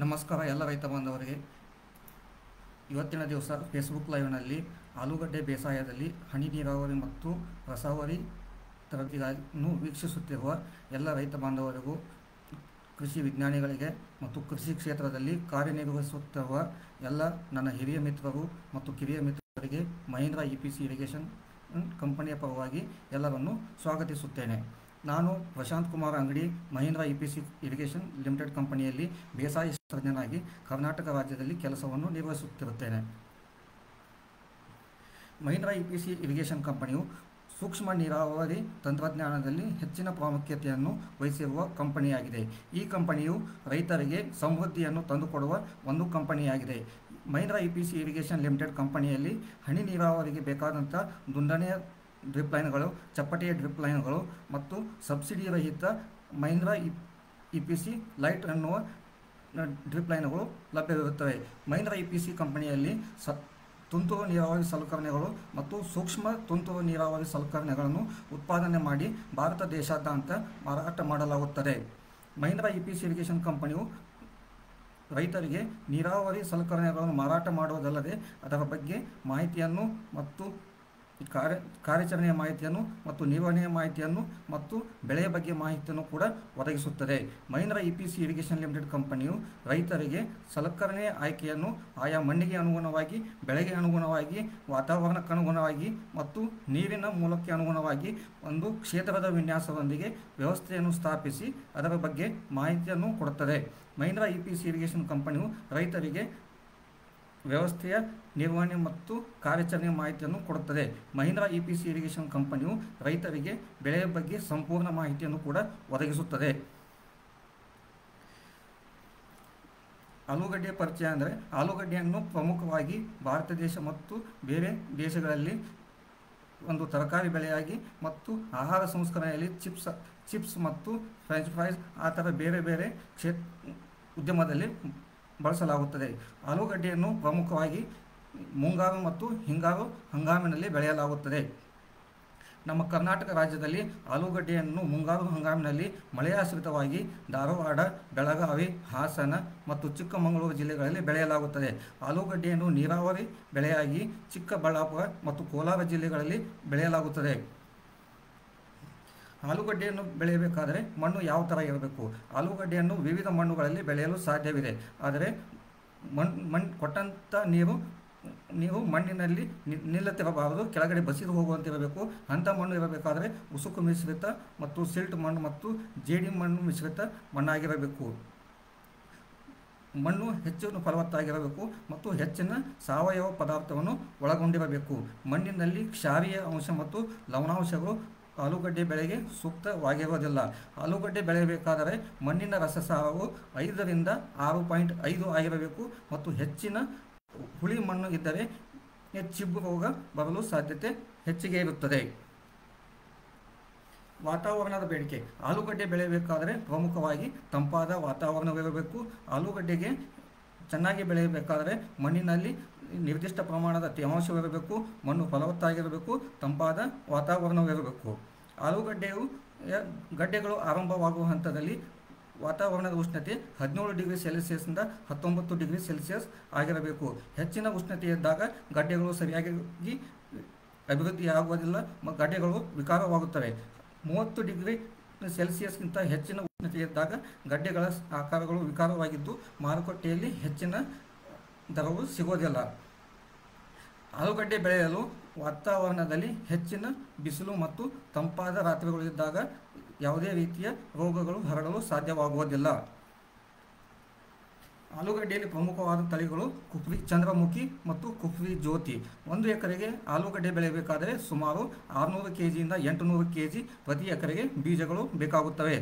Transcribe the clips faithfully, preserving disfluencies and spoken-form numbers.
ನಮಸ್ಕಾರ ಎಲ್ಲ ರೈತ ಬಾಂಧವರಿಗೆ. ಇವತ್ತಿನ ದಿವಸ ಫೇಸ್ಬುಕ್ ಲೈವ್ನಲ್ಲಿ ಆಲೂಗಡ್ಡೆ ಬೇಸಾಯದಲ್ಲಿ ಹನಿ ನೀರಾವರಿ ಮತ್ತು ರಸಾವರಿ ತರಗತಿಗಳನ್ನು ವೀಕ್ಷಿಸುತ್ತಿರುವ ಎಲ್ಲ ರೈತ ಬಾಂಧವರಿಗೂ, ಕೃಷಿ ವಿಜ್ಞಾನಿಗಳಿಗೆ ಮತ್ತು ಕೃಷಿ ಕ್ಷೇತ್ರದಲ್ಲಿ ಕಾರ್ಯನಿರ್ವಹಿಸುತ್ತಿರುವ ಎಲ್ಲ ನನ್ನ ಹಿರಿಯ ಮಿತ್ರರು ಮತ್ತು ಕಿರಿಯ ಮಿತ್ರರಿಗೆ Mahindra E P C irrigation ಕಂಪನಿಯ ಪರವಾಗಿ ಎಲ್ಲರನ್ನು ಸ್ವಾಗತಿಸುತ್ತೇನೆ. ನಾನು Prashant Kumar Angadi, Mahindra E P C irrigation limited ಕಂಪನಿಯಲ್ಲಿ ಬೇಸಾಯ ತಜ್ಞನಾಗಿ ಕರ್ನಾಟಕ ರಾಜ್ಯದಲ್ಲಿ ಕೆಲಸವನ್ನು ನಿರ್ವಹಿಸುತ್ತಿರುತ್ತೇನೆ. Mahindra E P C irrigation ಕಂಪನಿಯು ಸೂಕ್ಷ್ಮ ನೀರಾವರಿ ತಂತ್ರಜ್ಞಾನದಲ್ಲಿ ಹೆಚ್ಚಿನ ಪ್ರಾಮುಖ್ಯತೆಯನ್ನು ವಹಿಸಿರುವ ಕಂಪನಿಯಾಗಿದೆ. ಈ ಕಂಪನಿಯು ರೈತರಿಗೆ ಸಮೃದ್ಧಿಯನ್ನು ತಂದುಕೊಡುವ ಒಂದು ಕಂಪನಿಯಾಗಿದೆ. Mahindra E P C irrigation limited ಕಂಪನಿಯಲ್ಲಿ ಹನಿ ನೀರಾವರಿಗೆ ಬೇಕಾದಂಥ ದುಂಡನೆಯ ಡ್ರಿಪ್ ಲೈನ್ಗಳು, ಚಪ್ಪಟೆಯ ಡ್ರಿಪ್ ಲೈನ್ಗಳು ಮತ್ತು ಸಬ್ಸಿಡಿ ರಹಿತ Mahindra E P C light ಅನ್ನುವ ಡ್ರಿಪ್ ಲೈನ್ಗಳು ಲಭ್ಯವಿರುತ್ತವೆ. ಮಹೀಂದ್ರ ಇ ಪಿ ಸಿ ಕಂಪನಿಯಲ್ಲಿ ಸ ತುಂತುರು ನೀರಾವರಿ ಸಲಕರಣೆಗಳು ಮತ್ತು ಸೂಕ್ಷ್ಮ ತುಂತುರು ನೀರಾವರಿ ಸಲಕರಣೆಗಳನ್ನು ಉತ್ಪಾದನೆ ಮಾಡಿ ಭಾರತ ದೇಶಾದ್ಯಂತ ಮಾರಾಟ ಮಾಡಲಾಗುತ್ತದೆ. Mahindra E P C irrigation ಕಂಪನಿಯು ರೈತರಿಗೆ ನೀರಾವರಿ ಸಲಕರಣೆಗಳನ್ನು ಮಾರಾಟ ಮಾಡುವುದಲ್ಲದೆ ಅದರ ಬಗ್ಗೆ ಮಾಹಿತಿಯನ್ನು ಮತ್ತು ಕಾರ್ಯ ಕಾರ್ಯಾಚರಣೆಯ ಮಾಹಿತಿಯನ್ನು ಮತ್ತು ನಿರ್ವಹಣೆಯ ಮಾಹಿತಿಯನ್ನು ಮತ್ತು ಬೆಳೆಯ ಬಗ್ಗೆ ಮಾಹಿತಿಯನ್ನು ಕೂಡ ಒದಗಿಸುತ್ತದೆ. Mahindra E P C irrigation limited ಕಂಪನಿಯು ರೈತರಿಗೆ ಸಲಕರಣೆಯ ಆಯ್ಕೆಯನ್ನು ಆಯಾ ಮಣ್ಣಿಗೆ ಅನುಗುಣವಾಗಿ, ಬೆಳೆಗೆ ಅನುಗುಣವಾಗಿ, ವಾತಾವರಣಕ್ಕೆ ಅನುಗುಣವಾಗಿ ಮತ್ತು ನೀರಿನ ಮೂಲಕ್ಕೆ ಅನುಗುಣವಾಗಿ ಒಂದು ಕ್ಷೇತ್ರದ ವಿನ್ಯಾಸದೊಂದಿಗೆ ವ್ಯವಸ್ಥೆಯನ್ನು ಸ್ಥಾಪಿಸಿ ಅದರ ಬಗ್ಗೆ ಮಾಹಿತಿಯನ್ನು ಕೊಡುತ್ತದೆ. Mahindra E P C irrigation ಕಂಪನಿಯು ರೈತರಿಗೆ ವ್ಯವಸ್ಥೆಯ ನಿರ್ವಹಣೆ ಮತ್ತು ಕಾರ್ಯಾಚರಣೆಯ ಮಾಹಿತಿಯನ್ನು ಕೊಡುತ್ತದೆ. Mahindra E P C irrigation ಕಂಪನಿಯು ರೈತರಿಗೆ ಬೆಳೆಯ ಬಗ್ಗೆ ಸಂಪೂರ್ಣ ಮಾಹಿತಿಯನ್ನು ಕೂಡ ಒದಗಿಸುತ್ತದೆ. ಆಲೂಗಡ್ಡೆಯ ಪರಿಚಯ ಅಂದರೆ, ಆಲೂಗಡ್ಡೆಯನ್ನು ಪ್ರಮುಖವಾಗಿ ಭಾರತ ದೇಶ ಮತ್ತು ಬೇರೆ ದೇಶಗಳಲ್ಲಿ ಒಂದು ತರಕಾರಿ ಬೆಳೆಯಾಗಿ ಮತ್ತು ಆಹಾರ ಸಂಸ್ಕರಣೆಯಲ್ಲಿ ಚಿಪ್ಸ್ ಚಿಪ್ಸ್ ಮತ್ತು ಫ್ರೆಂಚ್ ಫ್ರೈಸ್ ಆ ಥರ ಬೇರೆ ಬೇರೆ ಕ್ಷೇತ್ರ ಉದ್ಯಮದಲ್ಲಿ ಬಳಸಲಾಗುತ್ತದೆ. ಆಲೂಗಡ್ಡೆಯನ್ನು ಪ್ರಮುಖವಾಗಿ ಮುಂಗಾರು ಮತ್ತು ಹಿಂಗಾರು ಹಂಗಾಮಿನಲ್ಲಿ ಬೆಳೆಯಲಾಗುತ್ತದೆ. ನಮ್ಮ ಕರ್ನಾಟಕ ರಾಜ್ಯದಲ್ಲಿ ಆಲೂಗಡ್ಡೆಯನ್ನು ಮುಂಗಾರು ಹಂಗಾಮಿನಲ್ಲಿ ಮಳೆಯಾಶ್ರಿತವಾಗಿ ಧಾರವಾಡ, ಬೆಳಗಾವಿ, ಹಾಸನ ಮತ್ತು ಚಿಕ್ಕಮಗಳೂರು ಜಿಲ್ಲೆಗಳಲ್ಲಿ ಬೆಳೆಯಲಾಗುತ್ತದೆ. ಆಲೂಗಡ್ಡೆಯನ್ನು ನೀರಾವರಿ ಬೆಳೆಯಾಗಿ ಚಿಕ್ಕಬಳ್ಳಾಪುರ ಮತ್ತು ಕೋಲಾರ ಜಿಲ್ಲೆಗಳಲ್ಲಿ ಬೆಳೆಯಲಾಗುತ್ತದೆ. ಆಲೂಗಡ್ಡೆಯನ್ನು ಬೆಳೆಯಬೇಕಾದರೆ ಮಣ್ಣು ಯಾವ ಥರ ಇರಬೇಕು? ಆಲೂಗಡ್ಡೆಯನ್ನು ವಿವಿಧ ಮಣ್ಣುಗಳಲ್ಲಿ ಬೆಳೆಯಲು ಸಾಧ್ಯವಿದೆ. ಆದರೆ ಮಣ್ಣು ಮಣ್ಣು ಕೊಟ್ಟಂಥ ನೀರು ನೀವು ಮಣ್ಣಿನಲ್ಲಿ ನಿಲ್ಲತಿರಬಾರದು, ಕೆಳಗಡೆ ಬಸಿದು ಹೋಗುವಂತಿರಬೇಕು. ಅಂಥ ಮಣ್ಣು ಇರಬೇಕಾದರೆ ಉಸುಕು ಮಿಶ್ರಿತ ಮತ್ತು ಸಿಲ್ಟ್ ಮಣ್ಣು ಮತ್ತು ಜೇಡಿ ಮಣ್ಣು ಮಿಶ್ರಿತ ಮಣ್ಣಾಗಿರಬೇಕು. ಮಣ್ಣು ಹೆಚ್ಚು ಫಲವತ್ತಾಗಿರಬೇಕು ಮತ್ತು ಹೆಚ್ಚಿನ ಸಾವಯವ ಪದಾರ್ಥವನ್ನು ಒಳಗೊಂಡಿರಬೇಕು. ಮಣ್ಣಿನಲ್ಲಿ ಕ್ಷಾರೀಯ ಅಂಶ ಮತ್ತು ಲವಣಾಂಶಗಳು ಆಲೂಗಡ್ಡೆ ಬೆಳೆಗೆ ಸೂಕ್ತವಾಗಿರುವುದಿಲ್ಲ. ಆಲೂಗಡ್ಡೆ ಬೆಳೆಯಬೇಕಾದರೆ ಮಣ್ಣಿನ ರಸಸಾರವು ಐದರಿಂದ ಆರು ಪಾಯಿಂಟ್ ಐದು ಆಗಿರಬೇಕು ಮತ್ತು ಹೆಚ್ಚಿನ ಹುಳಿ ಮಣ್ಣು ಇದ್ದರೆ ಚಿಬ್ಬು ರೋಗ ಬರಲು ಸಾಧ್ಯತೆ ಹೆಚ್ಚಿಗೆ ಇರುತ್ತದೆ. ವಾತಾವರಣದ ಬೇಡಿಕೆ. ಆಲೂಗಡ್ಡೆ ಬೆಳೆಯಬೇಕಾದರೆ ಪ್ರಮುಖವಾಗಿ ತಂಪಾದ ವಾತಾವರಣವಿರಬೇಕು. ಆಲೂಗಡ್ಡೆಗೆ ಚೆನ್ನಾಗಿ ಬೆಳೆಯಬೇಕಾದರೆ ಮಣ್ಣಿನಲ್ಲಿ ನಿರ್ದಿಷ್ಟ ಪ್ರಮಾಣದ ತೇವಾಂಶವಿರಬೇಕು, ಮಣ್ಣು ಫಲವತ್ತಾಗಿರಬೇಕು, ತಂಪಾದ ವಾತಾವರಣವಿರಬೇಕು. ಆಲೂಗಡ್ಡೆಯು ಗಡ್ಡೆಗಳು ಆರಂಭವಾಗುವ ಹಂತದಲ್ಲಿ ವಾತಾವರಣದ ಉಷ್ಣತೆ ಹದಿನೇಳು ಡಿಗ್ರಿ ಸೆಲ್ಸಿಯಸ್ನಿಂದ ಹತ್ತೊಂಬತ್ತು ಡಿಗ್ರಿ ಸೆಲ್ಸಿಯಸ್ ಆಗಿರಬೇಕು. ಹೆಚ್ಚಿನ ಉಷ್ಣತೆ ಇದ್ದಾಗ ಗಡ್ಡೆಗಳು ಸರಿಯಾಗಿ ಅಭಿವೃದ್ಧಿಯಾಗುವುದಿಲ್ಲ, ಗಡ್ಡೆಗಳು ವಿಕಾರವಾಗುತ್ತವೆ. ಮೂವತ್ತು ಡಿಗ್ರಿ ಸೆಲ್ಸಿಯಸ್ಗಿಂತ ಹೆಚ್ಚಿನ ಉಷ್ಣತೆ ಇದ್ದಾಗ ಗಡ್ಡೆಗಳ ಆಕಾರಗಳು ವಿಕಾರವಾಗಿದ್ದು ಮಾರುಕಟ್ಟೆಯಲ್ಲಿ ಹೆಚ್ಚಿನ ದರವು ಸಿಗೋದಿಲ್ಲ. ಆಲೂಗಡ್ಡೆ ಬೆಳೆಯಲು ವಾತಾವರಣದಲ್ಲಿ ಹೆಚ್ಚಿನ ಬಿಸಿಲು ಮತ್ತು ತಂಪಾದ ರಾತ್ರಿಗಳು ಇದ್ದಾಗ ಯಾವುದೇ ರೀತಿಯ ರೋಗಗಳು ಹರಡಲು ಸಾಧ್ಯವಾಗುವುದಿಲ್ಲ. ಆಲೂಗಡ್ಡೆಯಲ್ಲಿ ಪ್ರಮುಖವಾದ ತಳಿಗಳು ಕುಫ್ರಿ ಚಂದ್ರಮುಖಿ ಮತ್ತು ಕುಫ್ರಿ ಜ್ಯೋತಿ. ಒಂದು ಎಕರೆಗೆ ಆಲೂಗಡ್ಡೆ ಬೆಳೆಯಬೇಕಾದರೆ ಸುಮಾರು ಆರುನೂರು ಕೆ ಜಿಯಿಂದ ಎಂಟುನೂರು ಕೆ ಜಿ ಪ್ರತಿ ಎಕರೆಗೆ ಬೀಜಗಳು ಬೇಕಾಗುತ್ತವೆ.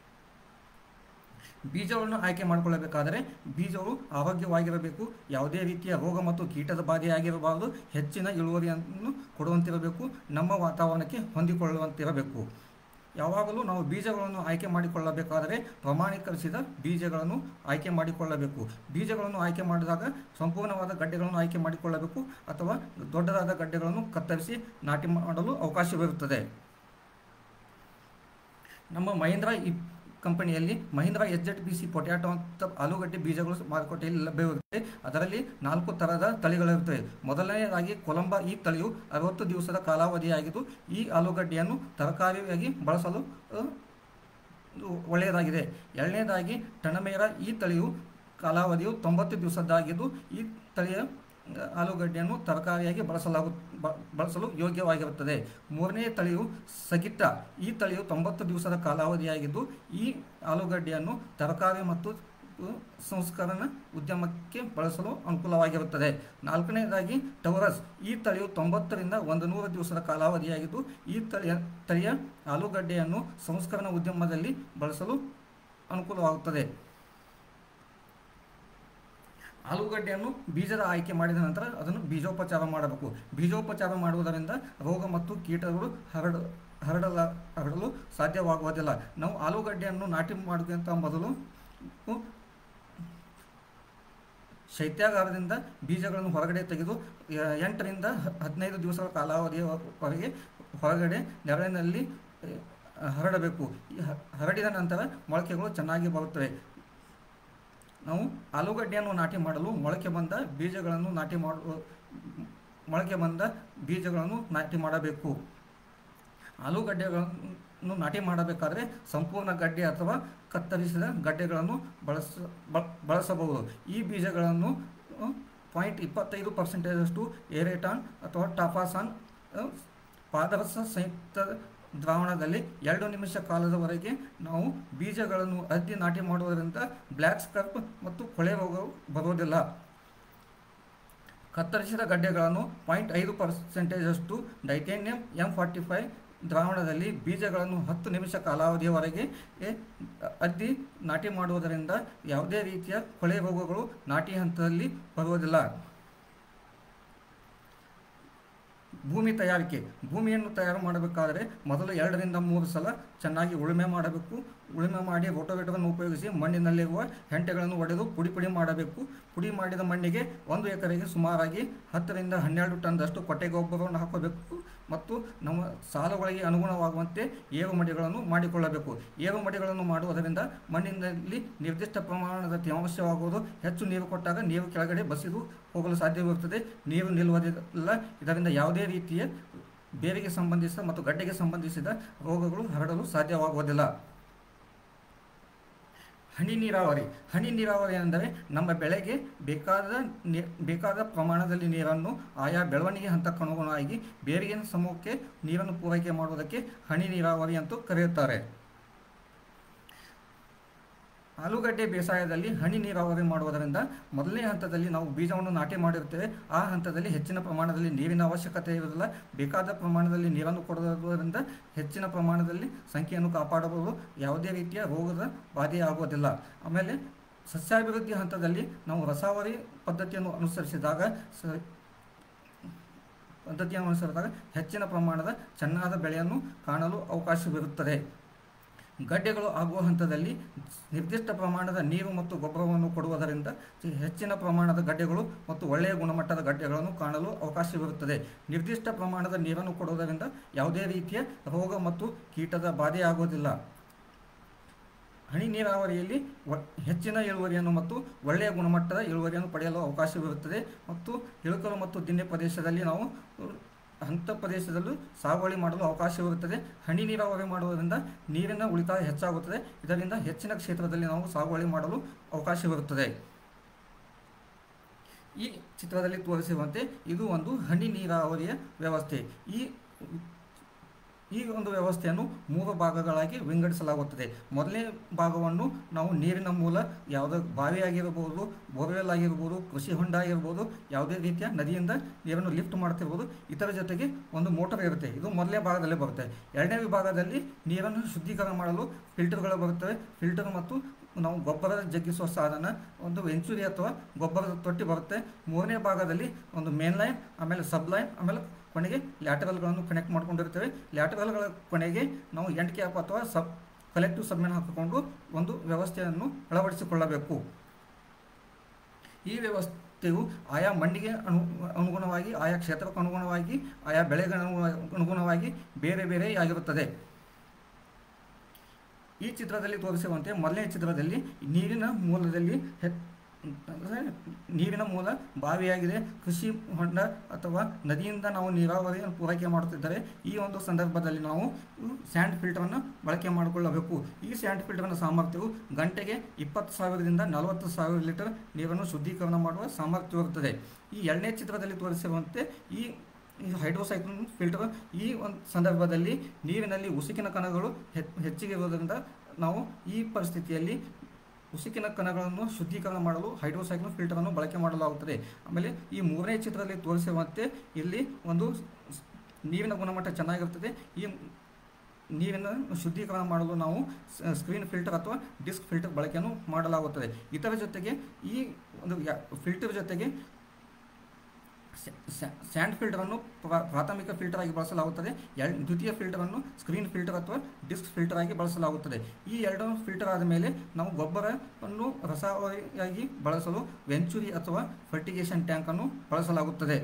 ಬೀಜಗಳನ್ನು ಆಯ್ಕೆ ಮಾಡಿಕೊಳ್ಳಬೇಕಾದರೆ ಬೀಜಗಳು ಆರೋಗ್ಯವಾಗಿರಬೇಕು, ಯಾವುದೇ ರೀತಿಯ ರೋಗ ಮತ್ತು ಕೀಟದ ಬಾಧೆಯಾಗಿರಬಾರದು, ಹೆಚ್ಚಿನ ಇಳುವರಿಯನ್ನು ಕೊಡುವಂತಿರಬೇಕು, ನಮ್ಮ ವಾತಾವರಣಕ್ಕೆ ಹೊಂದಿಕೊಳ್ಳುವಂತಿರಬೇಕು. ಯಾವಾಗಲೂ ನಾವು ಬೀಜಗಳನ್ನು ಆಯ್ಕೆ ಮಾಡಿಕೊಳ್ಳಬೇಕಾದರೆ ಪ್ರಮಾಣೀಕರಿಸಿದ ಬೀಜಗಳನ್ನು ಆಯ್ಕೆ ಮಾಡಿಕೊಳ್ಳಬೇಕು. ಬೀಜಗಳನ್ನು ಆಯ್ಕೆ ಮಾಡಿದಾಗ ಸಂಪೂರ್ಣವಾದ ಗಡ್ಡೆಗಳನ್ನು ಆಯ್ಕೆ ಮಾಡಿಕೊಳ್ಳಬೇಕು ಅಥವಾ ದೊಡ್ಡದಾದ ಗಡ್ಡೆಗಳನ್ನು ಕತ್ತರಿಸಿ ನಾಟಿ ಮಾಡಲು ಅವಕಾಶವಿರುತ್ತದೆ. ನಮ್ಮ ಮಹೀಂದ್ರ ಕಂಪನಿಯಲ್ಲಿ Mahindra H Z B C potato ಅಂತ ಆಲೂಗಡ್ಡೆ ಬೀಜಗಳು ಮಾರುಕಟ್ಟೆಯಲ್ಲಿ ಲಭ್ಯವಿರುತ್ತೆ. ಅದರಲ್ಲಿ ನಾಲ್ಕು ಥರದ ತಳಿಗಳಿರುತ್ತವೆ. ಮೊದಲನೆಯದಾಗಿ ಕೊಲಂಬಾ. ಈ ತಳಿಯು ಅರವತ್ತು ದಿವಸದ ಕಾಲಾವಧಿಯಾಗಿದ್ದು ಈ ಆಲೂಗಡ್ಡೆಯನ್ನು ತರಕಾರಿಯಾಗಿ ಬಳಸಲು ಒಳ್ಳೆಯದಾಗಿದೆ. ಎರಡನೇದಾಗಿ ಟಣಮೇರ. ಈ ತಳಿಯು ಕಾಲಾವಧಿಯು ತೊಂಬತ್ತು ದಿವಸದ್ದಾಗಿದ್ದು ಈ ತಳಿಯ ಆಲೂಗಡ್ಡೆಯನ್ನು ತರಕಾರಿಯಾಗಿ ಬಳಸಲಾಗು ಬಳಸಲು ಯೋಗ್ಯವಾಗಿರುತ್ತದೆ. ಮೂರನೇ ತಳಿಯು ಸಗಿಟ್ಟ. ಈ ತಳಿಯು ತೊಂಬತ್ತು ದಿವಸದ ಕಾಲಾವಧಿಯಾಗಿದ್ದು ಈ ಆಲೂಗಡ್ಡೆಯನ್ನು ತರಕಾರಿ ಮತ್ತು ಸಂಸ್ಕರಣಾ ಉದ್ಯಮಕ್ಕೆ ಬಳಸಲು ಅನುಕೂಲವಾಗಿರುತ್ತದೆ. ನಾಲ್ಕನೇದಾಗಿ ಟೌರಸ್. ಈ ತಳಿಯು ತೊಂಬತ್ತರಿಂದ ಒಂದು ನೂರು ದಿವಸದ ಕಾಲಾವಧಿಯಾಗಿದ್ದು ಈ ತಳಿಯ ತಳಿಯ ಆಲೂಗಡ್ಡೆಯನ್ನು ಸಂಸ್ಕರಣಾ ಉದ್ಯಮದಲ್ಲಿ ಬಳಸಲು ಅನುಕೂಲವಾಗುತ್ತದೆ. ಆಲೂಗಡ್ಡೆಯನ್ನು ಬೀಜದ ಆಯ್ಕೆ ಮಾಡಿದ ನಂತರ ಅದನ್ನು ಬೀಜೋಪಚಾರ ಮಾಡಬೇಕು. ಬೀಜೋಪಚಾರ ಮಾಡುವುದರಿಂದ ರೋಗ ಮತ್ತು ಕೀಟಗಳು ಹರಡ ಹರಡಲ ಹರಡಲು ಸಾಧ್ಯವಾಗುವುದಿಲ್ಲ. ನಾವು ಆಲೂಗಡ್ಡೆಯನ್ನು ನಾಟಿ ಮಾಡೋಕ್ಕಿಂತ ಮೊದಲು ಶೈತ್ಯಾಗಾರದಿಂದ ಬೀಜಗಳನ್ನು ಹೊರಗಡೆ ತೆಗೆದು ಎಂಟರಿಂದ ಹದಿನೈದು ದಿವಸಗಳ ಕಾಲಾವಧಿಯವರೆಗೆ ಹೊರಗಡೆ ನೆರಳಿನಲ್ಲಿ ಹರಡಬೇಕು. ಹರಡಿದ ನಂತರ ಮೊಳಕೆಗಳು ಚೆನ್ನಾಗಿ ಬರುತ್ತವೆ. ನಾವು ಆಲೂಗಡ್ಡೆಯನ್ನು ನಾಟಿ ಮಾಡಲು ಮೊಳಕೆ ಬಂದ ಬೀಜಗಳನ್ನು ನಾಟಿ ಮಾಡು ಮೊಳಕೆ ಬಂದ ಬೀಜಗಳನ್ನು ನಾಟಿ ಮಾಡಬೇಕು. ಆಲೂಗಡ್ಡೆಗಳನ್ನು ನಾಟಿ ಮಾಡಬೇಕಾದರೆ ಸಂಪೂರ್ಣ ಗಡ್ಡೆ ಅಥವಾ ಕತ್ತರಿಸಿದ ಗಡ್ಡೆಗಳನ್ನು ಬಳಸ ಬಳಸಬಹುದು. ಈ ಬೀಜಗಳನ್ನು ಪಾಯಿಂಟ್ ಇಪ್ಪತ್ತೈದು ಪರ್ಸೆಂಟೇಜಷ್ಟು ಏರೇಟಾನ್ ಅಥವಾ ಟಾಫಾಸಾನ್ ಪಾದರಸ ಸಂಯುಕ್ತ ದ್ರಾವಣದಲ್ಲಿ ಎರಡು ನಿಮಿಷ ಕಾಲದವರೆಗೆ ನಾವು ಬೀಜಗಳನ್ನು ಅದ್ದಿ ನಾಟಿ ಮಾಡುವುದರಿಂದ ಬ್ಲ್ಯಾಕ್ ಸ್ಕರ್ಪ್ ಮತ್ತು ಕೊಳೆ ರೋಗವು ಬರುವುದಿಲ್ಲ. ಕತ್ತರಿಸಿದ ಗಡ್ಡೆಗಳನ್ನು ಪಾಯಿಂಟ್ ಐದು ಪರ್ಸೆಂಟೇಜಷ್ಟು ಡೈಟೇನಿಯಂ ಎಂ ಫಾರ್ಟಿ ಫೈವ್ ದ್ರಾವಣದಲ್ಲಿ ಬೀಜಗಳನ್ನು ಹತ್ತು ನಿಮಿಷ ಕಾಲಾವಧಿಯವರೆಗೆ ಅದ್ದಿ ನಾಟಿ ಮಾಡುವುದರಿಂದ ಯಾವುದೇ ರೀತಿಯ ಕೊಳೆ ರೋಗಗಳು ನಾಟಿ ಹಂತದಲ್ಲಿ ಬರುವುದಿಲ್ಲ. ಭೂಮಿ ತಯಾರಿಕೆ. ಭೂಮಿಯನ್ನು ತಯಾರು ಮಾಡಬೇಕಾದರೆ ಮೊದಲು ಎರಡರಿಂದ ಮೂರು ಸಲ ಚೆನ್ನಾಗಿ ಉಳುಮೆ ಮಾಡಬೇಕು. ಉಳುಮೆ ಮಾಡಿ ರೋಟೋವೇಟರನ್ನು ಉಪಯೋಗಿಸಿ ಮಣ್ಣಿನಲ್ಲಿರುವ ಹೆಂಟೆಗಳನ್ನು ಒಡೆದು ಪುಡಿ ಪುಡಿ ಮಾಡಬೇಕು. ಪುಡಿ ಮಾಡಿದ ಮಣ್ಣಿಗೆ ಒಂದು ಎಕರೆಗೆ ಸುಮಾರಾಗಿ ಹತ್ತರಿಂದ ಹನ್ನೆರಡು ಟನ್ದಷ್ಟು ಕೊಟ್ಟೆ ಗೊಬ್ಬರವನ್ನು ಹಾಕಬೇಕು ಮತ್ತು ನಮ್ಮ ಸಾಲುಗಳಿಗೆ ಅನುಗುಣವಾಗುವಂತೆ ಏರು ಮಡಿಗಳನ್ನು ಮಾಡಿಕೊಳ್ಳಬೇಕು. ಏರು ಮಡಿಗಳನ್ನು ಮಾಡುವುದರಿಂದ ಮಣ್ಣಿನಲ್ಲಿ ನಿರ್ದಿಷ್ಟ ಪ್ರಮಾಣದ ತೇವಾಂಶವಾಗುವುದು. ಹೆಚ್ಚು ನೀರು ಕೊಟ್ಟಾಗ ನೀರು ಕೆಳಗಡೆ ಬಸಿದು ಹೋಗಲು ಸಾಧ್ಯವಿರುತ್ತದೆ. ನೀರು ನಿಲ್ಲುವುದಿಲ್ಲ. ಇದರಿಂದ ಯಾವುದೇ ರೀತಿಯ ಬೇರಿಗೆ ಸಂಬಂಧಿಸಿದ ಮತ್ತು ಗಡ್ಡೆಗೆ ಸಂಬಂಧಿಸಿದ ರೋಗಗಳು ಹರಡಲು ಸಾಧ್ಯವಾಗುವುದಿಲ್ಲ. ಹನಿ ನೀರಾವರಿ. ಹನಿ ನೀರಾವರಿ ಎಂದರೆ ನಮ್ಮ ಬೆಳೆಗೆ ಬೇಕಾದ ನೀ ಬೇಕಾದ ಪ್ರಮಾಣದಲ್ಲಿ ನೀರನ್ನು ಆಯಾ ಬೆಳವಣಿಗೆ ಹಂತಕ್ಕನುಗುಣವಾಗಿ ಬೇರಿನ ಸಮೂಹಕ್ಕೆ ನೀರನ್ನು ಪೂರೈಕೆ ಮಾಡುವುದಕ್ಕೆ ಹನಿ ನೀರಾವರಿ ಅಂತ ಕರೆಯುತ್ತಾರೆ. ಆಲೂಗಡ್ಡೆ ಬೇಸಾಯದಲ್ಲಿ ಹನಿ ನೀರಾವರಿ ಮಾಡುವುದರಿಂದ ಮೊದಲನೇ ಹಂತದಲ್ಲಿ ನಾವು ಬೀಜವನ್ನು ನಾಟಿ ಮಾಡಿರುತ್ತೇವೆ. ಆ ಹಂತದಲ್ಲಿ ಹೆಚ್ಚಿನ ಪ್ರಮಾಣದಲ್ಲಿ ನೀರಿನ ಅವಶ್ಯಕತೆ ಇರುವುದಿಲ್ಲ. ಬೇಕಾದ ಪ್ರಮಾಣದಲ್ಲಿ ನೀರನ್ನು ಕೊಡುವುದರಿಂದ ಹೆಚ್ಚಿನ ಪ್ರಮಾಣದಲ್ಲಿ ಸಂಖ್ಯೆಯನ್ನು ಕಾಪಾಡಬಹುದು. ಯಾವುದೇ ರೀತಿಯ ರೋಗದ ಬಾಧೆಯಾಗುವುದಿಲ್ಲ. ಆಮೇಲೆ ಸಸ್ಯಾಭಿವೃದ್ಧಿ ಹಂತದಲ್ಲಿ ನಾವು ರಸಾವರಿ ಪದ್ಧತಿಯನ್ನು ಅನುಸರಿಸಿದಾಗ ಸ ಪದ್ಧತಿಯನ್ನು ಅನುಸರಿಸಿದಾಗ ಹೆಚ್ಚಿನ ಪ್ರಮಾಣದ ಚೆನ್ನಾದ ಬೆಳೆಯನ್ನು ಕಾಣಲು ಅವಕಾಶವಿರುತ್ತದೆ. ಗಡ್ಡೆಗಳು ಆಗುವ ಹಂತದಲ್ಲಿ ನಿರ್ದಿಷ್ಟ ಪ್ರಮಾಣದ ನೀರು ಮತ್ತು ಗೊಬ್ಬರವನ್ನು ಕೊಡುವುದರಿಂದ ಹೆಚ್ಚಿನ ಪ್ರಮಾಣದ ಗಡ್ಡೆಗಳು ಮತ್ತು ಒಳ್ಳೆಯ ಗುಣಮಟ್ಟದ ಗಡ್ಡೆಗಳನ್ನು ಕಾಣಲು ಅವಕಾಶವಿರುತ್ತದೆ. ನಿರ್ದಿಷ್ಟ ಪ್ರಮಾಣದ ನೀರನ್ನು ಕೊಡುವುದರಿಂದ ಯಾವುದೇ ರೀತಿಯ ರೋಗ ಮತ್ತು ಕೀಟದ ಬಾಧೆಯಾಗುವುದಿಲ್ಲ. ಹನಿ ನೀರಾವರಿಯಲ್ಲಿ ಹೆಚ್ಚಿನ ಇಳುವರಿಯನ್ನು ಮತ್ತು ಒಳ್ಳೆಯ ಗುಣಮಟ್ಟದ ಇಳುವರಿಯನ್ನು ಪಡೆಯಲು ಅವಕಾಶವಿರುತ್ತದೆ. ಮತ್ತು ಇಳಕಲು ಮತ್ತು ದಿಣ್ಣೆ ಪ್ರದೇಶದಲ್ಲಿ ನಾವು ಅಂಥ ಪ್ರದೇಶದಲ್ಲೂ ಸಾಗುವಳಿ ಮಾಡಲು ಅವಕಾಶವಿರುತ್ತದೆ. ಹನಿ ನೀರಾವರಿ ಮಾಡುವುದರಿಂದ ನೀರಿನ ಉಳಿತಾಯ ಹೆಚ್ಚಾಗುತ್ತದೆ. ಇದರಿಂದ ಹೆಚ್ಚಿನ ಕ್ಷೇತ್ರದಲ್ಲಿ ನಾವು ಸಾಗುವಳಿ ಮಾಡಲು ಅವಕಾಶವಿರುತ್ತದೆ. ಈ ಚಿತ್ರದಲ್ಲಿ ತೋರಿಸಿರುವಂತೆ ಇದು ಒಂದು ಹನಿ ನೀರಾವರಿಯ ವ್ಯವಸ್ಥೆ. ಈ ಈ ಒಂದು ವ್ಯವಸ್ಥೆಯನ್ನು ಮೂರು ಭಾಗಗಳಾಗಿ ವಿಂಗಡಿಸಲಾಗುತ್ತದೆ. ಮೊದಲನೇ ಭಾಗವನ್ನು ನಾವು ನೀರಿನ ಮೂಲ ಯಾವುದೇ ಬಾವಿಯಾಗಿರ್ಬೋದು, ಬೋರ್ವೆಲ್ ಆಗಿರ್ಬೋದು, ಕೃಷಿ ಹೊಂಡ ಆಗಿರ್ಬೋದು, ಯಾವುದೇ ರೀತಿಯ ನದಿಯಿಂದ ನೀರನ್ನು ಲಿಫ್ಟ್ ಮಾಡ್ತಿರ್ಬೋದು. ಇದರ ಜೊತೆಗೆ ಒಂದು ಮೋಟರ್ ಇರುತ್ತೆ. ಇದು ಮೊದಲನೇ ಭಾಗದಲ್ಲಿ ಬರುತ್ತೆ. ಎರಡನೇ ವಿಭಾಗದಲ್ಲಿ ನೀರನ್ನು ಶುದ್ಧೀಕರಣ ಮಾಡಲು ಫಿಲ್ಟರ್ಗಳು ಬರುತ್ತವೆ. ಫಿಲ್ಟರ್ ಮತ್ತು ನಾವು ಗೊಬ್ಬರ ಜಗ್ಗಿಸುವ ಸಾಧನ ಒಂದು ವೆಂಚುರಿ ಅಥವಾ ಗೊಬ್ಬರದ ತೊಟ್ಟಿ ಬರುತ್ತೆ. ಮೂರನೇ ಭಾಗದಲ್ಲಿ ಒಂದು ಮೇನ್ ಲೈನ್, ಆಮೇಲೆ ಸಬ್ ಲೈನ್, ಆಮೇಲೆ ಕೊನೆಗೆ ಲ್ಯಾಟರಲ್ಗಳನ್ನು ಕನೆಕ್ಟ್ ಮಾಡ್ಕೊಂಡಿರ್ತೇವೆ. ಲ್ಯಾಟರಲ್ಗಳ ಕೊನೆಗೆ ನಾವು ಎಂಡ್ ಕ್ಯಾಪ್ ಅಥವಾ ಸಬ್ ಕಲೆಕ್ಟಿವ್ ಸಬ್ಮೇನ್ ಹಾಕಿಕೊಂಡು ಒಂದು ವ್ಯವಸ್ಥೆಯನ್ನು ಅಳವಡಿಸಿಕೊಳ್ಳಬೇಕು. ಈ ವ್ಯವಸ್ಥೆಯು ಆಯಾ ಮಣ್ಣಿಗೆ ಅನು ಅನುಗುಣವಾಗಿ ಆಯಾ ಕ್ಷೇತ್ರಕ್ಕೆ ಅನುಗುಣವಾಗಿ ಆಯಾ ಬೆಳೆಗಳ ಅನುಗುಣವಾಗಿ ಬೇರೆ ಬೇರೆ ಆಗಿರುತ್ತದೆ. ಈ ಚಿತ್ರದಲ್ಲಿ ತೋರಿಸಿರುವಂತೆ ಮೊದಲನೇ ಚಿತ್ರದಲ್ಲಿ ನೀರಿನ ಮೂಲದಲ್ಲಿ ಹೆ ನೀರಿನ ಮೂಲ ಬಾವಿಯಾಗಿದೆ. ಕೃಷಿ ಹೊಂಡ ಅಥವಾ ನದಿಯಿಂದ ನಾವು ನೀರಾವರಿಯನ್ನು ಪೂರೈಕೆ ಮಾಡುತ್ತಿದ್ದರೆ ಈ ಒಂದು ಸಂದರ್ಭದಲ್ಲಿ ನಾವು ಸ್ಯಾಂಡ್ ಫಿಲ್ಟರನ್ನು ಬಳಕೆ ಮಾಡಿಕೊಳ್ಳಬೇಕು. ಈ ಸ್ಯಾಂಡ್ ಫಿಲ್ಟರ್ನ ಸಾಮರ್ಥ್ಯವು ಗಂಟೆಗೆ ಇಪ್ಪತ್ತು ಸಾವಿರದಿಂದ ನಲವತ್ತು ಸಾವಿರ ಲೀಟರ್ ನೀರನ್ನು ಶುದ್ಧೀಕರಣ ಮಾಡುವ ಸಾಮರ್ಥ್ಯವಿರುತ್ತದೆ. ಈ ಎರಡನೇ ಚಿತ್ರದಲ್ಲಿ ತೋರಿಸಿರುವಂತೆ ಈ ಈ ಹೈಡ್ರೋಸೈಕ್ಲೋನ್ ಫಿಲ್ಟರ್ ಈ ಒಂದು ಸಂದರ್ಭದಲ್ಲಿ ನೀರಿನಲ್ಲಿ ಉಸುಕಿನ ಕಣಗಳು ಹೆಚ್ಚಿಗೆ ಇರುವುದರಿಂದ ನಾವು ಈ ಪರಿಸ್ಥಿತಿಯಲ್ಲಿ ಉಸುಕಿನ ಕಣಗಳನ್ನು ಶುದ್ಧೀಕರಣ ಮಾಡಲು ಹೈಡ್ರೋಸೈಕ್ಲೋನ್ ಫಿಲ್ಟರನ್ನು ಬಳಕೆ ಮಾಡಲಾಗುತ್ತದೆ. ಆಮೇಲೆ ಈ ಮೂರನೇ ಚಿತ್ರದಲ್ಲಿ ತೋರಿಸಿರುವಂತೆ ಇಲ್ಲಿ ಒಂದು ನೀರಿನ ಗುಣಮಟ್ಟ ಚೆನ್ನಾಗಿರುತ್ತದೆ. ಈ ನೀರಿನ ಶುದ್ಧೀಕರಣ ಮಾಡಲು ನಾವು ಸ್ಕ್ರೀನ್ ಫಿಲ್ಟರ್ ಅಥವಾ ಡಿಸ್ಕ್ ಫಿಲ್ಟರ್ ಬಳಕೆಯನ್ನು ಮಾಡಲಾಗುತ್ತದೆ. ಇದರ ಜೊತೆಗೆ ಈ ಒಂದು ಫಿಲ್ಟರ್ ಜೊತೆಗೆ ಸ್ಯಾಂಡ್ ಫಿಲ್ಟರನ್ನು ಪ್ರಾಥಮಿಕ ಫಿಲ್ಟರ್ ಆಗಿ ಬಳಸಲಾಗುತ್ತದೆ. ಎಲ್ ದ್ವಿತೀಯ ಫಿಲ್ಟರನ್ನು ಸ್ಕ್ರೀನ್ ಫಿಲ್ಟರ್ ಅಥವಾ ಡಿಸ್ಕ್ ಫಿಲ್ಟರ್ ಆಗಿ ಬಳಸಲಾಗುತ್ತದೆ. ಈ ಎರಡು ಫಿಲ್ಟರ್ ಆದ ಮೇಲೆ ನಾವು ಗೊಬ್ಬರವನ್ನು ರಸಾವರಿಯಾಗಿ ಬಳಸಲು ವೆಂಚುರಿ ಅಥವಾ ಫರ್ಟಿಗೇಷನ್ ಟ್ಯಾಂಕನ್ನು ಬಳಸಲಾಗುತ್ತದೆ.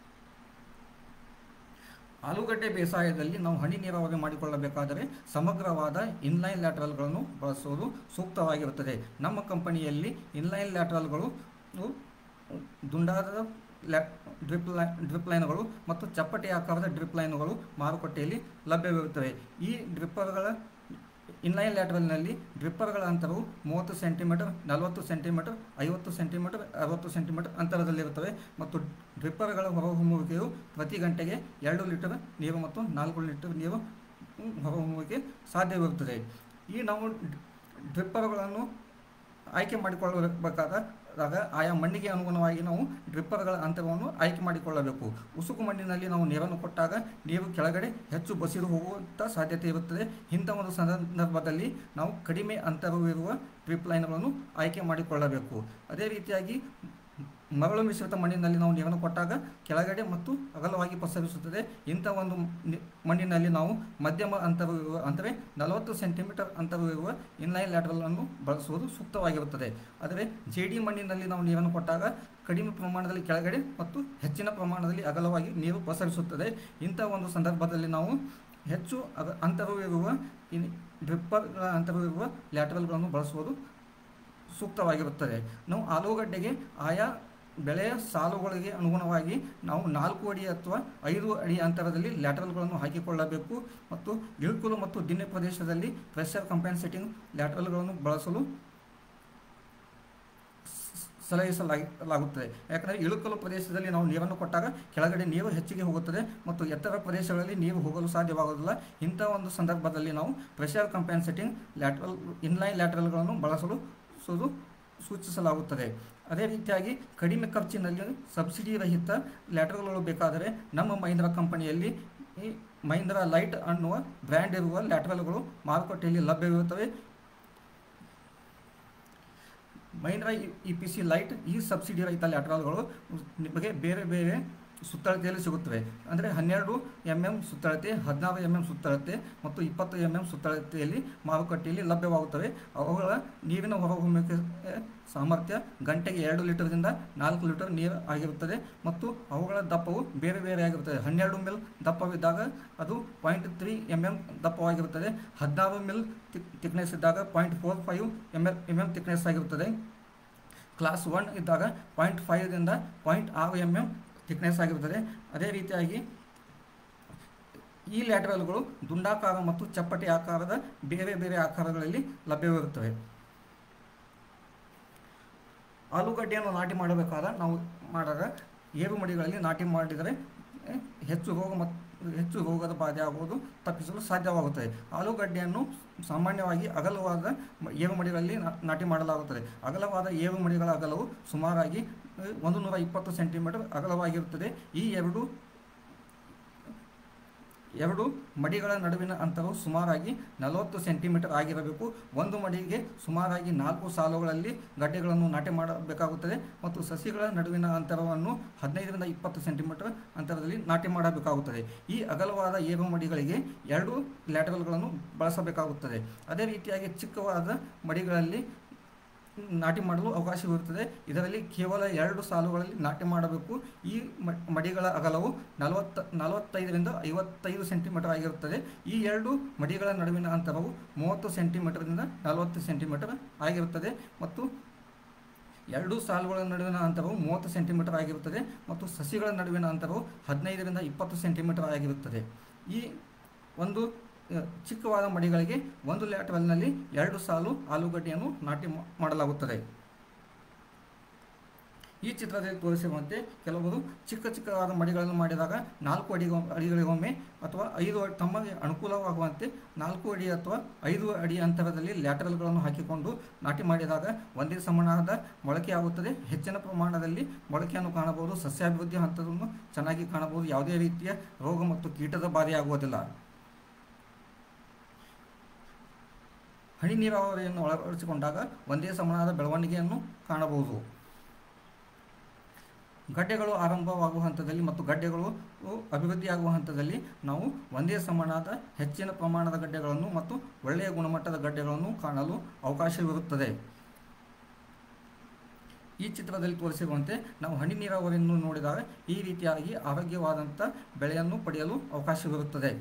ಆಲೂಗಡ್ಡೆ ಬೇಸಾಯದಲ್ಲಿ ನಾವು ಹನಿ ನೀರಾವರಿ ಮಾಡಿಕೊಳ್ಳಬೇಕಾದರೆ ಸಮಗ್ರವಾದ ಇನ್ಲೈನ್ ಲ್ಯಾಟರಲ್ಗಳನ್ನು ಬಳಸುವುದು ಸೂಕ್ತವಾಗಿರುತ್ತದೆ. ನಮ್ಮ ಕಂಪನಿಯಲ್ಲಿ ಇನ್ಲೈನ್ ಲ್ಯಾಟರಲ್ಗಳು ದುಂಡಾದ ಲ್ಯಾ ಡ್ರಿಪ್ ಲೈ ಡ್ರಿಪ್ ಲೈನ್ಗಳು ಮತ್ತು ಚಪ್ಪಟೆ ಆಕಾರದ ಡ್ರಿಪ್ ಲೈನ್ಗಳು ಮಾರುಕಟ್ಟೆಯಲ್ಲಿ ಲಭ್ಯವಿರುತ್ತವೆ. ಈ ಡ್ರಿಪ್ಪರ್ಗಳ ಇನ್ಲೈನ್ ಲ್ಯಾಟರಲ್ನಲ್ಲಿ ಡ್ರಿಪ್ಪರ್ಗಳ ಅಂತರವು ಮೂವತ್ತು ಸೆಂಟಿಮೀಟರ್, ನಲವತ್ತು ಸೆಂಟಿಮೀಟರ್, ಐವತ್ತು ಸೆಂಟಿಮೀಟರ್, ಅರವತ್ತು ಸೆಂಟಿಮೀಟರ್ ಅಂತರದಲ್ಲಿರುತ್ತವೆ ಮತ್ತು ಡ್ರಿಪ್ಪರ್ಗಳ ಹೊರಹೊಮ್ಮುವಿಕೆಯು ಪ್ರತಿ ಗಂಟೆಗೆ ಎರಡು ಲೀಟರ್ ನೀರು ಮತ್ತು ನಾಲ್ಕು ಲೀಟರ್ ನೀರು ಹೊರಹೊಮ್ಮುವಿಕೆ ಸಾಧ್ಯವಿರುತ್ತದೆ. ಈ ನಾವು ಡ್ರಿಪ್ಪರ್ಗಳನ್ನು ಆಯ್ಕೆ ಮಾಡಿಕೊಳ್ಳಬೇಕಾದಾಗ ಆಯಾ ಮಣ್ಣಿಗೆ ಅನುಗುಣವಾಗಿ ನಾವು ಡ್ರಿಪ್ಪರ್ಗಳ ಅಂತರವನ್ನು ಆಯ್ಕೆ ಮಾಡಿಕೊಳ್ಳಬೇಕು. ಉಸುಕು ಮಣ್ಣಿನಲ್ಲಿ ನಾವು ನೀರನ್ನು ಕೊಟ್ಟಾಗ ನೀರು ಕೆಳಗಡೆ ಹೆಚ್ಚು ಬಸಿದು ಹೋಗುವಂಥ ಸಾಧ್ಯತೆ ಇರುತ್ತದೆ. ಇಂಥ ಒಂದು ಸಂದರ್ಭದಲ್ಲಿ ನಾವು ಕಡಿಮೆ ಅಂತರವಿರುವ ಡ್ರಿಪ್ ಲೈನ್ಗಳನ್ನು ಆಯ್ಕೆ ಮಾಡಿಕೊಳ್ಳಬೇಕು. ಅದೇ ರೀತಿಯಾಗಿ ಮರಳು ಮಿಶ್ರಿತ ಮಣ್ಣಿನಲ್ಲಿ ನಾವು ನೀರನ್ನು ಕೊಟ್ಟಾಗ ಕೆಳಗಡೆ ಮತ್ತು ಅಗಲವಾಗಿ ಪಸರಿಸುತ್ತದೆ. ಇಂಥ ಒಂದು ಮಣ್ಣಿನಲ್ಲಿ ನಾವು ಮಧ್ಯಮ ಅಂತರವಿರುವ ಅಂದರೆ ನಲವತ್ತು ಸೆಂಟಿಮೀಟರ್ ಅಂತರವಿರುವ ಇನ್ಲೈನ್ ಲ್ಯಾಟರಲನ್ನು ಬಳಸುವುದು ಸೂಕ್ತವಾಗಿರುತ್ತದೆ. ಆದರೆ ಜೇಡಿ ಮಣ್ಣಿನಲ್ಲಿ ನಾವು ನೀರನ್ನು ಕೊಟ್ಟಾಗ ಕಡಿಮೆ ಪ್ರಮಾಣದಲ್ಲಿ ಕೆಳಗಡೆ ಮತ್ತು ಹೆಚ್ಚಿನ ಪ್ರಮಾಣದಲ್ಲಿ ಅಗಲವಾಗಿ ನೀರು ಪಸರಿಸುತ್ತದೆ. ಇಂಥ ಒಂದು ಸಂದರ್ಭದಲ್ಲಿ ನಾವು ಹೆಚ್ಚು ಅಗ ಅಂತರವಿರುವ ಡ್ರಿಪ್ಪರ್ಗಳ ಅಂತರವಿರುವ ಲ್ಯಾಟರಲ್ಗಳನ್ನು ಬಳಸುವುದು ಸೂಕ್ತವಾಗಿರುತ್ತದೆ. ನಾವು ಆಲೂಗಡ್ಡೆಗೆ ಆಯಾ ಬೆಳೆಯ ಸಾಲುಗಳಿಗೆ ಅನುಗುಣವಾಗಿ ನಾವು ನಾಲ್ಕು ಅಡಿ ಅಥವಾ ಐದು ಅಡಿ ಅಂತರದಲ್ಲಿ ಲ್ಯಾಟರಲ್ಗಳನ್ನು ಹಾಕಿಕೊಳ್ಳಬೇಕು ಮತ್ತು ಇಳುಕಲು ಮತ್ತು ದಿಣ್ಣೆ ಪ್ರದೇಶದಲ್ಲಿ ಪ್ರೆಷರ್ ಕಂಪೆನ್ಸೇಟಿಂಗ್ ಲ್ಯಾಟರಲ್ಗಳನ್ನು ಬಳಸಲು ಸಲಹಿಸಲಾಗುತ್ತದೆ. ಯಾಕಂದರೆ ಇಳುಕಲು ಪ್ರದೇಶದಲ್ಲಿ ನಾವು ನೀರನ್ನು ಕೊಟ್ಟಾಗ ಕೆಳಗಡೆ ನೀರು ಹೆಚ್ಚಿಗೆ ಹೋಗುತ್ತದೆ ಮತ್ತು ಎತ್ತರ ಪ್ರದೇಶಗಳಲ್ಲಿ ನೀರು ಹೋಗಲು ಸಾಧ್ಯವಾಗುವುದಿಲ್ಲ. ಇಂಥ ಒಂದು ಸಂದರ್ಭದಲ್ಲಿ ನಾವು ಪ್ರೆಷರ್ ಕಂಪೆನ್ಸೇಟಿಂಗ್ ಲ್ಯಾಟರಲ್ ಇನ್ಲೈನ್ ಲ್ಯಾಟರಲ್ಗಳನ್ನು ಬಳಸಲು ಸೂದು ಸೂಚಿಸಲಾಗುತ್ತದೆ. ಅದೇ ರೀತಿಯಾಗಿ ಕಡಿಮೆ ಖರ್ಚಿನಲ್ಲಿ ಸಬ್ಸಿಡಿ ರಹಿತ ಲ್ಯಾಟರಲ್ಗಳು ಬೇಕಾದರೆ ನಮ್ಮ ಮಹೀಂದ್ರಾ ಕಂಪನಿಯಲ್ಲಿ ಈ ಮಹೀಂದ್ರಾ ಲೈಟ್ ಅನ್ನುವ ಬ್ರ್ಯಾಂಡ್ ಇರುವ ಲ್ಯಾಟರಲ್ಗಳು ಮಾರುಕಟ್ಟೆಯಲ್ಲಿ ಲಭ್ಯವಿರುತ್ತವೆ. Mahindra E P C light ಈ ಸಬ್ಸಿಡಿ ರಹಿತ ಲ್ಯಾಟರಲ್ಗಳು ನಿಮಗೆ ಬೇರೆ ಬೇರೆ ಸುತ್ತಳತೆಯಲ್ಲಿ ಸಿಗುತ್ತವೆ. ಅಂದರೆ ಹನ್ನೆರಡು ಎಮ್ ಎಮ್ ಸುತ್ತಳತೆ, ಹದಿನಾರು ಎಮ್ ಎಮ್ ಸುತ್ತಳತೆ ಮತ್ತು ಇಪ್ಪತ್ತು ಎಮ್ ಎಮ್ ಸುತ್ತಳತೆಯಲ್ಲಿ ಮಾರುಕಟ್ಟೆಯಲ್ಲಿ ಲಭ್ಯವಾಗುತ್ತವೆ. ಅವುಗಳ ನೀರಿನ ಹೊರಹೊಮ್ಮುವಿಕೆ ಸಾಮರ್ಥ್ಯ ಗಂಟೆಗೆ ಎರಡು ಲೀಟರ್ದಿಂದ ನಾಲ್ಕು ಲೀಟರ್ ನೀರು ಆಗಿರುತ್ತದೆ ಮತ್ತು ಅವುಗಳ ದಪ್ಪವು ಬೇರೆ ಬೇರೆ ಆಗಿರುತ್ತದೆ. ಹನ್ನೆರಡು ಮಿಲ್ ದಪ್ಪವಿದ್ದಾಗ ಅದು ಪಾಯಿಂಟ್ ತ್ರೀ ಎಮ್ ಎಮ್ ದಪ್ಪವಾಗಿರುತ್ತದೆ. ಹದಿನಾರು ಮಿಲ್ ತಿಕ್ನೆಸ್ ಇದ್ದಾಗ point four five M L M M thickness ಆಗಿರುತ್ತದೆ. ಕ್ಲಾಸ್ ಒನ್ ಇದ್ದಾಗ ಪಾಯಿಂಟ್ ಫೈವ್ದಿಂದ ಪಾಯಿಂಟ್ ಆರು ಎಮ್ ಎಮ್ ಥಿಕ್ನೆಸ್ ಆಗಿರುತ್ತದೆ. ಅದೇ ರೀತಿಯಾಗಿ ಈ ಲ್ಯಾಟರಲ್ಗಳು ದುಂಡಾಕಾರ ಮತ್ತು ಚಪ್ಪಟೆ ಆಕಾರದ ಬೇರೆ ಬೇರೆ ಆಕಾರಗಳಲ್ಲಿ ಲಭ್ಯವಿರುತ್ತವೆ. ಆಲೂಗಡ್ಡೆಯನ್ನು ನಾಟಿ ಮಾಡಬೇಕಾದ ನಾವು ಮಾಡಿದಾಗ ಏರು ಮಡಿಗಳಲ್ಲಿ ನಾಟಿ ಮಾಡಿದರೆ ಹೆಚ್ಚು ರೋಗ ಮತ್ತು ಹೆಚ್ಚು ರೋಗದ ಬಾಧೆ ಆಗುವುದು ತಪ್ಪಿಸಲು ಸಾಧ್ಯವಾಗುತ್ತದೆ. ಆಲೂಗಡ್ಡೆಯನ್ನು ಸಾಮಾನ್ಯವಾಗಿ ಅಗಲವಾದ ಏರು ಮಡಿಗಳಲ್ಲಿ ನಾಟಿ ಮಾಡಲಾಗುತ್ತದೆ. ಅಗಲವಾದ ಏರು ಮಡಿಗಳ ಅಗಲವು ಸುಮಾರಾಗಿ ಒಂದು ನೂರ ಇಪ್ಪತ್ತು ಸೆಂಟಿಮೀಟರ್ ಅಗಲವಾಗಿರುತ್ತದೆ. ಈ ಎರಡು ಎರಡು ಮಡಿಗಳ ನಡುವಿನ ಅಂತರವು ಸುಮಾರಾಗಿ ನಲವತ್ತು ಸೆಂಟಿಮೀಟರ್ ಆಗಿರಬೇಕು. ಒಂದು ಮಡಿಗೆ ಸುಮಾರಾಗಿ ನಾಲ್ಕು ಸಾಲುಗಳಲ್ಲಿ ಗಡ್ಡೆಗಳನ್ನು ನಾಟಿ ಮಾಡಬೇಕಾಗುತ್ತದೆ ಮತ್ತು ಸಸಿಗಳ ನಡುವಿನ ಅಂತರವನ್ನು ಹದಿನೈದರಿಂದ ಇಪ್ಪತ್ತು ಸೆಂಟಿಮೀಟರ್ ಅಂತರದಲ್ಲಿ ನಾಟಿ ಮಾಡಬೇಕಾಗುತ್ತದೆ. ಈ ಅಗಲವಾದ ಏರು ಮಡಿಗಳಿಗೆ ಎರಡು ಲ್ಯಾಟರಲ್ಗಳನ್ನು ಬಳಸಬೇಕಾಗುತ್ತದೆ. ಅದೇ ರೀತಿಯಾಗಿ ಚಿಕ್ಕವಾದ ಮಡಿಗಳಲ್ಲಿ ನಾಟಿ ಮಾಡಲು ಅವಕಾಶವಿರುತ್ತದೆ. ಇದರಲ್ಲಿ ಕೇವಲ ಎರಡು ಸಾಲುಗಳಲ್ಲಿ ನಾಟಿ ಮಾಡಬೇಕು. ಈ ಮಡಿಗಳ ಅಗಲವು ನಲವತ್ತ ನಲವತ್ತೈದರಿಂದ ಐವತ್ತೈದು ಸೆಂಟಿಮೀಟರ್ ಆಗಿರುತ್ತದೆ. ಈ ಎರಡು ಮಡಿಗಳ ನಡುವಿನ ಅಂತರವು ಮೂವತ್ತು ಸೆಂಟಿಮೀಟರ್ದಿಂದ ನಲವತ್ತು ಸೆಂಟಿಮೀಟರ್ ಆಗಿರುತ್ತದೆ ಮತ್ತು ಎರಡು ಸಾಲುಗಳ ನಡುವಿನ ಅಂತರವು ಮೂವತ್ತು ಸೆಂಟಿಮೀಟರ್ ಆಗಿರುತ್ತದೆ ಮತ್ತು ಸಸಿಗಳ ನಡುವಿನ ಅಂತರವು ಹದಿನೈದರಿಂದ ಇಪ್ಪತ್ತು ಸೆಂಟಿಮೀಟರ್ ಆಗಿರುತ್ತದೆ. ಈ ಒಂದು ಚಿಕ್ಕವಾದ ಮಡಿಗಳಿಗೆ ಒಂದು ಲ್ಯಾಟರಲ್ನಲ್ಲಿ ಎರಡು ಸಾಲು ಆಲೂಗಡ್ಡೆಯನ್ನು ನಾಟಿ ಮಾಡಲಾಗುತ್ತದೆ. ಈ ಚಿತ್ರದಲ್ಲಿ ತೋರಿಸಿರುವಂತೆ ಕೆಲವರು ಚಿಕ್ಕ ಚಿಕ್ಕವಾದ ಮಡಿಗಳನ್ನು ಮಾಡಿದಾಗ ನಾಲ್ಕು ಅಡಿ ಅಡಿಗಳಿಗೊಮ್ಮೆ ಅಥವಾ ಐದು ತಮಗೆ ಅನುಕೂಲವಾಗುವಂತೆ ನಾಲ್ಕು ಅಡಿ ಅಥವಾ ಐದು ಅಡಿ ಅಂತರದಲ್ಲಿ ಲ್ಯಾಟರಲ್ಗಳನ್ನು ಹಾಕಿಕೊಂಡು ನಾಟಿ ಮಾಡಿದಾಗ ಒಂದೇ ಸಮಾನವಾದ ಮೊಳಕೆ ಆಗುತ್ತದೆ. ಹೆಚ್ಚಿನ ಪ್ರಮಾಣದಲ್ಲಿ ಮೊಳಕೆಯನ್ನು ಕಾಣಬಹುದು. ಸಸ್ಯಾಭಿವೃದ್ಧಿ ಹಂತವನ್ನು ಚೆನ್ನಾಗಿ ಕಾಣಬಹುದು. ಯಾವುದೇ ರೀತಿಯ ರೋಗ ಮತ್ತು ಕೀಟದ ಬಾಧೆಯಾಗುವುದಿಲ್ಲ. ಹನಿ ನೀರಾವರಿಯನ್ನು ಅಳವಡಿಸಿಕೊಂಡಾಗ ಒಂದೇ ಸಮಾನವಾದ ಬೆಳವಣಿಗೆಯನ್ನು ಕಾಣಬಹುದು. ಗಡ್ಡೆಗಳು ಆರಂಭವಾಗುವ ಹಂತದಲ್ಲಿ ಮತ್ತು ಗಡ್ಡೆಗಳು ಅಭಿವೃದ್ಧಿಯಾಗುವ ಹಂತದಲ್ಲಿ ನಾವು ಒಂದೇ ಸಮಾನವಾದ ಹೆಚ್ಚಿನ ಪ್ರಮಾಣದ ಗಡ್ಡೆಗಳನ್ನು ಮತ್ತು ಒಳ್ಳೆಯ ಗುಣಮಟ್ಟದ ಗಡ್ಡೆಗಳನ್ನು ಕಾಣಲು ಅವಕಾಶವಿರುತ್ತದೆ. ಈ ಚಿತ್ರದಲ್ಲಿ ತೋರಿಸಿರುವಂತೆ ನಾವು ಹನಿ ನೀರಾವರಿಯನ್ನು ನೋಡಿದಾಗ ಈ ರೀತಿಯಾಗಿ ಆರೋಗ್ಯವಾದಂಥ ಬೆಳೆಯನ್ನು ಪಡೆಯಲು ಅವಕಾಶವಿರುತ್ತದೆ.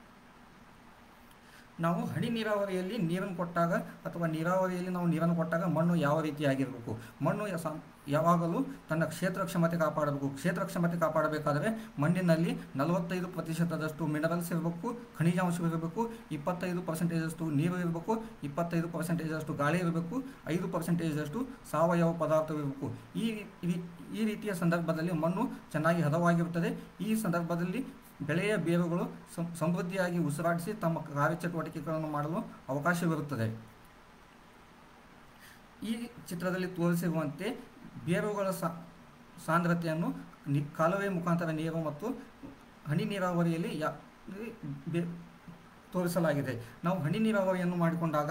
ನಾವು ಹನಿ ನೀರಾವರಿಯಲ್ಲಿ ನೀರನ್ನು ಕೊಟ್ಟಾಗ ಅಥವಾ ನೀರಾವರಿಯಲ್ಲಿ ನಾವು ನೀರನ್ನು ಕೊಟ್ಟಾಗ ಮಣ್ಣು ಯಾವ ರೀತಿಯಾಗಿರಬೇಕು? ಮಣ್ಣು ಯಾವಾಗಲೂ ತನ್ನ ಕ್ಷೇತ್ರ ಕ್ಷಮತೆ ಕಾಪಾಡಬೇಕು. ಕ್ಷೇತ್ರ ಕ್ಷಮತೆ ಕಾಪಾಡಬೇಕಾದರೆ ಮಣ್ಣಿನಲ್ಲಿ ನಲವತ್ತೈದು ಪ್ರತಿಶತದಷ್ಟು ಮಿನರಲ್ಸ್ ಇರಬೇಕು, ಖನಿಜಾಂಶವಿರಬೇಕು, ಇಪ್ಪತ್ತೈದು ಪರ್ಸೆಂಟೇಜಷ್ಟು ನೀರು ಇರಬೇಕು, ಇಪ್ಪತ್ತೈದು ಪರ್ಸೆಂಟೇಜಷ್ಟು ಗಾಳಿ ಇರಬೇಕು, ಐದು ಪರ್ಸೆಂಟೇಜಷ್ಟು ಸಾವಯವ ಪದಾರ್ಥವಿರಬೇಕು. ಈ ಈ ರೀತಿಯ ಸಂದರ್ಭದಲ್ಲಿ ಮಣ್ಣು ಚೆನ್ನಾಗಿ ಹದವಾಗಿರುತ್ತದೆ. ಈ ಸಂದರ್ಭದಲ್ಲಿ ಬೆಳೆಯ ಬೇರುಗಳು ಸಮೃದ್ಧಿಯಾಗಿ ಉಸಿರಾಡಿಸಿ ತಮ್ಮ ಕಾರ್ಯಚಟುವಟಿಕೆಗಳನ್ನು ಮಾಡಲು ಅವಕಾಶವಿರುತ್ತದೆ. ಈ ಚಿತ್ರದಲ್ಲಿ ತೋರಿಸಿರುವಂತೆ ಬೇರುಗಳ ಸಾಂದ್ರತೆಯನ್ನು ಕಾಲುವೆ ಮುಖಾಂತರ ನೀರು ಮತ್ತು ಹನಿ ನೀರಾವರಿಯಲ್ಲಿ ಯಾ ತೋರಿಸಲಾಗಿದೆ. ನಾವು ಹನಿ ನೀರಾವರಿಯನ್ನು ಮಾಡಿಕೊಂಡಾಗ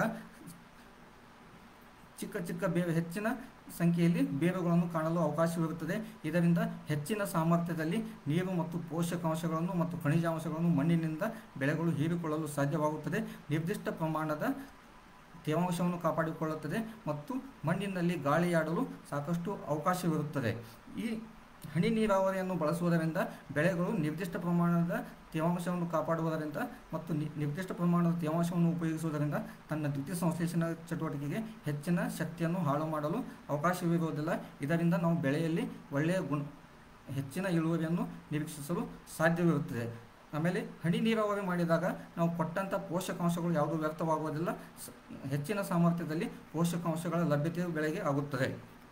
ಚಿಕ್ಕ ಚಿಕ್ಕ ಬೇರು ಹೆಚ್ಚಿನ ಸಂಖ್ಯೆಯಲ್ಲಿ ಬೇರುಗಳನ್ನು ಕಾಣಲು ಅವಕಾಶವಿರುತ್ತದೆ. ಇದರಿಂದ ಹೆಚ್ಚಿನ ಸಾಮರ್ಥ್ಯದಲ್ಲಿ ನೀರು ಮತ್ತು ಪೋಷಕಾಂಶಗಳನ್ನು ಮತ್ತು ಖನಿಜಾಂಶಗಳನ್ನು ಮಣ್ಣಿನಿಂದ ಬೆಳೆಗಳು ಹೀರಿಕೊಳ್ಳಲು ಸಾಧ್ಯವಾಗುತ್ತದೆ. ನಿರ್ದಿಷ್ಟ ಪ್ರಮಾಣದ ತೇವಾಂಶವನ್ನು ಕಾಪಾಡಿಕೊಳ್ಳುತ್ತದೆ ಮತ್ತು ಮಣ್ಣಿನಲ್ಲಿ ಗಾಳಿಯಾಡಲು ಸಾಕಷ್ಟು ಅವಕಾಶವಿರುತ್ತದೆ. ಈ ಹನಿ ನೀರಾವರಿಯನ್ನು ಬಳಸುವುದರಿಂದ ಬೆಳೆಗಳು ನಿರ್ದಿಷ್ಟ ಪ್ರಮಾಣದ ತೇವಾಂಶವನ್ನು ಕಾಪಾಡುವುದರಿಂದ ಮತ್ತು ನಿರ್ದಿಷ್ಟ ಪ್ರಮಾಣದ ತೇವಾಂಶವನ್ನು ಉಪಯೋಗಿಸುವುದರಿಂದ ತನ್ನ ದ್ಯುತಿ ಸಂಶ್ಲೇಷಣಾ ಚಟುವಟಿಕೆಗೆ ಹೆಚ್ಚಿನ ಶಕ್ತಿಯನ್ನು ಹಾಳು ಮಾಡಲು ಅವಕಾಶವಿರುವುದಿಲ್ಲ. ಇದರಿಂದ ನಾವು ಬೆಳೆಯಲ್ಲಿ ಒಳ್ಳೆಯ ಗುಣ ಹೆಚ್ಚಿನ ಇಳುವರಿಯನ್ನು ನಿರೀಕ್ಷಿಸಲು ಸಾಧ್ಯವಿರುತ್ತದೆ. ಆಮೇಲೆ ಹನಿ ನೀರಾವರಿ ಮಾಡಿದಾಗ ನಾವು ಕೊಟ್ಟಂಥ ಪೋಷಕಾಂಶಗಳು ಯಾವುದೂ ವ್ಯರ್ಥವಾಗುವುದಿಲ್ಲ. ಹೆಚ್ಚಿನ ಸಾಮರ್ಥ್ಯದಲ್ಲಿ ಪೋಷಕಾಂಶಗಳ ಲಭ್ಯತೆಯು ಬೆಳೆಗೆ ಆಗುತ್ತದೆ.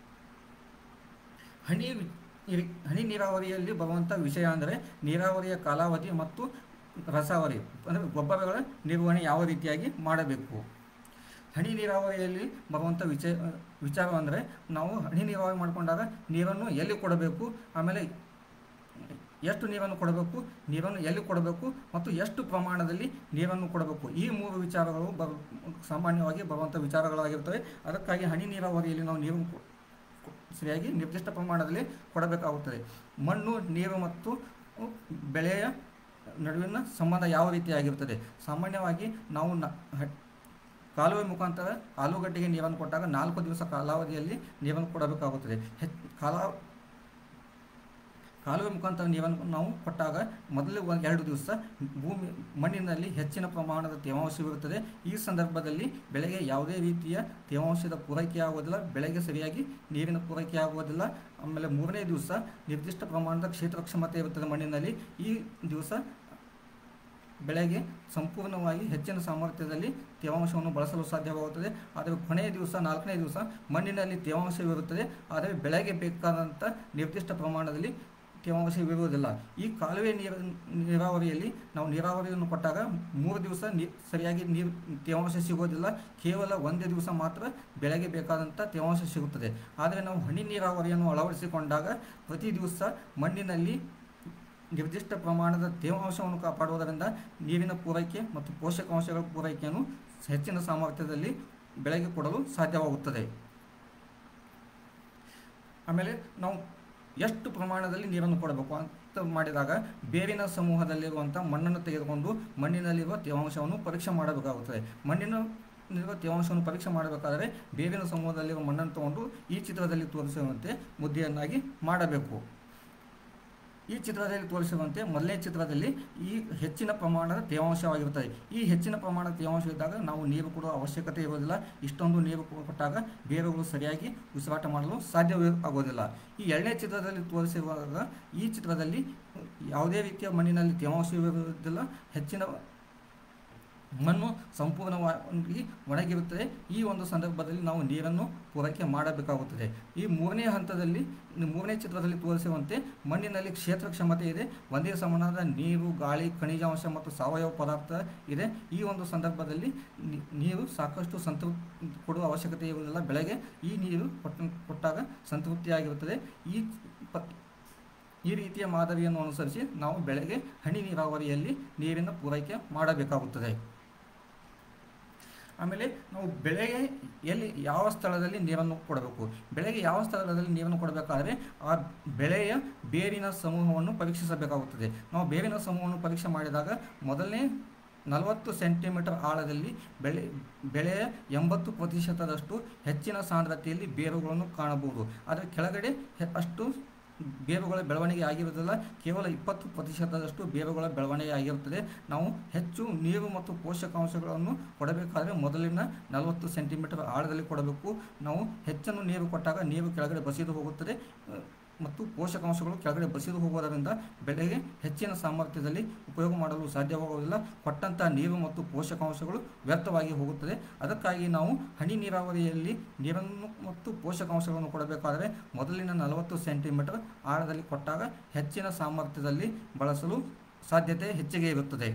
ಹನಿ ಹನಿ ನೀರಾವರಿಯಲ್ಲಿ ಬರುವಂಥ ವಿಷಯ ಅಂದರೆ ನೀರಾವರಿಯ ಕಾಲಾವಧಿ ಮತ್ತು ರಸಾವರಿ ಅಂದರೆ ಗೊಬ್ಬರಗಳ ನಿರ್ವಹಣೆ ಯಾವ ರೀತಿಯಾಗಿ ಮಾಡಬೇಕು. ಹನಿ ನೀರಾವರಿಯಲ್ಲಿ ಬರುವಂಥ ವಿಚ ವಿಚಾರ ಅಂದರೆ ನಾವು ಹನಿ ನೀರಾವರಿ ಮಾಡಿಕೊಂಡಾಗ ನೀರನ್ನು ಎಲ್ಲಿ ಕೊಡಬೇಕು, ಆಮೇಲೆ ಎಷ್ಟು ನೀರನ್ನು ಕೊಡಬೇಕು, ನೀರನ್ನು ಎಲ್ಲಿ ಕೊಡಬೇಕು ಮತ್ತು ಎಷ್ಟು ಪ್ರಮಾಣದಲ್ಲಿ ನೀರನ್ನು ಕೊಡಬೇಕು. ಈ ಮೂರು ವಿಚಾರಗಳು ಬರ ಸಾಮಾನ್ಯವಾಗಿ ಬರುವಂಥ ವಿಚಾರಗಳಾಗಿರ್ತವೆ. ಅದಕ್ಕಾಗಿ ಹನಿ ನೀರಾವರಿಯಲ್ಲಿ ನಾವು ನೀರು ಸರಿಯಾಗಿ ನಿರ್ದಿಷ್ಟ ಪ್ರಮಾಣದಲ್ಲಿ ಕೊಡಬೇಕಾಗುತ್ತದೆ. ಮಣ್ಣು, ನೀರು ಮತ್ತು ಬೆಳೆಯ ನಡುವಿನ ಸಂಬಂಧ ಯಾವ ರೀತಿಯಾಗಿರುತ್ತದೆ? ಸಾಮಾನ್ಯವಾಗಿ ನಾವು ನ ಕಾಲುವೆ ಮುಖಾಂತರ ಆಲೂಗಡ್ಡೆಗೆ ನೀರನ್ನು ಕೊಟ್ಟಾಗ ನಾಲ್ಕು ದಿವಸ ಕಾಲಾವಧಿಯಲ್ಲಿ ನೀರನ್ನು ಕೊಡಬೇಕಾಗುತ್ತದೆ. ಹೆಚ್ಚು ಕಾಲ ಕಾಲುವೆ ಮುಖಾಂತರ ನೀರನ್ನು ನಾವು ಕೊಟ್ಟಾಗ ಮೊದಲು ಒಂದು ಎರಡು ದಿವಸ ಭೂಮಿ ಮಣ್ಣಿನಲ್ಲಿ ಹೆಚ್ಚಿನ ಪ್ರಮಾಣದ ತೇವಾಂಶವಿರುತ್ತದೆ. ಈ ಸಂದರ್ಭದಲ್ಲಿ ಬೆಳೆಗೆ ಯಾವುದೇ ರೀತಿಯ ತೇವಾಂಶದ ಪೂರೈಕೆ ಆಗುವುದಿಲ್ಲ, ಬೆಳೆಗೆ ಸರಿಯಾಗಿ ನೀರಿನ ಪೂರೈಕೆ ಆಗುವುದಿಲ್ಲ. ಆಮೇಲೆ ಮೂರನೇ ದಿವಸ ನಿರ್ದಿಷ್ಟ ಪ್ರಮಾಣದ ಕ್ಷೇತ್ರ ಕ್ಷಮತೆ ಇರುತ್ತದೆ ಮಣ್ಣಿನಲ್ಲಿ. ಈ ದಿವಸ ಬೆಳೆಗೆ ಸಂಪೂರ್ಣವಾಗಿ ಹೆಚ್ಚಿನ ಸಾಮರ್ಥ್ಯದಲ್ಲಿ ತೇವಾಂಶವನ್ನು ಬಳಸಲು ಸಾಧ್ಯವಾಗುತ್ತದೆ. ಆದರೆ ಕೊನೆಯ ದಿವಸ ನಾಲ್ಕನೇ ದಿವಸ ಮಣ್ಣಿನಲ್ಲಿ ತೇವಾಂಶವಿರುತ್ತದೆ, ಆದರೆ ಬೆಳೆಗೆ ಬೇಕಾದಂಥ ನಿರ್ದಿಷ್ಟ ಪ್ರಮಾಣದಲ್ಲಿ ತೇವಾಂಶವಿರುವುದಿಲ್ಲ. ಈ ಕಾಲುವೆ ನೀರು ನೀರಾವರಿಯಲ್ಲಿ ನಾವು ನೀರಾವರಿಯನ್ನು ಕೊಟ್ಟಾಗ ಮೂರು ದಿವಸ ನೀ ಸರಿಯಾಗಿ ನೀರು ತೇವಾಂಶ ಸಿಗೋದಿಲ್ಲ. ಕೇವಲ ಒಂದೇ ದಿವಸ ಮಾತ್ರ ಬೆಳೆಗೆ ಬೇಕಾದಂಥ ತೇವಾಂಶ ಸಿಗುತ್ತದೆ. ಆದರೆ ನಾವು ಹನಿ ನೀರಾವರಿಯನ್ನು ಅಳವಡಿಸಿಕೊಂಡಾಗ ಪ್ರತಿ ದಿವಸ ಮಣ್ಣಿನಲ್ಲಿ ನಿರ್ದಿಷ್ಟ ಪ್ರಮಾಣದ ತೇವಾಂಶವನ್ನು ಕಾಪಾಡುವುದರಿಂದ ನೀರಿನ ಪೂರೈಕೆ ಮತ್ತು ಪೋಷಕಾಂಶಗಳ ಪೂರೈಕೆಯನ್ನು ಹೆಚ್ಚಿನ ಸಾಮರ್ಥ್ಯದಲ್ಲಿ ಬೆಳೆಗೆ ಕೊಡಲು ಸಾಧ್ಯವಾಗುತ್ತದೆ. ಆಮೇಲೆ ನಾವು ಎಷ್ಟು ಪ್ರಮಾಣದಲ್ಲಿ ನೀರನ್ನು ಕೊಡಬೇಕು ಅಂತ ಮಾಡಿದಾಗ ಬೇರಿನ ಸಮೂಹದಲ್ಲಿರುವಂಥ ಮಣ್ಣನ್ನು ತೆಗೆದುಕೊಂಡು ಮಣ್ಣಿನಲ್ಲಿರುವ ತೇವಾಂಶವನ್ನು ಪರೀಕ್ಷೆ ಮಾಡಬೇಕಾಗುತ್ತದೆ. ಮಣ್ಣಿನ ತೇವಾಂಶವನ್ನು ಪರೀಕ್ಷೆ ಮಾಡಬೇಕಾದರೆ ಬೇವಿನ ಸಮೂಹದಲ್ಲಿರುವ ಮಣ್ಣನ್ನು ತಗೊಂಡು ಈ ಚಿತ್ರದಲ್ಲಿ ತೋರಿಸುವಂತೆ ಮುದ್ದೆಯನ್ನಾಗಿ ಮಾಡಬೇಕು. ಈ ಚಿತ್ರದಲ್ಲಿ ತೋರಿಸಿರುವಂತೆ ಮೊದಲನೇ ಚಿತ್ರದಲ್ಲಿ ಈ ಹೆಚ್ಚಿನ ಪ್ರಮಾಣದ ತೇವಾಂಶವಾಗಿರುತ್ತದೆ. ಈ ಹೆಚ್ಚಿನ ಪ್ರಮಾಣದ ತೇವಾಂಶ ಇದ್ದಾಗ ನಾವು ನೀರು ಕೊಡುವ ಅವಶ್ಯಕತೆ ಇರುವುದಿಲ್ಲ. ಇಷ್ಟೊಂದು ನೀರು ಕೊಟ್ಟಾಗ ಬೇರುಗಳು ಸರಿಯಾಗಿ ಉಸಿರಾಟ ಮಾಡಲು ಸಾಧ್ಯವೇ ಆಗೋದಿಲ್ಲ. ಈ ಎರಡನೇ ಚಿತ್ರದಲ್ಲಿ ತೋರಿಸಿರುವಾಗ ಈ ಚಿತ್ರದಲ್ಲಿ ಯಾವುದೇ ರೀತಿಯ ಮಣ್ಣಿನಲ್ಲಿ ತೇವಾಂಶವಿರುವುದಿಲ್ಲ. ಹೆಚ್ಚಿನ ಮಣ್ಣು ಸಂಪೂರ್ಣವಾಗಿ ಒಣಗಿರುತ್ತದೆ. ಈ ಒಂದು ಸಂದರ್ಭದಲ್ಲಿ ನಾವು ನೀರನ್ನು ಪೂರೈಕೆ ಮಾಡಬೇಕಾಗುತ್ತದೆ. ಈ ಮೂರನೇ ಹಂತದಲ್ಲಿ ಮೂರನೇ ಚಿತ್ರದಲ್ಲಿ ತೋರಿಸುವಂತೆ ಮಣ್ಣಿನಲ್ಲಿ ಕ್ಷೇತ್ರ ಕ್ಷಮತೆ ಇದೆ. ಒಂದೇ ಸಮನಾದ ನೀರು, ಗಾಳಿ, ಖನಿಜಾಂಶ ಮತ್ತು ಸಾವಯವ ಪದಾರ್ಥ ಇದೆ. ಈ ಒಂದು ಸಂದರ್ಭದಲ್ಲಿ ನೀರು ಸಾಕಷ್ಟು ಸಂತೃಪ್ತಿ ಕೊಡುವ ಅವಶ್ಯಕತೆ ಇರುವುದಿಲ್ಲ. ಬೆಳೆಗೆ ಈ ನೀರು ಕೊಟ್ಟ ಕೊಟ್ಟಾಗ ಸಂತೃಪ್ತಿಯಾಗಿರುತ್ತದೆ. ಈ ಪ ಈ ರೀತಿಯ ಮಾದರಿಯನ್ನು ಅನುಸರಿಸಿ ನಾವು ಬೆಳೆಗೆ ಹನಿ ನೀರಾವರಿಯಲ್ಲಿ ನೀರಿನ ಪೂರೈಕೆ ಮಾಡಬೇಕಾಗುತ್ತದೆ. ಆಮೇಲೆ ನಾವು ಬೆಳೆಗೆ ಎಲ್ಲಿ ಯಾವ ಸ್ಥಳದಲ್ಲಿ ನೀರನ್ನು ಕೊಡಬೇಕು, ಬೆಳೆಗೆ ಯಾವ ಸ್ಥಳದಲ್ಲಿ ನೀರನ್ನು ಕೊಡಬೇಕಾದರೆ ಆ ಬೆಳೆಯ ಬೇರಿನ ಸಮೂಹವನ್ನು ಪರೀಕ್ಷಿಸಬೇಕಾಗುತ್ತದೆ. ನಾವು ಬೇರಿನ ಸಮೂಹವನ್ನು ಪರೀಕ್ಷೆ ಮಾಡಿದಾಗ ಮೊದಲನೇ ನಲವತ್ತು ಸೆಂಟಿಮೀಟರ್ ಆಳದಲ್ಲಿ ಬೆಳೆ ಬೆಳೆಯ ಎಂಬತ್ತು ಪ್ರತಿಶತದಷ್ಟು ಹೆಚ್ಚಿನ ಸಾಂದ್ರತೆಯಲ್ಲಿ ಬೇರುಗಳನ್ನು ಕಾಣಬಹುದು. ಆದರೆ ಕೆಳಗಡೆ ಅಷ್ಟು ಬೇರುಗಳ ಬೆಳವಣಿಗೆ ಆಗಿರುವುದಿಲ್ಲ. ಕೇವಲ ಇಪ್ಪತ್ತು ಪ್ರತಿಶತದಷ್ಟು ಬೇರುಗಳ ಬೆಳವಣಿಗೆ ಆಗಿರುತ್ತದೆ. ನಾವು ಹೆಚ್ಚು ನೀರು ಮತ್ತು ಪೋಷಕಾಂಶಗಳನ್ನು ಕೊಡಬೇಕಾದರೆ ಮೊದಲಿನ ನಲವತ್ತು ಸೆಂಟಿಮೀಟರ್ ಆಳದಲ್ಲಿ ಕೊಡಬೇಕು. ನಾವು ಹೆಚ್ಚನ್ನು ನೀರು ಕೊಟ್ಟಾಗ ನೀರು ಕೆಳಗಡೆ ಬಸಿದು ಹೋಗುತ್ತದೆ ಮತ್ತು ಪೋಷಕಾಂಶಗಳು ಕೆಳಗಡೆ ಬಸಿದು ಹೋಗುವುದರಿಂದ ಬೆಳೆಗೆ ಹೆಚ್ಚಿನ ಸಾಮರ್ಥ್ಯದಲ್ಲಿ ಉಪಯೋಗ ಮಾಡಲು ಸಾಧ್ಯವಾಗುವುದಿಲ್ಲ. ಕೊಟ್ಟಂಥ ನೀರು ಮತ್ತು ಪೋಷಕಾಂಶಗಳು ವ್ಯರ್ಥವಾಗಿ ಹೋಗುತ್ತದೆ. ಅದಕ್ಕಾಗಿ ನಾವು ಹನಿ ನೀರಾವರಿಯಲ್ಲಿ ನೀರನ್ನು ಮತ್ತು ಪೋಷಕಾಂಶಗಳನ್ನು ಕೊಡಬೇಕಾದರೆ ಮೊದಲಿನ ನಲವತ್ತು ಸೆಂಟಿಮೀಟರ್ ಆಳದಲ್ಲಿ ಕೊಟ್ಟಾಗ ಹೆಚ್ಚಿನ ಸಾಮರ್ಥ್ಯದಲ್ಲಿ ಬಳಸಲು ಸಾಧ್ಯತೆ ಹೆಚ್ಚಿಗೆ ಇರುತ್ತದೆ.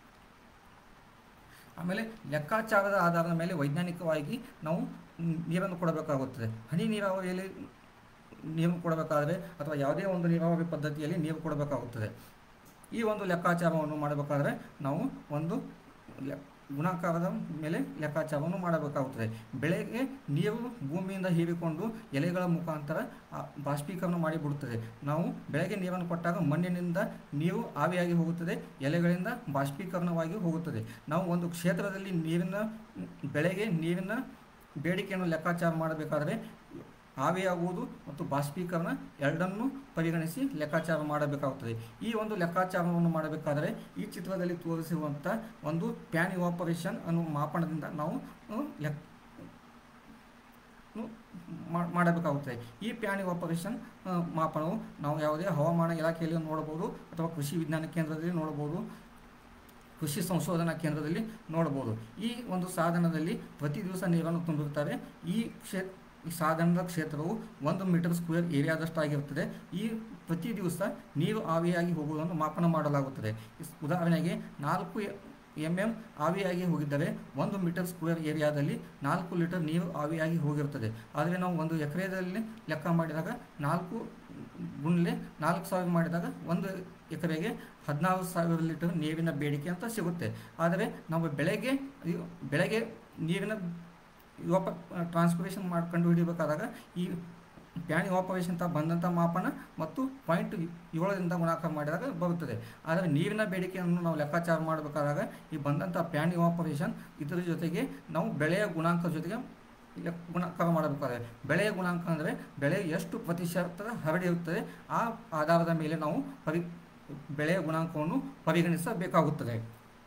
ಆಮೇಲೆ ಲೆಕ್ಕಾಚಾರದ ಆಧಾರದ ಮೇಲೆ ವೈಜ್ಞಾನಿಕವಾಗಿ ನಾವು ನೀರನ್ನು ಕೊಡಬೇಕಾಗುತ್ತದೆ. ಹನಿ ನೀರಾವರಿಯಲ್ಲಿ ನೀರು ಕೊಡಬೇಕಾದರೆ ಅಥವಾ ಯಾವುದೇ ಒಂದು ನೀರಾವರಿ ಪದ್ಧತಿಯಲ್ಲಿ ನೀರು ಕೊಡಬೇಕಾಗುತ್ತದೆ. ಈ ಒಂದು ಲೆಕ್ಕಾಚಾರವನ್ನು ಮಾಡಬೇಕಾದರೆ ನಾವು ಒಂದು ಗುಣಾಕಾರದ ಮೇಲೆ ಲೆಕ್ಕಾಚಾರವನ್ನು ಮಾಡಬೇಕಾಗುತ್ತದೆ. ಬೆಳೆಗೆ ನೀರು ಭೂಮಿಯಿಂದ ಹೀರಿಕೊಂಡು ಎಲೆಗಳ ಮುಖಾಂತರ ಬಾಷ್ಪೀಕರಣ ಮಾಡಿಬಿಡುತ್ತದೆ. ನಾವು ಬೆಳೆಗೆ ನೀರನ್ನು ಕೊಟ್ಟಾಗ ಮಣ್ಣಿನಿಂದ ನೀರು ಆವಿಯಾಗಿ ಹೋಗುತ್ತದೆ, ಎಲೆಗಳಿಂದ ಬಾಷ್ಪೀಕರಣವಾಗಿ ಹೋಗುತ್ತದೆ. ನಾವು ಒಂದು ಕ್ಷೇತ್ರದಲ್ಲಿ ನೀರಿನ ಬೆಳೆಗೆ ನೀರಿನ ಬೇಡಿಕೆಯನ್ನು ಲೆಕ್ಕಾಚಾರ ಮಾಡಬೇಕಾದರೆ ಆವಿಯಾಗುವುದು ಮತ್ತು ಬಾಷ್ಪೀಕರಣ ಎರಡನ್ನೂ ಪರಿಗಣಿಸಿ ಲೆಕ್ಕಾಚಾರ ಮಾಡಬೇಕಾಗುತ್ತದೆ. ಈ ಒಂದು ಲೆಕ್ಕಾಚಾರವನ್ನು ಮಾಡಬೇಕಾದರೆ ಈ ಚಿತ್ರದಲ್ಲಿ ತೋರಿಸಿರುವಂಥ ಒಂದು ಪ್ಯಾನ್ ಇವಾಪರೇಷನ್ ಅನ್ನುವ ಮಾಪನದಿಂದ ನಾವು ಲೆಕ್ಕ ಮಾಡಬೇಕಾಗುತ್ತದೆ. ಈ ಪ್ಯಾನ್ ಇವಾಪರೇಷನ್ ಮಾಪನವು ನಾವು ಯಾವುದೇ ಹವಾಮಾನ ಇಲಾಖೆಯಲ್ಲಿ ನೋಡಬಹುದು ಅಥವಾ ಕೃಷಿ ವಿಜ್ಞಾನ ಕೇಂದ್ರದಲ್ಲಿ ನೋಡಬಹುದು, ಕೃಷಿ ಸಂಶೋಧನಾ ಕೇಂದ್ರದಲ್ಲಿ ನೋಡಬಹುದು. ಈ ಒಂದು ಸಾಧನದಲ್ಲಿ ಪ್ರತಿ ದಿವಸ ನೀರನ್ನು ತುಂಬಿರುತ್ತಾರೆ. ಈ ಕ್ಷೇತ್ರ ಈ ಸಾಧನದ ಕ್ಷೇತ್ರವು ಒಂದು ಮೀಟರ್ ಸ್ಕ್ವೇರ್ ಏರಿಯಾದಷ್ಟಾಗಿರುತ್ತದೆ. ಈ ಪ್ರತಿ ದಿವಸ ನೀರು ಆವಿಯಾಗಿ ಹೋಗುವುದನ್ನು ಮಾಪನ ಮಾಡಲಾಗುತ್ತದೆ. ಉದಾಹರಣೆಗೆ ನಾಲ್ಕು ಎಮ್ ಎಮ್ ಆವಿಯಾಗಿ ಹೋಗಿದ್ದರೆ ಒಂದು ಮೀಟರ್ ಸ್ಕ್ವೇರ್ ಏರಿಯಾದಲ್ಲಿ ನಾಲ್ಕು ಲೀಟರ್ ನೀರು ಆವಿಯಾಗಿ ಹೋಗಿರುತ್ತದೆ. ಆದರೆ ನಾವು ಒಂದು ಎಕರೆಯಲ್ಲಿ ಲೆಕ್ಕ ಮಾಡಿದಾಗ ನಾಲ್ಕು ಗುಂಡ್ಲೆ ನಾಲ್ಕು ಸಾವಿರ ಮಾಡಿದಾಗ ಒಂದು ಎಕರೆಗೆ ಹದಿನಾರು ಸಾವಿರ ಲೀಟರ್ ನೀರಿನ ಬೇಡಿಕೆ ಅಂತ ಸಿಗುತ್ತೆ. ಆದರೆ ನಾವು ಬೆಳೆಗೆ ಬೆಳೆಗೆ ನೀರಿನ ಇವಾಪ ಟ್ರಾನ್ಸ್ಪಿರೇಷನ್ ಮಾಡಿ ಕಂಡು ಹಿಡಿಯಬೇಕಾದಾಗ ಈ ಪ್ಯಾನ್ ಇವಾಪರೇಷನ್ ತ ಬಂದಂಥ ಮಾಪನ ಮತ್ತು ಪಾಯಿಂಟ್ ಏಳರಿಂದ ಗುಣಾಕಾರ ಮಾಡಿದಾಗ ಬರುತ್ತದೆ. ಆದರೆ ನೀರಿನ ಬೇಡಿಕೆಯನ್ನು ನಾವು ಲೆಕ್ಕಾಚಾರ ಮಾಡಬೇಕಾದಾಗ ಈ ಬಂದಂಥ ಪ್ಯಾನ್ ಇವಾಪರೇಷನ್ ಇದರ ಜೊತೆಗೆ ನಾವು ಬೆಳೆಯ ಗುಣಾಂಕದ ಜೊತೆಗೆ ಗುಣಾಕಾರ ಮಾಡಬೇಕಾದ್ರೆ ಬೆಳೆಯ ಗುಣಾಂಕ ಅಂದರೆ ಬೆಳೆ ಎಷ್ಟು ಪ್ರತಿಶತ ಹರಡಿರುತ್ತದೆ ಆ ಆಧಾರದ ಮೇಲೆ ನಾವು ಪರಿ ಬೆಳೆಯ ಗುಣಾಂಕವನ್ನು ಪರಿಗಣಿಸಬೇಕಾಗುತ್ತದೆ.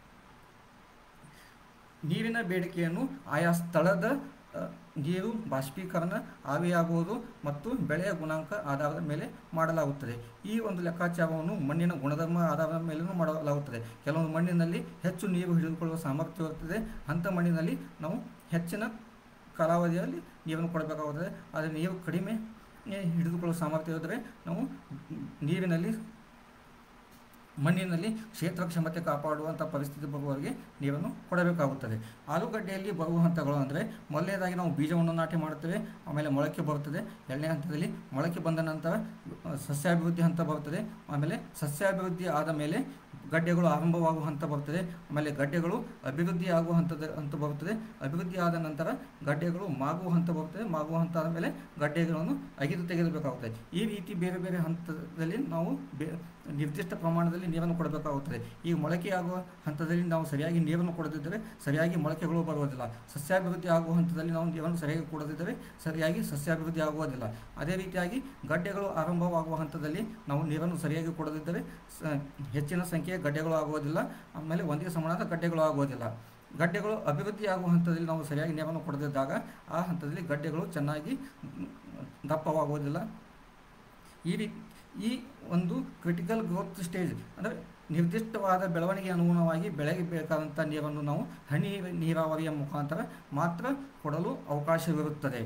ನೀರಿನ ಬೇಡಿಕೆಯನ್ನು ಆಯಾ ಸ್ಥಳದ ನೀರು ಬಾಷ್ಪೀಕರಣ, ಆವಿಯಾಗುವುದು ಮತ್ತು ಬೆಳೆಯ ಗುಣಾಂಕ ಆಧಾರದ ಮೇಲೆ ಮಾಡಲಾಗುತ್ತದೆ. ಈ ಒಂದು ಲೆಕ್ಕಾಚಾರವನ್ನು ಮಣ್ಣಿನ ಗುಣಧರ್ಮ ಆಧಾರದ ಮೇಲೂ ಮಾಡಲಾಗುತ್ತದೆ. ಕೆಲವೊಂದು ಮಣ್ಣಿನಲ್ಲಿ ಹೆಚ್ಚು ನೀರು ಹಿಡಿದುಕೊಳ್ಳುವ ಸಾಮರ್ಥ್ಯ ಇರುತ್ತದೆ. ಅಂಥ ಮಣ್ಣಿನಲ್ಲಿ ನಾವು ಹೆಚ್ಚಿನ ಕಾಲಾವಧಿಯಲ್ಲಿ ನೀರನ್ನು ಕೊಡಬೇಕಾಗುತ್ತದೆ. ಆದರೆ ನೀರು ಕಡಿಮೆ ಹಿಡಿದುಕೊಳ್ಳುವ ಸಾಮರ್ಥ್ಯ ಇದ್ದರೆ ನಾವು ನೀರಿನಲ್ಲಿ ಮಣ್ಣಿನಲ್ಲಿ ಕ್ಷೇತ್ರ ಕ್ಷಮತೆ ಕಾಪಾಡುವಂಥ ಪರಿಸ್ಥಿತಿ ಬರುವವರೆಗೆ ನೀರನ್ನು ಕೊಡಬೇಕಾಗುತ್ತದೆ. ಆಲೂಗಡ್ಡೆಯಲ್ಲಿ ಬರುವ ಹಂತಗಳು ಅಂದರೆ ಮೊದಲನೇದಾಗಿ ನಾವು ಬೀಜವನ್ನು ನಾಟಿ ಮಾಡುತ್ತೇವೆ, ಆಮೇಲೆ ಮೊಳಕೆ ಬರುತ್ತದೆ. ಎರಡನೇ ಹಂತದಲ್ಲಿ ಮೊಳಕೆ ಬಂದ ನಂತರ ಸಸ್ಯಾಭಿವೃದ್ಧಿ ಹಂತ ಬರುತ್ತದೆ. ಆಮೇಲೆ ಸಸ್ಯಾಭಿವೃದ್ಧಿ ಆದ ಮೇಲೆ ಗಡ್ಡೆಗಳು ಆರಂಭವಾಗುವ ಹಂತ ಬರುತ್ತದೆ. ಆಮೇಲೆ ಗಡ್ಡೆಗಳು ಅಭಿವೃದ್ಧಿ ಆಗುವ ಹಂತದ ಹಂತ ಬರುತ್ತದೆ. ಅಭಿವೃದ್ಧಿ ಆದ ನಂತರ ಗಡ್ಡೆಗಳು ಮಾಗುವ ಹಂತ ಬರುತ್ತದೆ. ಮಾಗುವ ಹಂತ ಆದ ಮೇಲೆ ಗಡ್ಡೆಗಳನ್ನು ಅಗಿದು ತೆಗೆದುಬೇಕಾಗುತ್ತದೆ. ಈ ರೀತಿ ಬೇರೆ ಬೇರೆ ಹಂತದಲ್ಲಿ ನಾವು ಬೇ ನಿರ್ದಿಷ್ಟ ಪ್ರಮಾಣದಲ್ಲಿ ನೀರನ್ನು ಕೊಡಬೇಕಾಗುತ್ತದೆ. ಈ ಮೊಳಕೆ ಆಗುವ ಹಂತದಲ್ಲಿ ನಾವು ಸರಿಯಾಗಿ ನೀರನ್ನು ಕೊಡದಿದ್ದರೆ ಸರಿಯಾಗಿ ಮೊಳಕೆಗಳು ಬರುವುದಿಲ್ಲ. ಸಸ್ಯಾಭಿವೃದ್ಧಿ ಆಗುವ ಹಂತದಲ್ಲಿ ನಾವು ನೀರನ್ನು ಸರಿಯಾಗಿ ಕೊಡದಿದ್ದರೆ ಸರಿಯಾಗಿ ಸಸ್ಯಾಭಿವೃದ್ಧಿ ಆಗುವುದಿಲ್ಲ. ಅದೇ ರೀತಿಯಾಗಿ ಗಡ್ಡೆಗಳು ಆರಂಭವಾಗುವ ಹಂತದಲ್ಲಿ ನಾವು ನೀರನ್ನು ಸರಿಯಾಗಿ ಕೊಡದಿದ್ದರೆ ಸ ಹೆಚ್ಚಿನ ಸಂಖ್ಯೆಯ ಗಡ್ಡೆಗಳು ಆಗುವುದಿಲ್ಲ. ಆಮೇಲೆ ಒಂದೇ ಸಮಾನದ ಗಡ್ಡೆಗಳು ಆಗುವುದಿಲ್ಲ. ಗಡ್ಡೆಗಳು ಅಭಿವೃದ್ಧಿಯಾಗುವ ಹಂತದಲ್ಲಿ ನಾವು ಸರಿಯಾಗಿ ನೀರನ್ನು ಕೊಡದಿದ್ದಾಗ ಆ ಹಂತದಲ್ಲಿ ಗಡ್ಡೆಗಳು ಚೆನ್ನಾಗಿ ದಪ್ಪವಾಗುವುದಿಲ್ಲ. ಈ ರೀ ಈ ಒಂದು ಕ್ರಿಟಿಕಲ್ ಗ್ರೋತ್ ಸ್ಟೇಜ್ ಅಂದರೆ ನಿರ್ದಿಷ್ಟವಾದ ಬೆಳವಣಿಗೆ ಅನುಗುಣವಾಗಿ ಬೆಳೆಗೆ ಬೇಕಾದಂಥ ನೀರನ್ನು ನಾವು ಹನಿ ನೀರಾವರಿಯ ಮುಖಾಂತರ ಮಾತ್ರ ಕೊಡಲು ಅವಕಾಶವಿರುತ್ತದೆ.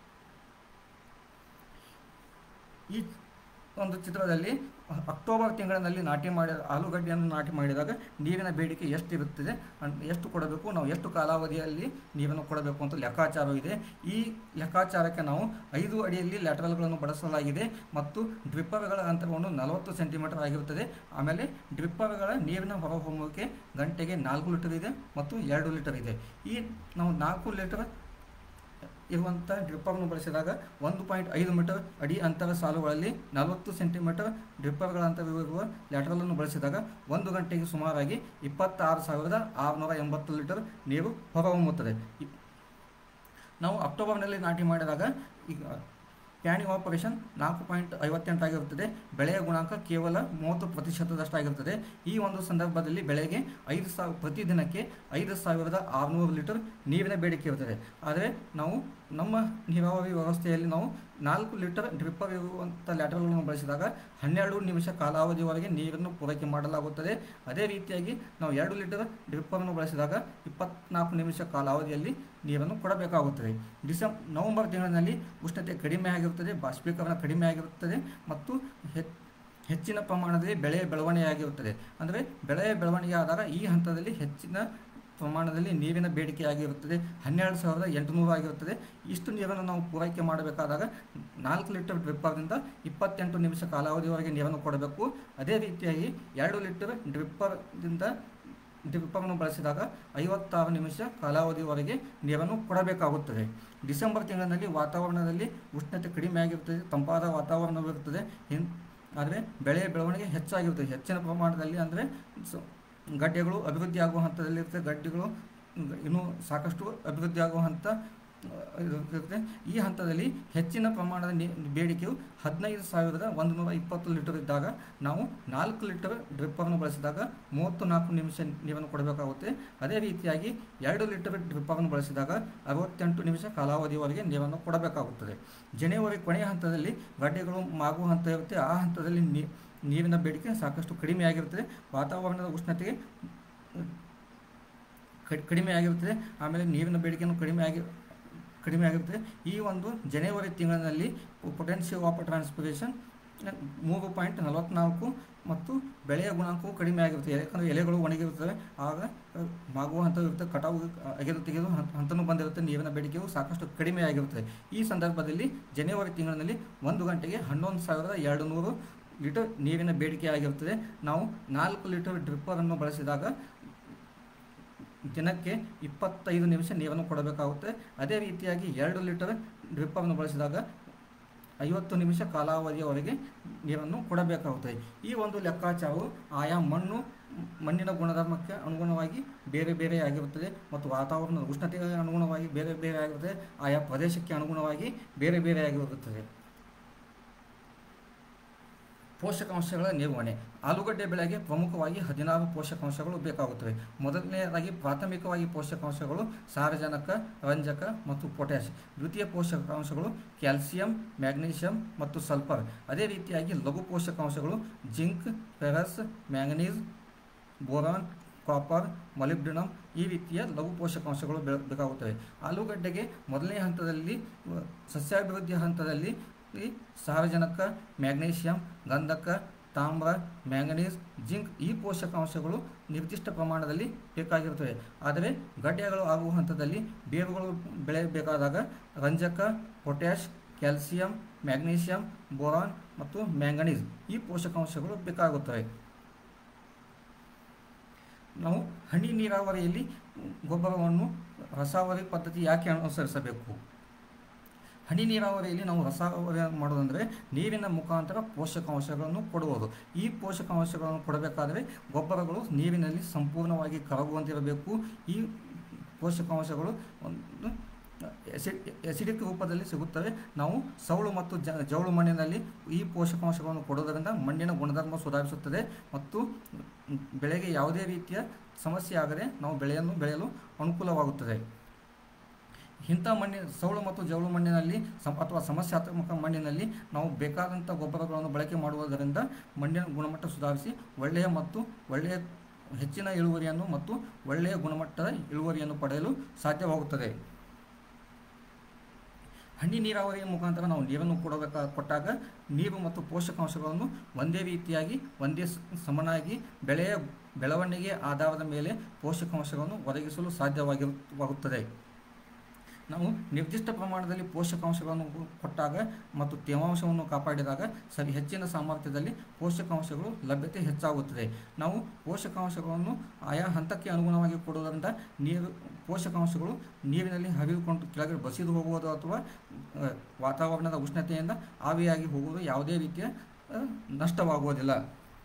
ಈ ಒಂದು ಚಿತ್ರದಲ್ಲಿ ಅಕ್ಟೋಬರ್ ತಿಂಗಳಿನಲ್ಲಿ ನಾಟಿ ಮಾಡಿದ ಆಲೂಗಡ್ಡೆಯನ್ನು ನಾಟಿ ಮಾಡಿದಾಗ ನೀರಿನ ಬೇಡಿಕೆ ಎಷ್ಟಿರುತ್ತದೆ, ಎಷ್ಟು ಕೊಡಬೇಕು, ನಾವು ಎಷ್ಟು ಕಾಲಾವಧಿಯಲ್ಲಿ ನೀರನ್ನು ಕೊಡಬೇಕು ಅಂತ ಲೆಕ್ಕಾಚಾರವಿದೆ. ಈ ಲೆಕ್ಕಾಚಾರಕ್ಕೆ ನಾವು ಐದು ಅಡಿಯಲ್ಲಿ ಲ್ಯಾಟರಲ್ಗಳನ್ನು ಬಳಸಲಾಗಿದೆ ಮತ್ತು ಡ್ರಿಪ್ಪರ್ಗಳ ಅಂತರವನ್ನು ನಲವತ್ತು ಸೆಂಟಿಮೀಟರ್ ಆಗಿರುತ್ತದೆ. ಆಮೇಲೆ ಡ್ರಿಪ್ಪರ್ಗಳ ನೀರಿನ ಹೊರಹೊಮ್ಮುವಿಕೆ ಗಂಟೆಗೆ ನಾಲ್ಕು ಲೀಟರ್ ಇದೆ ಮತ್ತು ಎರಡು ಲೀಟರ್ ಇದೆ. ಈ ನಾವು ನಾಲ್ಕು ಲೀಟರ್ ಇರುವಂಥ ಡ್ರಿಪ್ಪರ್ನ್ನು ಬಳಸಿದಾಗ ಒಂದು ಪಾಯಿಂಟ್ ಐದು ಮೀಟರ್ ಅಡಿ ಅಂತರ ಸಾಲುಗಳಲ್ಲಿ ನಲವತ್ತು ಸೆಂಟಿಮೀಟರ್ ಡ್ರಿಪ್ಪರ್ಗಳ ಅಂತರವಿರುವ ಲ್ಯಾಟರಲನ್ನು ಬಳಸಿದಾಗ ಒಂದು ಗಂಟೆಗೆ ಸುಮಾರಾಗಿ ಇಪ್ಪತ್ತಾರು ಸಾವಿರದ ಆರುನೂರ ಎಂಬತ್ತು ಲೀಟರ್ ನೀರು ಹೊರಹೊಮ್ಮುತ್ತದೆ. ನಾವು ಅಕ್ಟೋಬರ್ನಲ್ಲಿ ನಾಟಿ ಮಾಡಿದಾಗ ಈಗ ಪ್ಯಾನಿ ಆಪರೇಷನ್ ನಾಲ್ಕು ಪಾಯಿಂಟ್ ಐವತ್ತೆಂಟಾಗಿರುತ್ತದೆ. ಬೆಳೆಯ ಗುಣಾಂಕ ಕೇವಲ ಮೂವತ್ತು ಪ್ರತಿಶತದಷ್ಟಾಗಿರುತ್ತದೆ. ಈ ಒಂದು ಸಂದರ್ಭದಲ್ಲಿ ಬೆಳೆಗೆ ಐದು ಸಾವಿರ ಪ್ರತಿದಿನಕ್ಕೆ ಐದು ಸಾವಿರದ ಆರುನೂರು ಲೀಟರ್ ನೀರಿನ ಬೇಡಿಕೆ ಇರುತ್ತದೆ. ಆದರೆ ನಾವು ನಮ್ಮ ನೀರಾವರಿ ವ್ಯವಸ್ಥೆಯಲ್ಲಿ ನಾವು ನಾಲ್ಕು ಲೀಟರ್ ಡ್ರಿಪ್ಪರ್ ಇರುವಂಥ ಲ್ಯಾಟರಲ್ಗಳನ್ನು ಬಳಸಿದಾಗ ಹನ್ನೆರಡು ನಿಮಿಷ ಕಾಲಾವಧಿವರೆಗೆ ನೀರನ್ನು ಪೂರೈಕೆ ಮಾಡಲಾಗುತ್ತದೆ. ಅದೇ ರೀತಿಯಾಗಿ ನಾವು ಎರಡು ಲೀಟರ್ ಡ್ರಿಪ್ಪರನ್ನು ಬಳಸಿದಾಗ ಇಪ್ಪತ್ನಾಲ್ಕು ನಿಮಿಷ ಕಾಲಾವಧಿಯಲ್ಲಿ ನೀರನ್ನು ಕೊಡಬೇಕಾಗುತ್ತದೆ. ಡಿಸೆಂಬ್ ನವೆಂಬರ್ ತಿಂಗಳಿನಲ್ಲಿ ಉಷ್ಣತೆ ಕಡಿಮೆ ಆಗಿರುತ್ತದೆ, ಬಾಷ್ಪೀಕರಣ ಕಡಿಮೆ ಆಗಿರುತ್ತದೆ ಮತ್ತು ಹೆಚ್ಚಿನ ಪ್ರಮಾಣದಲ್ಲಿ ಬೆಳೆಯ ಬೆಳವಣಿಗೆಯಾಗಿರುತ್ತದೆ. ಅಂದರೆ ಬೆಳೆಯ ಬೆಳವಣಿಗೆ ಆದಾಗ ಈ ಹಂತದಲ್ಲಿ ಹೆಚ್ಚಿನ ಪ್ರಮಾಣದಲ್ಲಿ ನೀರಿನ ಬೇಡಿಕೆಯಾಗಿರುತ್ತದೆ. ಹನ್ನೆರಡು ಸಾವಿರದ ಎಂಟುನೂರು ಆಗಿರುತ್ತದೆ. ಇಷ್ಟು ನೀರನ್ನು ನಾವು ಪೂರೈಕೆ ಮಾಡಬೇಕಾದಾಗ ನಾಲ್ಕು ಲೀಟರ್ ಡ್ರಿಪ್ಪರ್ನಿಂದ ಇಪ್ಪತ್ತೆಂಟು ನಿಮಿಷ ಕಾಲಾವಧಿವರೆಗೆ ನೀರನ್ನು ಕೊಡಬೇಕು. ಅದೇ ರೀತಿಯಾಗಿ ಎರಡು ಲೀಟರ್ ಡ್ರಿಪ್ಪರ್ದಿಂದ ಡ್ರಿಪ್ಪರ್ನ್ನು ಬಳಸಿದಾಗ ಐವತ್ತಾರು ನಿಮಿಷ ಕಾಲಾವಧಿವರೆಗೆ ನೀರನ್ನು ಕೊಡಬೇಕಾಗುತ್ತದೆ. ಡಿಸೆಂಬರ್ ತಿಂಗಳಿನಲ್ಲಿ ವಾತಾವರಣದಲ್ಲಿ ಉಷ್ಣತೆ ಕಡಿಮೆ ಆಗಿರುತ್ತದೆ, ತಂಪಾದ ವಾತಾವರಣವಿರುತ್ತದೆ. ಆದರೆ ಬೆಳೆಯ ಬೆಳವಣಿಗೆ ಹೆಚ್ಚಾಗಿರುತ್ತದೆ. ಹೆಚ್ಚಿನ ಪ್ರಮಾಣದಲ್ಲಿ ಅಂದರೆ ಗಡ್ಡೆಗಳು ಅಭಿವೃದ್ಧಿ ಆಗುವ ಹಂತದಲ್ಲಿರುತ್ತೆ. ಗಡ್ಡೆಗಳು ಇನ್ನೂ ಸಾಕಷ್ಟು ಅಭಿವೃದ್ಧಿ ಆಗುವ ಹಂತ ಇರುತ್ತೆ. ಈ ಹಂತದಲ್ಲಿ ಹೆಚ್ಚಿನ ಪ್ರಮಾಣದ ನೀ ಬೇಡಿಕೆಯು ಹದಿನೈದು ಸಾವಿರದ ಒಂದು ನೂರ ಇಪ್ಪತ್ತು ಲೀಟರ್ ಇದ್ದಾಗ ನಾವು ನಾಲ್ಕು ಲೀಟರ್ ಡ್ರಿಪ್ಪರ್ನ್ನು ಬಳಸಿದಾಗ ಮೂವತ್ತು ನಾಲ್ಕು ನಿಮಿಷ ನೀರನ್ನು ಕೊಡಬೇಕಾಗುತ್ತೆ. ಅದೇ ರೀತಿಯಾಗಿ ಎರಡು ಲೀಟರ್ ಡ್ರಿಪ್ಪರ್ನ್ನು ಬಳಸಿದಾಗ ಅರವತ್ತೆಂಟು ನಿಮಿಷ ಕಾಲಾವಧಿಯವರೆಗೆ ನೀರನ್ನು ಕೊಡಬೇಕಾಗುತ್ತದೆ. ಜನವರಿ ಕೊನೆಯ ಹಂತದಲ್ಲಿ ಗಡ್ಡೆಗಳು ಮಾಗುವ ಹಂತ ಇರುತ್ತೆ. ಆ ಹಂತದಲ್ಲಿ ನೀ ನೀರಿನ ಬೇಡಿಕೆ ಸಾಕಷ್ಟು ಕಡಿಮೆಯಾಗಿರುತ್ತದೆ. ವಾತಾವರಣದ ಉಷ್ಣತೆಗೆ ಕಡಿಮೆ ಆಗಿರುತ್ತದೆ. ಆಮೇಲೆ ನೀರಿನ ಬೇಡಿಕೆಯೂ ಕಡಿಮೆ ಆಗಿ ಕಡಿಮೆ ಆಗಿರುತ್ತದೆ. ಈ ಒಂದು ಜನವರಿ ತಿಂಗಳಿನಲ್ಲಿ ಪೊಟೆನ್ಷಿಯಲ್ ಆಫ್ ಟ್ರಾನ್ಸ್ಪಿರೇಷನ್ ಮೂರು ಪಾಯಿಂಟ್ ನಲವತ್ತ್ನಾಲ್ಕು ಮತ್ತು ಬೆಳೆಯ ಗುಣಾಂಕವು ಕಡಿಮೆ ಆಗಿರುತ್ತದೆ. ಯಾಕಂದರೆ ಎಲೆಗಳು ಒಣಗಿರುತ್ತವೆ, ಆಗ ಮಾಗುವ ಹಂತ ಇರುತ್ತೆ, ಕಟಾವು ಅಗೆದು ತೆಗೆದು ಹಂತನೂ ಬಂದಿರುತ್ತೆ. ನೀರಿನ ಬೇಡಿಕೆಯು ಸಾಕಷ್ಟು ಕಡಿಮೆ ಆಗಿರುತ್ತದೆ. ಈ ಸಂದರ್ಭದಲ್ಲಿ ಜನವರಿ ತಿಂಗಳಿನಲ್ಲಿ ಒಂದು ಗಂಟೆಗೆ ಹನ್ನೊಂದು ಸಾವಿರದ ಎರಡು ನೂರು ಲೀಟರ್ ನೀರಿನ ಬೇಡಿಕೆ ಆಗಿರುತ್ತದೆ. ನಾವು ನಾಲ್ಕು ಲೀಟರ್ ಡ್ರಿಪ್ಪರನ್ನು ಬಳಸಿದಾಗ ದಿನಕ್ಕೆ ಇಪ್ಪತ್ತೈದು ನಿಮಿಷ ನೀರನ್ನು ಕೊಡಬೇಕಾಗುತ್ತೆ. ಅದೇ ರೀತಿಯಾಗಿ ಎರಡು ಲೀಟರ್ ಡ್ರಿಪ್ಪರನ್ನು ಬಳಸಿದಾಗ ಐವತ್ತು ನಿಮಿಷ ಕಾಲಾವಧಿಯವರೆಗೆ ನೀರನ್ನು ಕೊಡಬೇಕಾಗುತ್ತದೆ. ಈ ಒಂದು ಲೆಕ್ಕಾಚಾರವು ಆಯಾ ಮಣ್ಣು ಮಣ್ಣಿನ ಗುಣಧರ್ಮಕ್ಕೆ ಅನುಗುಣವಾಗಿ ಬೇರೆ ಬೇರೆ ಆಗಿರುತ್ತದೆ ಮತ್ತು ವಾತಾವರಣದ ಉಷ್ಣತೆಗೆ ಅನುಗುಣವಾಗಿ ಬೇರೆ ಬೇರೆ ಆಗಿರುತ್ತದೆ. ಆಯಾ ಪ್ರದೇಶಕ್ಕೆ ಅನುಗುಣವಾಗಿ ಬೇರೆ ಬೇರೆ ಆಗಿರುತ್ತದೆ. ಪೋಷಕಾಂಶಗಳ ನಿರ್ವಹಣೆ. ಆಲೂಗಡ್ಡೆ ಬೆಳೆಗೆ ಪ್ರಮುಖವಾಗಿ ಹದಿನಾರು ಪೋಷಕಾಂಶಗಳು ಬೇಕಾಗುತ್ತವೆ. ಮೊದಲನೆಯದಾಗಿ ಪ್ರಾಥಮಿಕವಾಗಿ ಪೋಷಕಾಂಶಗಳು ಸಾರಜನಕ, ರಂಜಕ ಮತ್ತು ಪೊಟ್ಯಾಷ್. ದ್ವಿತೀಯ ಪೋಷಕಾಂಶಗಳು ಕ್ಯಾಲ್ಸಿಯಂ, ಮ್ಯಾಗ್ನೀಷಿಯಂ ಮತ್ತು ಸಲ್ಫರ್. ಅದೇ ರೀತಿಯಾಗಿ ಲಘು ಪೋಷಕಾಂಶಗಳು zinc, ferrous, manganese, boron, copper, molybdenum ಈ ರೀತಿಯ ಲಘು ಪೋಷಕಾಂಶಗಳು ಬೇಕಾಗುತ್ತವೆ. ಆಲೂಗಡ್ಡೆಗೆ ಮೊದಲನೇ ಹಂತದಲ್ಲಿ ಸಸ್ಯಾಭಿವೃದ್ಧಿಯ ಹಂತದಲ್ಲಿ ಸಾರಜನಕ, ಮ್ಯಾಗ್ನೀಷಿಯಂ, ಗಂಧಕ, ತಾಮ್ರ, ಮ್ಯಾಂಗನೀಸ್, ಜಿಂಕ್ ಈ ಪೋಷಕಾಂಶಗಳು ನಿರ್ದಿಷ್ಟ ಪ್ರಮಾಣದಲ್ಲಿ ಬೇಕಾಗಿರುತ್ತವೆ. ಆದರೆ ಗಡ್ಡೆಗಳು ಆಗುವ ಹಂತದಲ್ಲಿ ಬೇರುಗಳು ಬೆಳೆಯಬೇಕಾದಾಗ ರಂಜಕ, ಪೊಟ್ಯಾಷ್, ಕ್ಯಾಲ್ಸಿಯಂ, ಮ್ಯಾಗ್ನೀಷಿಯಂ, ಬೋರಾನ್ ಮತ್ತು ಮ್ಯಾಂಗನೀಸ್ ಈ ಪೋಷಕಾಂಶಗಳು ಬೇಕಾಗುತ್ತವೆ. ನಾವು ಹನಿ ನೀರಾವರಿಯಲ್ಲಿ ಗೊಬ್ಬರವನ್ನು ರಸಾವರಿ ಪದ್ಧತಿ ಯಾಕೆ ಅನುಸರಿಸಬೇಕು? ಹನಿ ನೀರಾವರಿಯಲ್ಲಿ ನಾವು ರಸಾವರಿ ಮಾಡೋದಂದರೆ ನೀರಿನ ಮುಖಾಂತರ ಪೋಷಕಾಂಶಗಳನ್ನು ಕೊಡುವುದು. ಈ ಪೋಷಕಾಂಶಗಳನ್ನು ಕೊಡಬೇಕಾದರೆ ಗೊಬ್ಬರಗಳು ನೀರಿನಲ್ಲಿ ಸಂಪೂರ್ಣವಾಗಿ ಕರಗುವಂತಿರಬೇಕು. ಈ ಪೋಷಕಾಂಶಗಳು ಒಂದು ಎಸಿಡ್ ಎಸಿಡಿಕ್ ರೂಪದಲ್ಲಿ ಸಿಗುತ್ತವೆ. ನಾವು ಸೌಳು ಮತ್ತು ಜ ಜೌಳು ಮಣ್ಣಿನಲ್ಲಿ ಈ ಪೋಷಕಾಂಶಗಳನ್ನು ಕೊಡುವುದರಿಂದ ಮಣ್ಣಿನ ಗುಣಧರ್ಮ ಸುಧಾರಿಸುತ್ತದೆ ಮತ್ತು ಬೆಳೆಗೆ ಯಾವುದೇ ರೀತಿಯ ಸಮಸ್ಯೆ ಆಗದೆ ನಾವು ಬೆಳೆಯನ್ನು ಬೆಳೆಯಲು ಅನುಕೂಲವಾಗುತ್ತದೆ. ಇಂಥ ಮಣ್ಣಿನ ಸೌಳು ಮತ್ತು ಜೌಳು ಮಣ್ಣಿನಲ್ಲಿ ಸಮ ಅಥವಾ ಸಮಸ್ಯಾತ್ಮಕ ಮಣ್ಣಿನಲ್ಲಿ ನಾವು ಬೇಕಾದಂಥ ಗೊಬ್ಬರಗಳನ್ನು ಬಳಕೆ ಮಾಡುವುದರಿಂದ ಮಣ್ಣಿನ ಗುಣಮಟ್ಟ ಸುಧಾರಿಸಿ ಒಳ್ಳೆಯ ಮತ್ತು ಒಳ್ಳೆಯ ಹೆಚ್ಚಿನ ಇಳುವರಿಯನ್ನು ಮತ್ತು ಒಳ್ಳೆಯ ಗುಣಮಟ್ಟದ ಇಳುವರಿಯನ್ನು ಪಡೆಯಲು ಸಾಧ್ಯವಾಗುತ್ತದೆ. ಹನಿ ನೀರಾವರಿಯ ಮುಖಾಂತರ ನಾವು ನೀರನ್ನು ಕೊಡಬೇಕ ಕೊಟ್ಟಾಗ ನೀರು ಮತ್ತು ಪೋಷಕಾಂಶಗಳನ್ನು ಒಂದೇ ರೀತಿಯಾಗಿ ಒಂದೇ ಸಮನಾಗಿ ಬೆಳೆಯ ಬೆಳವಣಿಗೆ ಆಧಾರದ ಮೇಲೆ ಪೋಷಕಾಂಶಗಳನ್ನು ಒದಗಿಸಲು ಸಾಧ್ಯವಾಗಿರುತ್ತದೆ. ನಾವು ನಿರ್ದಿಷ್ಟ ಪ್ರಮಾಣದಲ್ಲಿ ಪೋಷಕಾಂಶಗಳನ್ನು ಕೊಟ್ಟಾಗ ಮತ್ತು ತೇವಾಂಶವನ್ನು ಕಾಪಾಡಿದಾಗ ಸರಿ ಹೆಚ್ಚಿನ ಸಾಮರ್ಥ್ಯದಲ್ಲಿ ಪೋಷಕಾಂಶಗಳು ಲಭ್ಯತೆ ಹೆಚ್ಚಾಗುತ್ತದೆ. ನಾವು ಪೋಷಕಾಂಶಗಳನ್ನು ಆಯಾ ಹಂತಕ್ಕೆ ಅನುಗುಣವಾಗಿ ಕೊಡುವುದರಿಂದ ನೀರು ಪೋಷಕಾಂಶಗಳು ನೀರಿನಲ್ಲಿ ಹರಿದುಕೊಂಡು ಕೆಳಗೆ ಬಸಿದು ಹೋಗುವುದು ಅಥವಾ ವಾತಾವರಣದ ಉಷ್ಣತೆಯಿಂದ ಆವಿಯಾಗಿ ಹೋಗುವುದು ಯಾವುದೇ ರೀತಿಯ ನಷ್ಟವಾಗುವುದಿಲ್ಲ.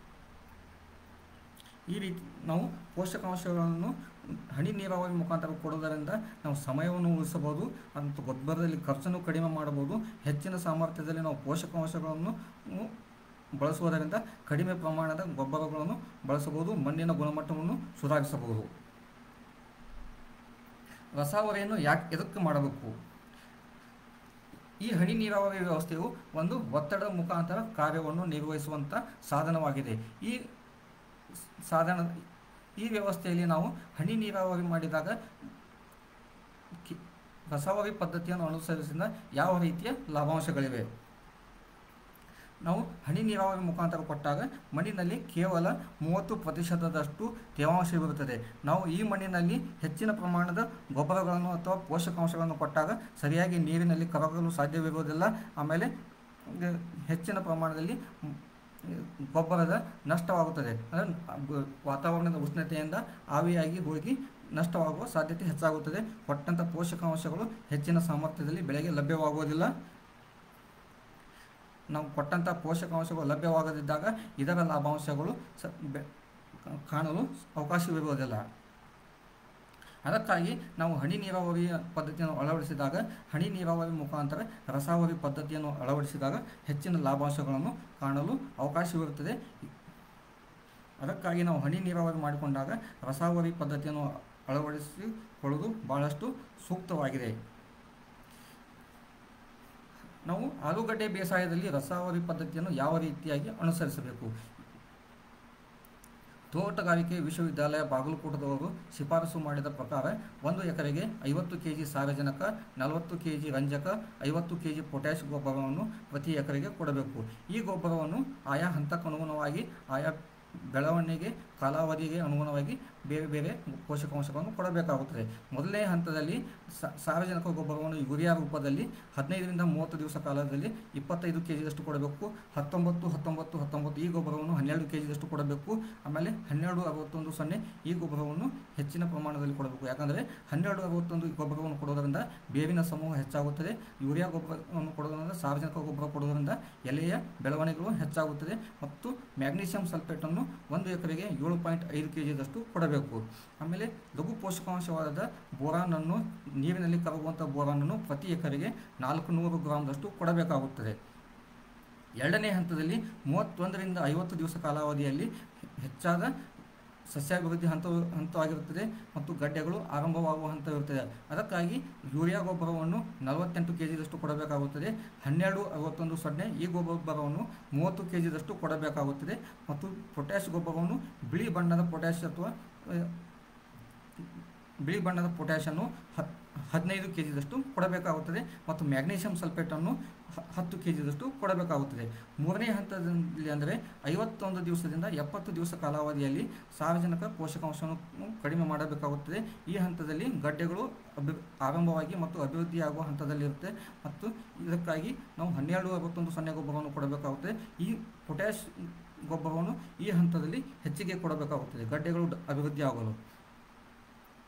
ಈ ರೀತಿ ನಾವು ಪೋಷಕಾಂಶಗಳನ್ನು ಹನಿ ನೀರಾವರಿ ಮುಖಾಂತರ ಕೊಡುವುದರಿಂದ ನಾವು ಸಮಯವನ್ನು ಉಳಿಸಬಹುದು ಮತ್ತು ಗೊಬ್ಬರದಲ್ಲಿ ಖರ್ಚನ್ನು ಕಡಿಮೆ ಮಾಡಬಹುದು. ಹೆಚ್ಚಿನ ಸಾಮರ್ಥ್ಯದಲ್ಲಿ ನಾವು ಪೋಷಕಾಂಶಗಳನ್ನು ಬಳಸುವುದರಿಂದ ಕಡಿಮೆ ಪ್ರಮಾಣದ ಗೊಬ್ಬರಗಳನ್ನು ಬಳಸಬಹುದು, ಮಣ್ಣಿನ ಗುಣಮಟ್ಟವನ್ನು ಸುಧಾರಿಸಬಹುದು. ರಸಾವರಿಯನ್ನು ಯಾಕೆ ಎದಕ್ಕೆ ಮಾಡಬೇಕು? ಈ ಹನಿ ನೀರಾವರಿ ವ್ಯವಸ್ಥೆಯು ಒಂದು ಒತ್ತಡ ಮುಖಾಂತರ ಕಾರ್ಯವನ್ನು ನಿರ್ವಹಿಸುವಂಥ ಸಾಧನವಾಗಿದೆ. ಈ ಸಾಧನ ಈ ವ್ಯವಸ್ಥೆಯಲ್ಲಿ ನಾವು ಹನಿ ನೀರಾವರಿ ಮಾಡಿದಾಗ ರಸಾವರಿ ಪದ್ಧತಿಯನ್ನು ಅನುಸರಿಸಿದ ಯಾವ ರೀತಿಯ ಲಾಭಾಂಶಗಳಿವೆ? ನಾವು ಹನಿ ನೀರಾವರಿ ಮುಖಾಂತರ ಕೊಟ್ಟಾಗ ಮಣ್ಣಿನಲ್ಲಿ ಕೇವಲ ಮೂವತ್ತು ಪ್ರತಿಶತದಷ್ಟು ತೇವಾಂಶವಿರುತ್ತದೆ. ನಾವು ಈ ಮಣ್ಣಿನಲ್ಲಿ ಹೆಚ್ಚಿನ ಪ್ರಮಾಣದ ಗೊಬ್ಬರಗಳನ್ನು ಅಥವಾ ಪೋಷಕಾಂಶಗಳನ್ನು ಕೊಟ್ಟಾಗ ಸರಿಯಾಗಿ ನೀರಿನಲ್ಲಿ ಕರಗಲು ಸಾಧ್ಯವಿರುವುದಿಲ್ಲ. ಆಮೇಲೆ ಹೆಚ್ಚಿನ ಪ್ರಮಾಣದಲ್ಲಿ ಗೊಬ್ಬರದ ನಷ್ಟವಾಗುತ್ತದೆ. ಅಂದರೆ ವಾತಾವರಣದ ಉಷ್ಣತೆಯಿಂದ ಆವಿಯಾಗಿ ಹೋಗಿ ನಷ್ಟವಾಗುವ ಸಾಧ್ಯತೆ ಹೆಚ್ಚಾಗುತ್ತದೆ. ಕೊಟ್ಟಂಥ ಪೋಷಕಾಂಶಗಳು ಹೆಚ್ಚಿನ ಸಾಮರ್ಥ್ಯದಲ್ಲಿ ಬೆಳೆಗೆ ಲಭ್ಯವಾಗುವುದಿಲ್ಲ. ನಾವು ಕೊಟ್ಟಂಥ ಪೋಷಕಾಂಶಗಳು ಲಭ್ಯವಾಗದಿದ್ದಾಗ ಇದರ ಲಾಭಾಂಶಗಳು ಸ ಕಾಣಲು ಅವಕಾಶವಿರುವುದಿಲ್ಲ. ಅದಕ್ಕಾಗಿ ನಾವು ಹನಿ ನೀರಾವರಿ ಪದ್ಧತಿಯನ್ನು ಅಳವಡಿಸಿದಾಗ ಹನಿ ನೀರಾವರಿ ಮುಖಾಂತರ ರಸಾವರಿ ಪದ್ಧತಿಯನ್ನು ಅಳವಡಿಸಿದಾಗ ಹೆಚ್ಚಿನ ಲಾಭಾಂಶಗಳನ್ನು ಕಾಣಲು ಅವಕಾಶವಿರುತ್ತದೆ. ಅದಕ್ಕಾಗಿ ನಾವು ಹನಿ ನೀರಾವರಿ ಮಾಡಿಕೊಂಡಾಗ ರಸಾವರಿ ಪದ್ಧತಿಯನ್ನು ಅಳವಡಿಸಿಕೊಳ್ಳುವುದು ಬಹಳಷ್ಟು ಸೂಕ್ತವಾಗಿದೆ. ನಾವು ಆಲೂಗಡ್ಡೆ ಬೇಸಾಯದಲ್ಲಿ ರಸಾವರಿ ಪದ್ಧತಿಯನ್ನು ಯಾವ ರೀತಿಯಾಗಿ ಅನುಸರಿಸಬೇಕು? ತೋಟಗಾರಿಕೆ ವಿಶ್ವವಿದ್ಯಾಲಯ ಬಾಗಲಕೋಟದವರು ಶಿಫಾರಸು ಮಾಡಿದ ಪ್ರಕಾರ ಒಂದು ಎಕರೆಗೆ ಐವತ್ತು ಕೆ ಜಿ ಸಾರಜನಕ, ನಲವತ್ತು ಕೆ ಜಿ ರಂಜಕ, ಐವತ್ತು ಕೆ ಜಿ ಪೊಟ್ಯಾಷ್ ಗೊಬ್ಬರವನ್ನು ಪ್ರತಿ ಎಕರೆಗೆ ಕೊಡಬೇಕು. ಈ ಗೊಬ್ಬರವನ್ನು ಆಯಾ ಹಂತಕ್ಕನುಗುಣವಾಗಿ ಆಯಾ ಬೆಳವಣಿಗೆ ಕಾಲಾವಧಿಗೆ ಅನುಗುಣವಾಗಿ ಬೇರೆ ಬೇರೆ ಪೋಷಕಾಂಶಗಳನ್ನು ಕೊಡಬೇಕಾಗುತ್ತದೆ. ಮೊದಲನೇ ಹಂತದಲ್ಲಿ ಸಾರಜನಕ ಗೊಬ್ಬರವನ್ನು ಯೂರಿಯಾ ರೂಪದಲ್ಲಿ ಹದಿನೈದರಿಂದ ಮೂವತ್ತು ದಿವಸ ಕಾಲದಲ್ಲಿ ಇಪ್ಪತ್ತೈದು ಕೆ ಜಿದಷ್ಟು ಕೊಡಬೇಕು. ಹತ್ತೊಂಬತ್ತು ಹತ್ತೊಂಬತ್ತು ಹತ್ತೊಂಬತ್ತು ಈ ಗೊಬ್ಬರವನ್ನು ಹನ್ನೆರಡು ಕೆ ಜಿದಷ್ಟು ಕೊಡಬೇಕು. ಆಮೇಲೆ ಹನ್ನೆರಡು ಅರವತ್ತೊಂದು ಸೊನ್ನೆ ಈ ಗೊಬ್ಬರವನ್ನು ಹೆಚ್ಚಿನ ಪ್ರಮಾಣದಲ್ಲಿ ಕೊಡಬೇಕು. ಯಾಕಂದರೆ ಹನ್ನೆರಡು ಅರವತ್ತೊಂದು ಗೊಬ್ಬರವನ್ನು ಕೊಡೋದರಿಂದ ಬೇವಿನ ಸಮೂಹ ಹೆಚ್ಚಾಗುತ್ತದೆ. ಯೂರಿಯಾ ಗೊಬ್ಬರವನ್ನು ಕೊಡೋದ್ರಿಂದ ಸಾರಜನಕ ಗೊಬ್ಬರ ಕೊಡೋದರಿಂದ ಎಲೆಯ ಬೆಳವಣಿಗೆಗಳು ಹೆಚ್ಚಾಗುತ್ತದೆ. ಮತ್ತು ಮ್ಯಾಗ್ನೀಷಿಯಂ ಸಲ್ಫೇಟನ್ನು ಒಂದು ಎಕರೆಗೆ ಏಳು ಪಾಯಿಂಟ್ ಐದು ಕೆ ಜಿದಷ್ಟು ಕೊಡಬೇಕು. ಆಮೇಲೆ ಲಘು ಪೋಷಕಾಂಶವಾದ ಬೋರಾನನ್ನು ನೀರಿನಲ್ಲಿ ಕರಗುವಂಥ ಬೋರಾನನ್ನು ಪ್ರತಿ ಎಕರೆಗೆ ನಾಲ್ಕು ನೂರು ಗ್ರಾಮ್ದಷ್ಟು ಕೊಡಬೇಕಾಗುತ್ತದೆ. ಎರಡನೇ ಹಂತದಲ್ಲಿ ಮೂವತ್ತೊಂದರಿಂದ ಐವತ್ತು ದಿವಸ ಕಾಲಾವಧಿಯಲ್ಲಿ ಹೆಚ್ಚಾದ ಸಸ್ಯಾಭಿವೃದ್ಧಿ ಹಂತ ಹಂತವಾಗಿರುತ್ತದೆ ಮತ್ತು ಗಡ್ಡೆಗಳು ಆರಂಭವಾಗುವ ಹಂತವಿರುತ್ತದೆ. ಅದಕ್ಕಾಗಿ ಯೂರಿಯಾ ಗೊಬ್ಬರವನ್ನು ನಲವತ್ತೆಂಟು ಕೆ ಜಿದಷ್ಟು ಕೊಡಬೇಕಾಗುತ್ತದೆ. ಹನ್ನೆರಡು ಅರವತ್ತೊಂದು ಸೊನ್ನೆ ಈ ಗೊಬ್ಬರವನ್ನು ಮೂವತ್ತು ಕೆ ಜಿದಷ್ಟು ಕೊಡಬೇಕಾಗುತ್ತದೆ. ಮತ್ತು ಪೊಟ್ಯಾಷ್ ಗೊಬ್ಬರವನ್ನು ಬಿಳಿ ಬಣ್ಣದ ಪೊಟ್ಯಾಷ್ ಅಥವಾ ಬಿಳಿ ಬಣ್ಣದ ಪೊಟ್ಯಾಷನ್ನು ಹತ್ ಹದಿನೈದು ಕೆ ಜಿದಷ್ಟು ಕೊಡಬೇಕಾಗುತ್ತದೆ. ಮತ್ತು ಮ್ಯಾಗ್ನೀಷಿಯಂ ಸಲ್ಫೇಟನ್ನು ಹತ್ತು ಕೆ ಜಿದಷ್ಟು ಕೊಡಬೇಕಾಗುತ್ತದೆ. ಮೂರನೇ ಹಂತದಲ್ಲಿ ಅಂದರೆ ಐವತ್ತೊಂದು ದಿವಸದಿಂದ ಎಪ್ಪತ್ತು ದಿವಸ ಕಾಲಾವಧಿಯಲ್ಲಿ ಸಾರಜನಕ ಪೋಷಕಾಂಶವನ್ನು ಕಡಿಮೆ ಮಾಡಬೇಕಾಗುತ್ತದೆ. ಈ ಹಂತದಲ್ಲಿ ಗಡ್ಡೆಗಳು ಅಭಿ ಆರಂಭವಾಗಿ ಮತ್ತು ಅಭಿವೃದ್ಧಿಯಾಗುವ ಹಂತದಲ್ಲಿರುತ್ತೆ. ಮತ್ತು ಇದಕ್ಕಾಗಿ ನಾವು ಹನ್ನೆರಡು ಅರವತ್ತೊಂದು ಸೊನ್ನೆ ಗೊಬ್ಬರವನ್ನು ಕೊಡಬೇಕಾಗುತ್ತದೆ. ಈ ಪೊಟ್ಯಾಷ್ ಗೊಬ್ಬರವನ್ನು ಈ ಹಂತದಲ್ಲಿ ಹೆಚ್ಚಿಗೆ ಕೊಡಬೇಕಾಗುತ್ತದೆ ಗಡ್ಡೆಗಳು ಅಭಿವೃದ್ಧಿ ಆಗಲು.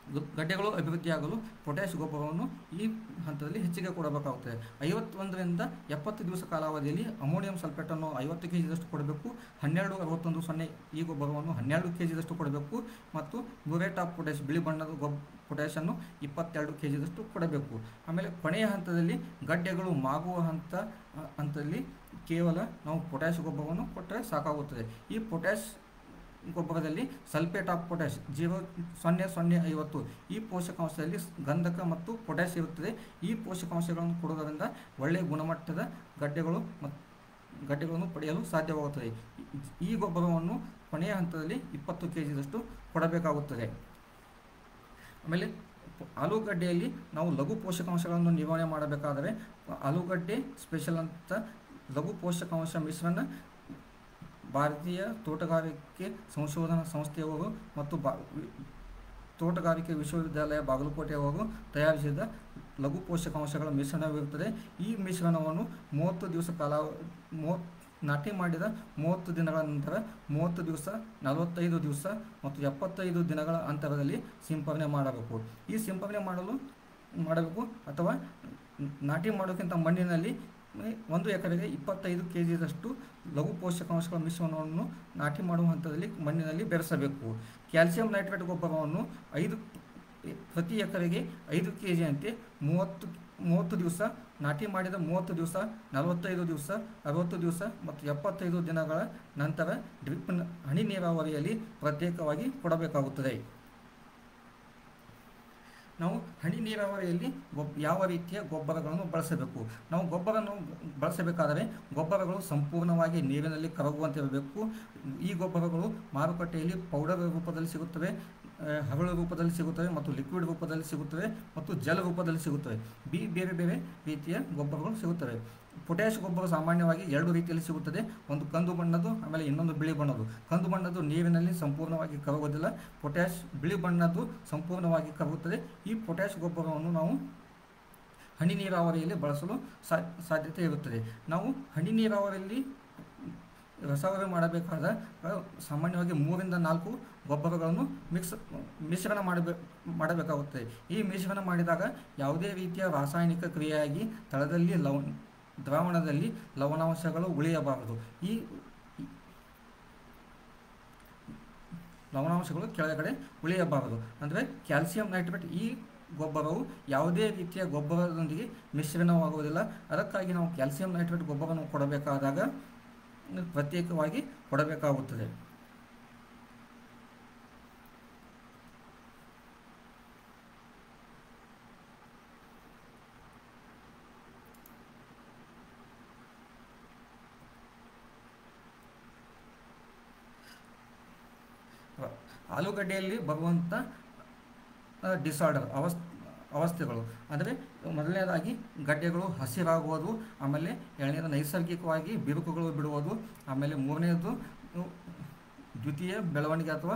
ಗಡ್ಡೆಗಳು ಅಭಿವೃದ್ಧಿಯಾಗಲು ಪೊಟ್ಯಾಷ್ ಗೊಬ್ಬರವನ್ನು ಈ ಹಂತದಲ್ಲಿ ಹೆಚ್ಚಿಗೆ ಕೊಡಬೇಕಾಗುತ್ತದೆ. ಐವತ್ತೊಂದರಿಂದ ಎಪ್ಪತ್ತು ದಿವಸ ಕಾಲಾವಧಿಯಲ್ಲಿ ಅಮೋನಿಯಂ ಸಲ್ಫೇಟನ್ನು ಐವತ್ತು ಕೆ ಜಿದಷ್ಟು ಕೊಡಬೇಕು. ಹನ್ನೆರಡು ಅರವತ್ತೊಂದು ಸೊನ್ನೆ ಈ ಗೊಬ್ಬರವನ್ನು ಹನ್ನೆರಡು ಕೆ ಜಿದಷ್ಟು ಕೊಡಬೇಕು ಮತ್ತು ಮ್ಯೂರೇಟ್ ಆಫ್ ಪೊಟ್ಯಾಷ್ ಬಿಳಿ ಬಣ್ಣದ ಗೊಬ್ಬ ಪೊಟ್ಯಾಷನ್ನು ಇಪ್ಪತ್ತೆರಡು ಕೆ ಜಿದಷ್ಟು ಕೊಡಬೇಕು. ಆಮೇಲೆ ಕೊನೆಯ ಹಂತದಲ್ಲಿ ಗಡ್ಡೆಗಳು ಮಾಗುವ ಹಂತ ಹಂತದಲ್ಲಿ ಕೇವಲ ನಾವು ಪೊಟ್ಯಾಷ್ ಗೊಬ್ಬರವನ್ನು ಕೊಟ್ಟರೆ ಸಾಕಾಗುತ್ತದೆ. ಈ ಪೊಟ್ಯಾಷ್ ಗೊಬ್ಬರದಲ್ಲಿ ಸಲ್ಫೇಟ್ ಆಫ್ ಪೊಟ್ಯಾಷ್ ಜೀರೋ ಸೊನ್ನೆ ಸೊನ್ನೆ ಐವತ್ತು ಈ ಪೋಷಕಾಂಶದಲ್ಲಿ ಗಂಧಕ ಮತ್ತು ಪೊಟ್ಯಾಷ್ ಇರುತ್ತದೆ. ಈ ಪೋಷಕಾಂಶಗಳನ್ನು ಕೊಡುವುದರಿಂದ ಒಳ್ಳೆಯ ಗುಣಮಟ್ಟದ ಗಡ್ಡೆಗಳು ಮತ್ತು ಗಡ್ಡೆಗಳನ್ನು ಪಡೆಯಲು ಸಾಧ್ಯವಾಗುತ್ತದೆ. ಈ ಗೊಬ್ಬರವನ್ನು ಕೊನೆಯ ಹಂತದಲ್ಲಿ ಇಪ್ಪತ್ತು ಕೆ ಜಿದಷ್ಟು ಕೊಡಬೇಕಾಗುತ್ತದೆ. ಆಮೇಲೆ ಆಲೂಗಡ್ಡೆಯಲ್ಲಿ ನಾವು ಲಘು ಪೋಷಕಾಂಶಗಳನ್ನು ನಿರ್ವಹಣೆ ಮಾಡಬೇಕಾದರೆ ಆಲೂಗಡ್ಡೆ ಸ್ಪೆಷಲ್ ಅಂತ ಲಘು ಪೋಷಕಾಂಶ ಮಿಶ್ರಣ ಭಾರತೀಯ ತೋಟಗಾರಿಕೆ ಸಂಶೋಧನಾ ಸಂಸ್ಥೆಯವರು ಮತ್ತು ಬಾ ತೋಟಗಾರಿಕೆ ವಿಶ್ವವಿದ್ಯಾಲಯ ಬಾಗಲಕೋಟೆಯವರು ತಯಾರಿಸಿದ ಲಘು ಪೋಷಕಾಂಶಗಳ ಮಿಶ್ರಣವಿರುತ್ತದೆ. ಈ ಮಿಶ್ರಣವನ್ನು ಮೂವತ್ತು ದಿವಸ ಕಾಲ ಮೂವತ್ತು ನಾಟಿ ಮಾಡಿದ ಮೂವತ್ತು ದಿನಗಳ ನಂತರ ಮೂವತ್ತು ದಿವಸ ನಲವತ್ತೈದು ದಿವಸ ಮತ್ತು ಎಪ್ಪತ್ತೈದು ದಿನಗಳ ಅಂತರದಲ್ಲಿ ಸಿಂಪರಣೆ ಮಾಡಬೇಕು. ಈ ಸಿಂಪರಣೆ ಮಾಡಲು ಮಾಡಬೇಕು ಅಥವಾ ನಾಟಿ ಮಾಡೋಕ್ಕಿಂತ ಮಣ್ಣಿನಲ್ಲಿ ಒಂದು ಎಕರೆಗೆ ಇಪ್ಪತ್ತೈದು ಕೆ ಜಿದಷ್ಟು ಲಘು ಪೋಷಕಾಂಶಗಳ ಮಿಶ್ರಣವನ್ನು ನಾಟಿ ಮಾಡುವ ಹಂತದಲ್ಲಿ ಮಣ್ಣಿನಲ್ಲಿ ಬೆರೆಸಬೇಕು. ಕ್ಯಾಲ್ಸಿಯಂ ನೈಟ್ರೇಟ್ ಗೊಬ್ಬರವನ್ನು ಐದು ಪ್ರತಿ ಎಕರೆಗೆ ಐದು ಕೆ ಜಿಯಂತೆ ಮೂವತ್ತು ಮೂವತ್ತು ದಿವಸ ನಾಟಿ ಮಾಡಿದ ಮೂವತ್ತು ದಿವಸ ನಲವತ್ತೈದು ದಿವಸ ಅರವತ್ತು ದಿವಸ ಮತ್ತು ಎಪ್ಪತ್ತೈದು ದಿನಗಳ ನಂತರ ಡ್ರಿಪ್ ಹನಿ ನೀರಾವರಿಯಲ್ಲಿ ಪ್ರತ್ಯೇಕವಾಗಿ ಕೊಡಬೇಕಾಗುತ್ತದೆ. ನಾವು ಹನಿ ನೀರಾವರಿಯಲ್ಲಿ ಗೊಬ್ ಯಾವ ರೀತಿಯ ಗೊಬ್ಬರಗಳನ್ನು ಬಳಸಬೇಕು? ನಾವು ಗೊಬ್ಬರವನ್ನು ಬಳಸಬೇಕಾದರೆ ಗೊಬ್ಬರಗಳು ಸಂಪೂರ್ಣವಾಗಿ ನೀರಿನಲ್ಲಿ ಕರಗುವಂತಿರಬೇಕು. ಈ ಗೊಬ್ಬರಗಳು ಮಾರುಕಟ್ಟೆಯಲ್ಲಿ ಪೌಡರ್ ರೂಪದಲ್ಲಿ ಸಿಗುತ್ತವೆ, ಹರಳು ರೂಪದಲ್ಲಿ ಸಿಗುತ್ತವೆ ಮತ್ತು ಲಿಕ್ವಿಡ್ ರೂಪದಲ್ಲಿ ಸಿಗುತ್ತವೆ ಮತ್ತು ಜಲ ರೂಪದಲ್ಲಿ ಸಿಗುತ್ತವೆ. ಬಿ ಬೇರೆ ಬೇರೆ ರೀತಿಯ ಗೊಬ್ಬರಗಳು ಸಿಗುತ್ತವೆ. ಪೊಟ್ಯಾಷ್ ಗೊಬ್ಬರ ಸಾಮಾನ್ಯವಾಗಿ ಎರಡು ರೀತಿಯಲ್ಲಿ ಸಿಗುತ್ತದೆ. ಒಂದು ಕಂದು ಬಣ್ಣದ್ದು, ಆಮೇಲೆ ಇನ್ನೊಂದು ಬಿಳಿ ಬಣ್ಣದ್ದು. ಕಂದು ಬಣ್ಣದ್ದು ನೀರಿನಲ್ಲಿ ಸಂಪೂರ್ಣವಾಗಿ ಕರಗುವುದಿಲ್ಲ. ಪೊಟ್ಯಾಷ್ ಬಿಳಿ ಬಣ್ಣದ್ದು ಸಂಪೂರ್ಣವಾಗಿ ಕರಗುತ್ತದೆ. ಈ ಪೊಟ್ಯಾಷ್ ಗೊಬ್ಬರವನ್ನು ನಾವು ಹನಿ ನೀರಾವರಿಯಲ್ಲಿ ಬಳಸಲು ಸಾಧ್ಯತೆ ಇರುತ್ತದೆ. ನಾವು ಹನಿ ನೀರಾವರಿಯಲ್ಲಿ ರಸಾವರಿ ಮಾಡಬೇಕಾದ ಸಾಮಾನ್ಯವಾಗಿ ಮೂರರಿಂದ ನಾಲ್ಕು ಗೊಬ್ಬರಗಳನ್ನು ಮಿಕ್ಸ್ ಮಿಶ್ರಣ ಮಾಡಬೇ ಮಾಡಬೇಕಾಗುತ್ತದೆ. ಈ ಮಿಶ್ರಣ ಮಾಡಿದಾಗ ಯಾವುದೇ ರೀತಿಯ ರಾಸಾಯನಿಕ ಕ್ರಿಯೆಯಾಗಿ ತಳದಲ್ಲಿ ಲವ ದ್ರಾವಣದಲ್ಲಿ ಲವಣಾಂಶಗಳು ಉಳಿಯಬಾರದು. ಈ ಲವಣಾಂಶಗಳು ಕೆಳಗಡೆ ಉಳಿಯಬಾರದು. ಅಂದರೆ ಕ್ಯಾಲ್ಸಿಯಂ ನೈಟ್ರೇಟ್ ಈ ಗೊಬ್ಬರವು ಯಾವುದೇ ರೀತಿಯ ಗೊಬ್ಬರದೊಂದಿಗೆ ಮಿಶ್ರಣವಾಗುವುದಿಲ್ಲ. ಅದಕ್ಕಾಗಿ ನಾವು ಕ್ಯಾಲ್ಸಿಯಂ ನೈಟ್ರೇಟ್ ಗೊಬ್ಬರವನ್ನು ಕೊಡಬೇಕಾದಾಗ ಪ್ರತ್ಯೇಕವಾಗಿ ಕೊಡಬೇಕಾಗುತ್ತದೆ. ಆಲೂಗಡ್ಡೆಯಲ್ಲಿ ಬರುವಂಥ ಡಿಸಾರ್ಡರ್ ಅವಸ್ ಅವಸ್ಥೆಗಳು ಅಂದರೆ ಮೊದಲನೇದಾಗಿ ಗಡ್ಡೆಗಳು ಹಸಿರಾಗುವುದು, ಆಮೇಲೆ ಎರಡನೇದು ನೈಸರ್ಗಿಕವಾಗಿ ಬಿರುಕುಗಳು ಬಿಡುವುದು, ಆಮೇಲೆ ಮೂರನೇದು ದ್ವಿತೀಯ ಬೆಳವಣಿಗೆ ಅಥವಾ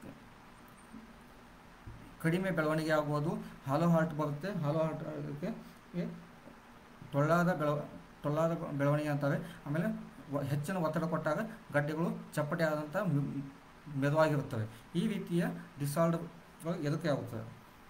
ಕಡಿಮೆ ಬೆಳವಣಿಗೆ ಆಗುವುದು, ಹಾಲೋ ಹಾರ್ಟ್ ಬರುತ್ತೆ. ಹಾಲೋ ಹಾರ್ಟ್ ಅದಕ್ಕೆ ಟೊಳ್ಳಾದ ಬೆಳ ಟೊಳ್ಳಾದ ಬೆಳವಣಿಗೆ ಅಂತಾರೆ. ಆಮೇಲೆ ಹೆಚ್ಚಿನ ಒತ್ತಡ ಕೊಟ್ಟಾಗ ಗಡ್ಡೆಗಳು ಚಪ್ಪಟೆ ಆದಂಥ ಮೆದುವಾಗಿರುತ್ತವೆ. ಈ ರೀತಿಯ ಡಿಸಾರ್ಡರ್ಗಳು ಎದಕ್ಕೆ ಆಗುತ್ತವೆ?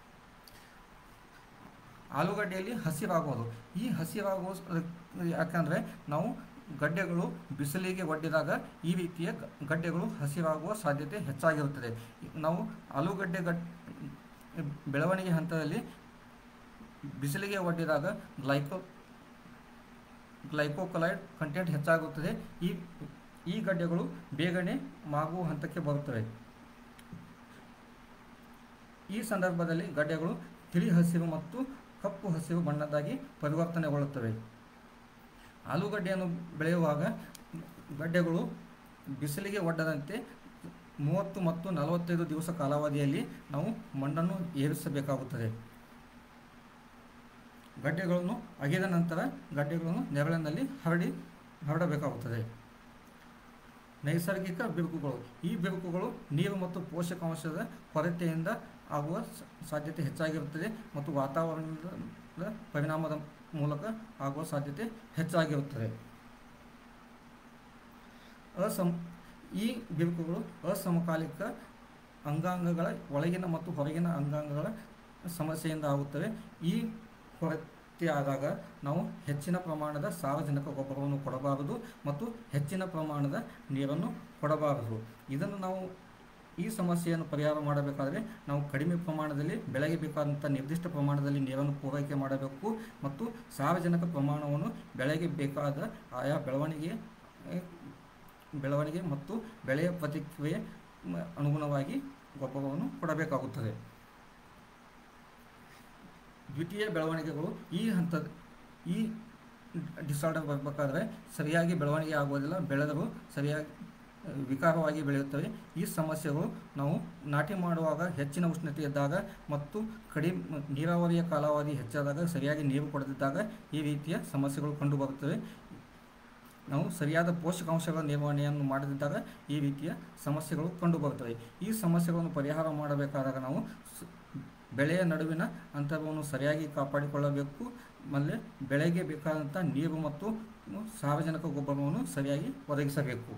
ಆಲೂಗಡ್ಡೆಯಲ್ಲಿ ಹಸಿರಾಗುವುದು. ಈ ಹಸಿರಾಗುವ ಯಾಕಂದರೆ ನಾವು ಗಡ್ಡೆಗಳು ಬಿಸಿಲಿಗೆ ಒಡ್ಡಿದಾಗ ಈ ರೀತಿಯ ಗಡ್ಡೆಗಳು ಹಸಿರಾಗುವ ಸಾಧ್ಯತೆ ಹೆಚ್ಚಾಗಿರುತ್ತದೆ. ನಾವು ಆಲೂಗಡ್ಡೆ ಗಡ್ ಬೆಳವಣಿಗೆ ಹಂತದಲ್ಲಿ ಬಿಸಿಲಿಗೆ ಒಡ್ಡಿದಾಗ ಗ್ಲೈಕೋ ಗ್ಲೈಕೋಕೊಲೈಡ್ ಕಂಟೆಂಟ್ ಹೆಚ್ಚಾಗುತ್ತದೆ. ಈ ಈ ಗಡ್ಡೆಗಳು ಬೇಗನೆ ಮಾಗುವ ಹಂತಕ್ಕೆ ಬರುತ್ತವೆ. ಈ ಸಂದರ್ಭದಲ್ಲಿ ಗಡ್ಡೆಗಳು ತಿಳಿ ಹಸಿರು ಮತ್ತು ಕಪ್ಪು ಹಸಿರು ಬಣ್ಣದ್ದಾಗಿ ಪರಿವರ್ತನೆಗೊಳ್ಳುತ್ತವೆ. ಆಲೂಗಡ್ಡೆಯನ್ನು ಬೆಳೆಯುವಾಗ ಗಡ್ಡೆಗಳು ಬಿಸಿಲಿಗೆ ಒಡ್ಡದಂತೆ ಮೂವತ್ತು ಮತ್ತು ನಲವತ್ತೈದು ದಿವಸ ಕಾಲಾವಧಿಯಲ್ಲಿ ನಾವು ಮಣ್ಣನ್ನು ಏರಿಸಬೇಕಾಗುತ್ತದೆ. ಗಡ್ಡೆಗಳನ್ನು ಅಗೆದ ನಂತರ ಗಡ್ಡೆಗಳನ್ನು ನೆರಳಿನಲ್ಲಿ ಹರಡಿ ಹರಡಬೇಕಾಗುತ್ತದೆ. ನೈಸರ್ಗಿಕ ಬಿರುಕುಗಳು. ಈ ಬಿರುಕುಗಳು ನೀರು ಮತ್ತು ಪೋಷಕಾಂಶದ ಕೊರತೆಯಿಂದ ಆಗುವ ಸಾಧ್ಯತೆ ಹೆಚ್ಚಾಗಿರುತ್ತದೆ ಮತ್ತು ವಾತಾವರಣದ ಪರಿಣಾಮದ ಮೂಲಕ ಆಗುವ ಸಾಧ್ಯತೆ ಹೆಚ್ಚಾಗಿರುತ್ತದೆ. ಅಸಮ ಈ ಬಿರುಕುಗಳು ಅಸಮಕಾಲಿಕ ಅಂಗಾಂಗಗಳ ಒಳಗಿನ ಮತ್ತು ಹೊರಗಿನ ಅಂಗಾಂಗಗಳ ಸಮಸ್ಯೆಯಿಂದ ಆಗುತ್ತವೆ. ಈ ಕೊರತೆ ಆದಾಗ ನಾವು ಹೆಚ್ಚಿನ ಪ್ರಮಾಣದ ಸಾರಜನಕ ಗೊಬ್ಬರವನ್ನು ಕೊಡಬಾರದು ಮತ್ತು ಹೆಚ್ಚಿನ ಪ್ರಮಾಣದ ನೀರನ್ನು ಕೊಡಬಾರದು. ಇದನ್ನು ನಾವು ಈ ಸಮಸ್ಯೆಯನ್ನು ಪರಿಹಾರ ಮಾಡಬೇಕಾದರೆ ನಾವು ಕಡಿಮೆ ಪ್ರಮಾಣದಲ್ಲಿ ಬೆಳೆಗೆ ಬೇಕಾದಂಥ ನಿರ್ದಿಷ್ಟ ಪ್ರಮಾಣದಲ್ಲಿ ನೀರನ್ನು ಪೂರೈಕೆ ಮಾಡಬೇಕು ಮತ್ತು ಸಾರಜನಕ ಪ್ರಮಾಣವನ್ನು ಬೆಳೆಗೆ ಬೇಕಾದ ಆಯಾ ಬೆಳವಣಿಗೆ ಬೆಳವಣಿಗೆ ಮತ್ತು ಬೆಳೆಯ ಪ್ರತಿಕ್ರಿಯೆ ಅನುಗುಣವಾಗಿ ಗೊಬ್ಬರವನ್ನು ಕೊಡಬೇಕಾಗುತ್ತದೆ. ದ್ವಿತೀಯ ಬೆಳವಣಿಗೆಗಳು ಈ ಹಂತದ ಈ ಡಿಸಾರ್ಡರ್ ಬರಬೇಕಾದ್ರೆ ಸರಿಯಾಗಿ ಬೆಳವಣಿಗೆ ಆಗುವುದಿಲ್ಲ, ಬೆಳೆದರೂ ಸರಿಯಾಗಿ ವಿಕಾರವಾಗಿ ಬೆಳೆಯುತ್ತವೆ. ಈ ಸಮಸ್ಯೆಗಳು ನಾವು ನಾಟಿ ಮಾಡುವಾಗ ಹೆಚ್ಚಿನ ಉಷ್ಣತೆ ಇದ್ದಾಗ ಮತ್ತು ಕಡಿಮೆ ನೀರಾವರಿಯ ಕಾಲಾವಧಿ ಹೆಚ್ಚಾದಾಗ ಸರಿಯಾಗಿ ನೀರು ಕೊಡದಿದ್ದಾಗ ಈ ರೀತಿಯ ಸಮಸ್ಯೆಗಳು ಕಂಡುಬರುತ್ತವೆ. ನಾವು ಸರಿಯಾದ ಪೋಷಕಾಂಶಗಳ ನಿರ್ವಹಣೆಯನ್ನು ಮಾಡದಿದ್ದಾಗ ಈ ರೀತಿಯ ಸಮಸ್ಯೆಗಳು ಕಂಡುಬರುತ್ತವೆ. ಈ ಸಮಸ್ಯೆಗಳನ್ನು ಪರಿಹಾರ ಮಾಡಬೇಕಾದಾಗ ನಾವು ಬೆಳೆಯ ನಡುವಿನ ಅಂತರವನ್ನು ಸರಿಯಾಗಿ ಕಾಪಾಡಿಕೊಳ್ಳಬೇಕು. ಆಮೇಲೆ ಬೆಳೆಗೆ ಬೇಕಾದಂಥ ನೀರು ಮತ್ತು ಸಾರಜನಕ ಗೊಬ್ಬರವನ್ನು ಸರಿಯಾಗಿ ಒದಗಿಸಬೇಕು.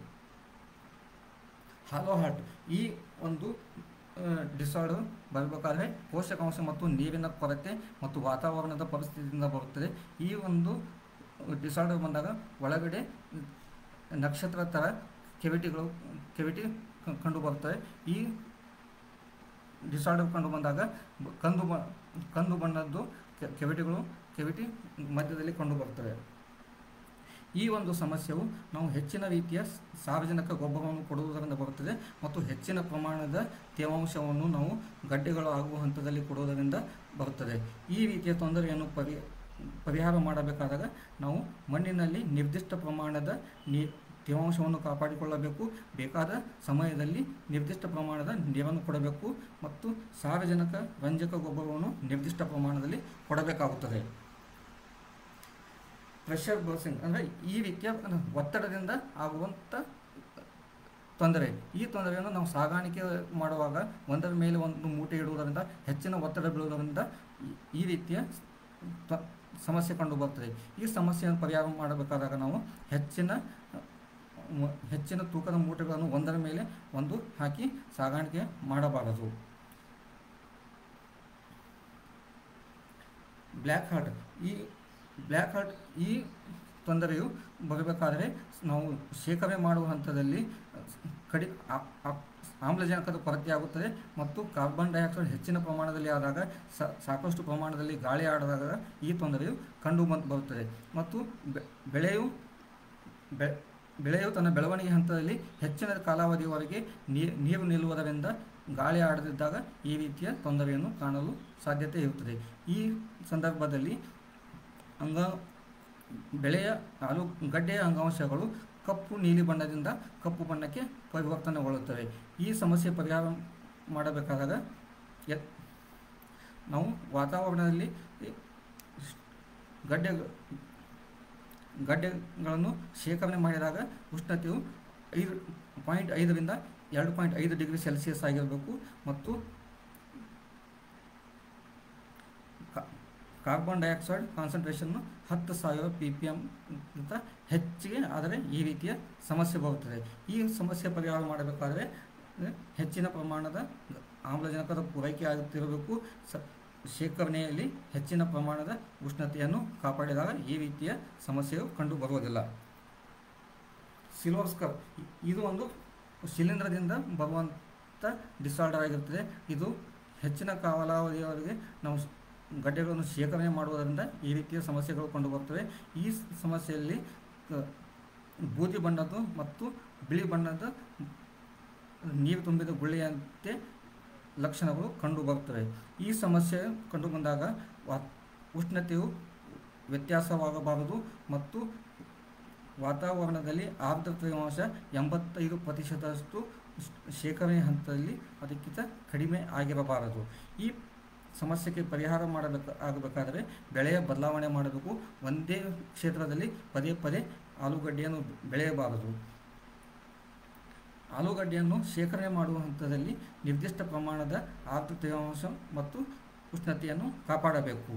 ಹಾಲೋ ಹಾರ್ಟ್ ಈ ಒಂದು ಡಿಸಾರ್ಡರ್ ಬರಬೇಕಾದ್ರೆ ಪೋಷಕಾಂಶ ಮತ್ತು ನೀರಿನ ಕೊರತೆ ಮತ್ತು ವಾತಾವರಣದ ಪರಿಸ್ಥಿತಿಯಿಂದ ಬರುತ್ತದೆ. ಈ ಒಂದು ಡಿಸಾರ್ಡರ್ ಬಂದಾಗ ಒಳಗಡೆ ನಕ್ಷತ್ರ ಥರ ಕೆವಿಟಿಗಳು ಕೆವಿಟಿ ಕಂಡು ಬರ್ತವೆ. ಈ ಡಿಸಾರ್ಡರ್ ಕಂಡು ಬಂದಾಗ ಕಂದು ಬ ಕಂದು ಬಣ್ಣದ್ದು ಕೆವಿಟಿಗಳು ಕೆವಿಟಿ ಮಧ್ಯದಲ್ಲಿ ಕಂಡು ಬರ್ತವೆ. ಈ ಒಂದು ಸಮಸ್ಯೆಯು ನಾವು ಹೆಚ್ಚಿನ ರೀತಿಯ ಸಾರಜನಕ ಗೊಬ್ಬರವನ್ನು ಕೊಡುವುದರಿಂದ ಬರುತ್ತದೆ ಮತ್ತು ಹೆಚ್ಚಿನ ಪ್ರಮಾಣದ ತೇವಾಂಶವನ್ನು ನಾವು ಗಡ್ಡೆಗಳು ಆಗುವ ಹಂತದಲ್ಲಿ ಕೊಡುವುದರಿಂದ ಬರುತ್ತದೆ. ಈ ರೀತಿಯ ತೊಂದರೆಯನ್ನು ಪರಿ ಪರಿಹಾರ ಮಾಡಬೇಕಾದಾಗ ನಾವು ಮಣ್ಣಿನಲ್ಲಿ ನಿರ್ದಿಷ್ಟ ಪ್ರಮಾಣದ ನೀ ತೇವಾಂಶವನ್ನು ಕಾಪಾಡಿಕೊಳ್ಳಬೇಕು. ಬೇಕಾದ ಸಮಯದಲ್ಲಿ ನಿರ್ದಿಷ್ಟ ಪ್ರಮಾಣದ ನೀರನ್ನು ಕೊಡಬೇಕು ಮತ್ತು ಸಾರಜನಕ ರಂಜಕ ಗೊಬ್ಬರವನ್ನು ನಿರ್ದಿಷ್ಟ ಪ್ರಮಾಣದಲ್ಲಿ ಕೊಡಬೇಕಾಗುತ್ತದೆ. ಪ್ರೆಷರ್ ಬರ್ಸಿಂಗ್ ಅಂದರೆ ಈ ರೀತಿಯ ಒತ್ತಡದಿಂದ ಆಗುವಂಥ ತೊಂದರೆ. ಈ ತೊಂದರೆಯನ್ನು ನಾವು ಸಾಗಾಣಿಕೆ ಮಾಡುವಾಗ ಒಂದರ ಮೇಲೆ ಒಂದು ಮೂಟೆ ಇಡುವುದರಿಂದ ಹೆಚ್ಚಿನ ಒತ್ತಡ ಬೀಳುವುದರಿಂದ ಈ ರೀತಿಯ ಸಮಸ್ಯೆ ಕಂಡು ಬರ್ತದೆ. ಈ ಸಮಸ್ಯೆಯನ್ನು ಪರಿಹಾರ ಮಾಡಬೇಕಾದಾಗ ನಾವು ಹೆಚ್ಚಿನ ಹೆಚ್ಚಿನ ತೂಕದ ಮೂಟೆಗಳನ್ನು ಒಂದರ ಮೇಲೆ ಒಂದು ಹಾಕಿ ಸಾಗಾಣಿಕೆ ಮಾಡಬಾರದು. ಬ್ಲ್ಯಾಕ್ ಹಾರ್ಟ್ ಈ ಬ್ಲ್ಯಾಕ್ ಹಾರ್ಟ್ ಈ ತೊಂದರೆಯು ಬರಬೇಕಾದರೆ ನಾವು ಶೇಖರಣೆ ಮಾಡುವ ಹಂತದಲ್ಲಿ ಕಡಿ ಆಮ್ಲಜನಕದ ಕೊರತೆಯಾಗುತ್ತದೆ ಮತ್ತು ಕಾರ್ಬನ್ ಡೈಆಕ್ಸೈಡ್ ಹೆಚ್ಚಿನ ಪ್ರಮಾಣದಲ್ಲಿ ಆದಾಗ ಸಾಕಷ್ಟು ಪ್ರಮಾಣದಲ್ಲಿ ಗಾಳಿ ಆಡಿದಾಗ ಈ ತೊಂದರೆಯು ಕಂಡು ಬರುತ್ತದೆ ಮತ್ತು ಬೆಳೆಯು ಬೆಳೆಯು ತನ್ನ ಬೆಳವಣಿಗೆ ಹಂತದಲ್ಲಿ ಹೆಚ್ಚಿನ ಕಾಲಾವಧಿಯವರೆಗೆ ನೀರು ನಿಲ್ಲುವುದರಿಂದ ಗಾಳಿ ಆಡದಿದ್ದಾಗ ಈ ರೀತಿಯ ತೊಂದರೆಯನ್ನು ಕಾಣಲು ಸಾಧ್ಯತೆ ಇರುತ್ತದೆ. ಈ ಸಂದರ್ಭದಲ್ಲಿ ಅಂಗ ಬೆಳೆಯ ಆಲೂಗಡ್ಡೆಯ ಅಂಗಾಂಶಗಳು ಕಪ್ಪು ನೀಲಿ ಬಣ್ಣದಿಂದ ಕಪ್ಪು ಬಣ್ಣಕ್ಕೆ ಪರಿವರ್ತನೆಗೊಳ್ಳುತ್ತವೆ. ಈ ಸಮಸ್ಯೆ ಪರಿಹಾರ ಮಾಡಬೇಕಾದಾಗ ನಾವು ವಾತಾವರಣದಲ್ಲಿ ಗಡ್ಡೆ ಗಡ್ಡೆಗಳನ್ನು ಶೇಖರಣೆ ಮಾಡಿದಾಗ ಉಷ್ಣತೆಯು ಐದು ಪಾಯಿಂಟ್ ಐದರಿಂದ ಎರಡು ಪಾಯಿಂಟ್ ಐದು ಡಿಗ್ರಿ ಸೆಲ್ಸಿಯಸ್ ಆಗಿರಬೇಕು ಮತ್ತು ಕಾರ್ಬನ್ ಡೈಆಕ್ಸೈಡ್ ಕಾನ್ಸಂಟ್ರೇಷನ್ನು ಹತ್ತು ಸಾವಿರ ಪಿ ಪಿ ಎಮ್ಗಿಂತ ಹೆಚ್ಚಿಗೆ ಆದರೆ ಈ ರೀತಿಯ ಸಮಸ್ಯೆ ಬರುತ್ತದೆ. ಈ ಸಮಸ್ಯೆ ಪರಿಹಾರ ಮಾಡಬೇಕಾದರೆ ಹೆಚ್ಚಿನ ಪ್ರಮಾಣದ ಆಮ್ಲಜನಕದ ಪೂರೈಕೆ ಆಗುತ್ತಿರಬೇಕು. ಸ ಶೇಖರಣೆಯಲ್ಲಿ ಹೆಚ್ಚಿನ ಪ್ರಮಾಣದ ಉಷ್ಣತೆಯನ್ನು ಕಾಪಾಡಿದಾಗ ಈ ರೀತಿಯ ಸಮಸ್ಯೆಯು ಕಂಡು ಬರುವುದಿಲ್ಲ. ಸಿಲ್ವರ್ ಸ್ಕರ್ ಇದು ಒಂದು ಶಿಲೀಂಧ್ರದಿಂದ ಬರುವಂಥ ಡಿಸಾರ್ಡರ್ ಆಗಿರುತ್ತದೆ. ಇದು ಹೆಚ್ಚಿನ ಕಾಲಾವಧಿಯವರೆಗೆ ನಾವು ಗಡ್ಡೆಗಳನ್ನು ಶೇಖರಣೆ ಮಾಡುವುದರಿಂದ ಈ ರೀತಿಯ ಸಮಸ್ಯೆಗಳು ಕಂಡುಬರುತ್ತವೆ. ಈ ಸಮಸ್ಯೆಯಲ್ಲಿ ಬೂದಿ ಬಣ್ಣದ್ದು ಮತ್ತು ಬಿಳಿ ಬಣ್ಣದ ನೀರು ತುಂಬಿದ ಗುಳ್ಳೆಯಂತೆ ಲಕ್ಷಣಗಳು ಕಂಡುಬರುತ್ತವೆ. ಈ ಸಮಸ್ಯೆ ಕಂಡುಬಂದಾಗ ಉಷ್ಣತೆಯು ವ್ಯತ್ಯಾಸವಾಗಬಾರದು ಮತ್ತು ವಾತಾವರಣದಲ್ಲಿ ಆರ್ದ್ರತೆಯಾಂಶ ಎಂಬತ್ತೈದು ಪ್ರತಿಶತದಷ್ಟು ಶೇಖರಣೆ ಹಂತದಲ್ಲಿ ಅದಕ್ಕಿಂತ ಕಡಿಮೆ ಆಗಿರಬಾರದು. ಈ ಸಮಸ್ಯೆಗೆ ಪರಿಹಾರ ಮಾಡಬೇಕು ಆಗಬೇಕಾದರೆ ಬೆಳೆಯ ಬದಲಾವಣೆ ಮಾಡಬೇಕು. ಒಂದೇ ಕ್ಷೇತ್ರದಲ್ಲಿ ಪದೇ ಪದೇ ಆಲೂಗಡ್ಡೆಯನ್ನು ಬೆಳೆಯಬಾರದು. ಆಲೂಗಡ್ಡೆಯನ್ನು ಶೇಖರಣೆ ಮಾಡುವ ಹಂತದಲ್ಲಿ ನಿರ್ದಿಷ್ಟ ಪ್ರಮಾಣದ ಆರ್ದ್ರತೆಯಾಂಶ ಮತ್ತು ಉಷ್ಣತೆಯನ್ನು ಕಾಪಾಡಬೇಕು.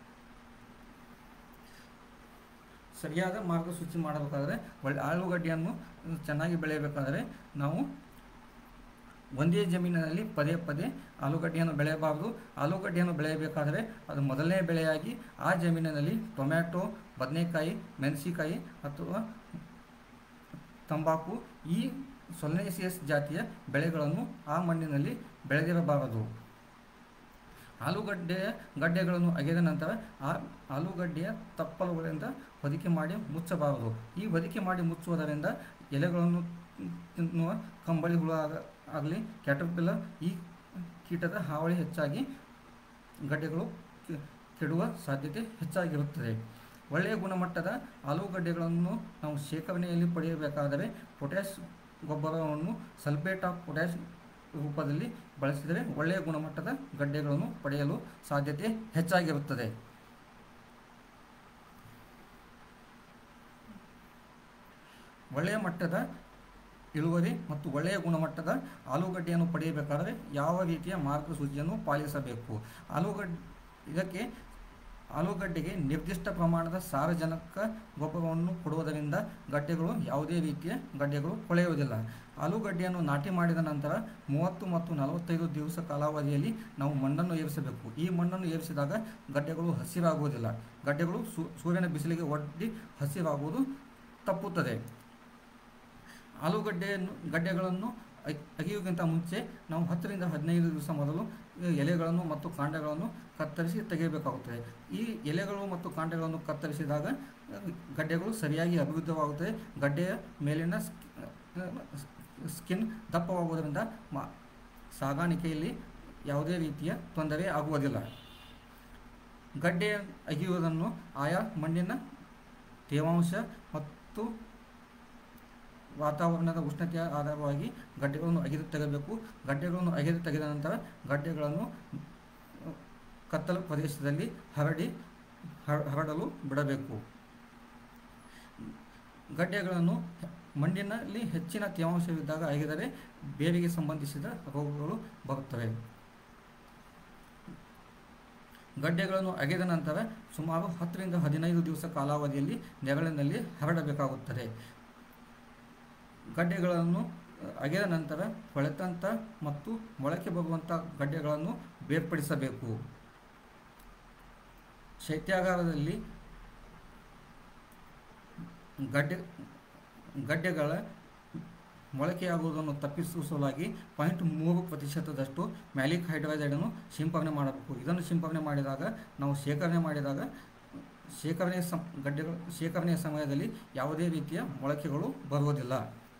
ಸರಿಯಾದ ಮಾರ್ಗಸೂಚಿ ಮಾಡಬೇಕಾದರೆ ಒಳ್ಳೆ ಆಲೂಗಡ್ಡೆಯನ್ನು ಚೆನ್ನಾಗಿ ಬೆಳೆಯಬೇಕಾದರೆ ನಾವು ಒಂದೇ ಜಮೀನಿನಲ್ಲಿ ಪದೇ ಪದೇ ಆಲೂಗಡ್ಡೆಯನ್ನು ಬೆಳೆಯಬಾರದು. ಆಲೂಗಡ್ಡೆಯನ್ನು ಬೆಳೆಯಬೇಕಾದರೆ ಅದು ಮೊದಲನೇ ಬೆಳೆಯಾಗಿ ಆ ಜಮೀನಿನಲ್ಲಿ ಟೊಮ್ಯಾಟೊ, ಬದನೆಕಾಯಿ, ಮೆಣಸಿನಕಾಯಿ ಅಥವಾ ತಂಬಾಕು ಈ ಸೊಲನೇಸಿಯಸ್ ಜಾತಿಯ ಬೆಳೆಗಳನ್ನು ಆ ಮಣ್ಣಿನಲ್ಲಿ ಬೆಳೆದಿರಬಾರದು. ಆಲೂಗಡ್ಡೆಯ ಗಡ್ಡೆಗಳನ್ನು ಅಗೆದ ನಂತರ ಆ ಆಲೂಗಡ್ಡೆಯ ತಪ್ಪಲುಗಳಿಂದ ಹೊದಿಕೆ ಮಾಡಿ ಮುಚ್ಚಬಾರದು. ಈ ಹೊದಿಕೆ ಮಾಡಿ ಮುಚ್ಚುವುದರಿಂದ ಎಲೆಗಳನ್ನು ತಿನ್ನುವ ಕಂಬಳಿ ಹುಳ ಆಗಲಿ ಕ್ಯಾಟರ್ಪಿಲ್ಲರ್ ಈ ಕೀಟದ ಹಾವಳಿ ಹೆಚ್ಚಾಗಿ ಗಡ್ಡೆಗಳು ಕೆಡುವ ಸಾಧ್ಯತೆ ಹೆಚ್ಚಾಗಿರುತ್ತದೆ. ಒಳ್ಳೆಯ ಗುಣಮಟ್ಟದ ಆಲೂಗಡ್ಡೆಗಳನ್ನು ನಾವು ಶೇಖರಣೆಯಲ್ಲಿ ಪಡೆಯಬೇಕಾದರೆ ಪೊಟ್ಯಾಷ್ ಗೊಬ್ಬರವನ್ನು ಸಲ್ಫೇಟ್ ಆಫ್ ಪೊಟ್ಯಾಷ್ ರೂಪದಲ್ಲಿ ಬಳಸಿದರೆ ಒಳ್ಳೆಯ ಗುಣಮಟ್ಟದ ಗಡ್ಡೆಗಳನ್ನು ಪಡೆಯಲು ಸಾಧ್ಯತೆ ಹೆಚ್ಚಾಗಿರುತ್ತದೆ. ಒಳ್ಳೆಯ ಮಟ್ಟದ ಇಳುವರಿ ಮತ್ತು ಒಳ್ಳೆಯ ಗುಣಮಟ್ಟದ ಆಲೂಗಡ್ಡೆಯನ್ನು ಪಡೆಯಬೇಕಾದರೆ ಯಾವ ರೀತಿಯ ಮಾರ್ಗಸೂಚಿಯನ್ನು ಪಾಲಿಸಬೇಕು? ಆಲೂಗಡ್ಡೆ ಇದಕ್ಕೆ ಆಲೂಗಡ್ಡೆಗೆ ನಿರ್ದಿಷ್ಟ ಪ್ರಮಾಣದ ಸಾರಜನಕ ಗೊಬ್ಬರವನ್ನು ಕೊಡುವುದರಿಂದ ಗಡ್ಡೆಗಳು ಯಾವುದೇ ರೀತಿಯ ಗಡ್ಡೆಗಳು ಕೊಳೆಯುವುದಿಲ್ಲ. ಆಲೂಗಡ್ಡೆಯನ್ನು ನಾಟಿ ಮಾಡಿದ ನಂತರ ಮೂವತ್ತು ಮತ್ತು ನಲವತ್ತೈದು ದಿವಸ ಕಾಲಾವಧಿಯಲ್ಲಿ ನಾವು ಮಣ್ಣನ್ನು ಏರಿಸಬೇಕು. ಈ ಮಣ್ಣನ್ನು ಏರಿಸಿದಾಗ ಗಡ್ಡೆಗಳು ಹಸಿರಾಗುವುದಿಲ್ಲ. ಗಡ್ಡೆಗಳು ಸೂರ್ಯನ ಬಿಸಿಲಿಗೆ ಒಡ್ಡಿ ಹಸಿರಾಗುವುದು ತಪ್ಪುತ್ತದೆ. ಆಲೂಗಡ್ಡೆಯನ್ನು ಗಡ್ಡೆಗಳನ್ನು ಅಗಿಯುವುದಕ್ಕಿಂತ ಮುಂಚೆ ನಾವು ಹತ್ತರಿಂದ ಹದಿನೈದು ದಿವಸ ಮೊದಲು ಎಲೆಗಳನ್ನು ಮತ್ತು ಕಾಂಡಗಳನ್ನು ಕತ್ತರಿಸಿ ತೆಗೆಯಬೇಕಾಗುತ್ತದೆ. ಈ ಎಲೆಗಳು ಮತ್ತು ಕಾಂಡಗಳನ್ನು ಕತ್ತರಿಸಿದಾಗ ಗಡ್ಡೆಗಳು ಸರಿಯಾಗಿ ಅಭಿವೃದ್ಧಿವಾಗುತ್ತದೆ. ಗಡ್ಡೆಯ ಮೇಲಿನ ಸ್ಕಿನ್ ದಪ್ಪವಾಗುವುದರಿಂದ ಮಾ ಸಾಗಾಣಿಕೆಯಲ್ಲಿ ಯಾವುದೇ ರೀತಿಯ ತೊಂದರೆ ಆಗುವುದಿಲ್ಲ. ಗಡ್ಡೆ ಅಗಿಯುವುದನ್ನು ಆಯಾ ಮಣ್ಣಿನ ತೇವಾಂಶ ಮತ್ತು ವಾತಾವರಣದ ಉಷ್ಣತೆಯ ಆಧಾರವಾಗಿ ಗಡ್ಡೆಗಳನ್ನು ಅಗೆದು ತೆಗೆಯಬೇಕು. ಗಡ್ಡೆಗಳನ್ನು ಅಗೆದು ತೆಗೆದ ನಂತರ ಗಡ್ಡೆಗಳನ್ನು ಕತ್ತಲು ಪ್ರದೇಶದಲ್ಲಿ ಹರಡಿ ಹರಡಲು ಬಿಡಬೇಕು. ಗಡ್ಡೆಗಳನ್ನು ಮಣ್ಣಿನಲ್ಲಿ ಹೆಚ್ಚಿನ ತೇವಾಂಶವಿದ್ದಾಗ ಅಗೆದರೆ ಬೇರಿಗೆ ಸಂಬಂಧಿಸಿದ ರೋಗಗಳು ಬರುತ್ತವೆ. ಗಡ್ಡೆಗಳನ್ನು ಅಗೆದ ನಂತರ ಸುಮಾರು ಹತ್ತರಿಂದ ಹದಿನೈದು ದಿವಸ ಕಾಲಾವಧಿಯಲ್ಲಿ ನೆರಳಿನಲ್ಲಿ ಹರಡಬೇಕಾಗುತ್ತದೆ. ಗಡ್ಡೆಗಳನ್ನು ಅಗೆದ ನಂತರ ಕೊಳೆತಂತ ಮತ್ತು ಮೊಳಕೆ ಬರುವಂಥ ಗಡ್ಡೆಗಳನ್ನು ಬೇರ್ಪಡಿಸಬೇಕು. ಶೈತ್ಯಾಗಾರದಲ್ಲಿ ಗಡ್ಡೆ ಗಡ್ಡೆಗಳ ಮೊಳಕೆಯಾಗುವುದನ್ನು ತಪ್ಪಿಸುವ ಸಲುವಾಗಿ ಪಾಯಿಂಟ್ ಮೂರು ಪ್ರತಿಶತದಷ್ಟು ಮ್ಯಾಲಿಕ್ ಹೈಡ್ರೈಡನ್ನು ಸಿಂಪರಣೆ ಮಾಡಬೇಕು. ಇದನ್ನು ಸಿಂಪರಣೆ ಮಾಡಿದಾಗ ನಾವು ಶೇಖರಣೆ ಮಾಡಿದಾಗ ಶೇಖರಣೆಯ ಸಂ ಗಡ್ಡೆಗಳು ಶೇಖರಣೆಯ ಸಮಯದಲ್ಲಿ ಯಾವುದೇ ರೀತಿಯ ಮೊಳಕೆಗಳು ಬರುವುದಿಲ್ಲ.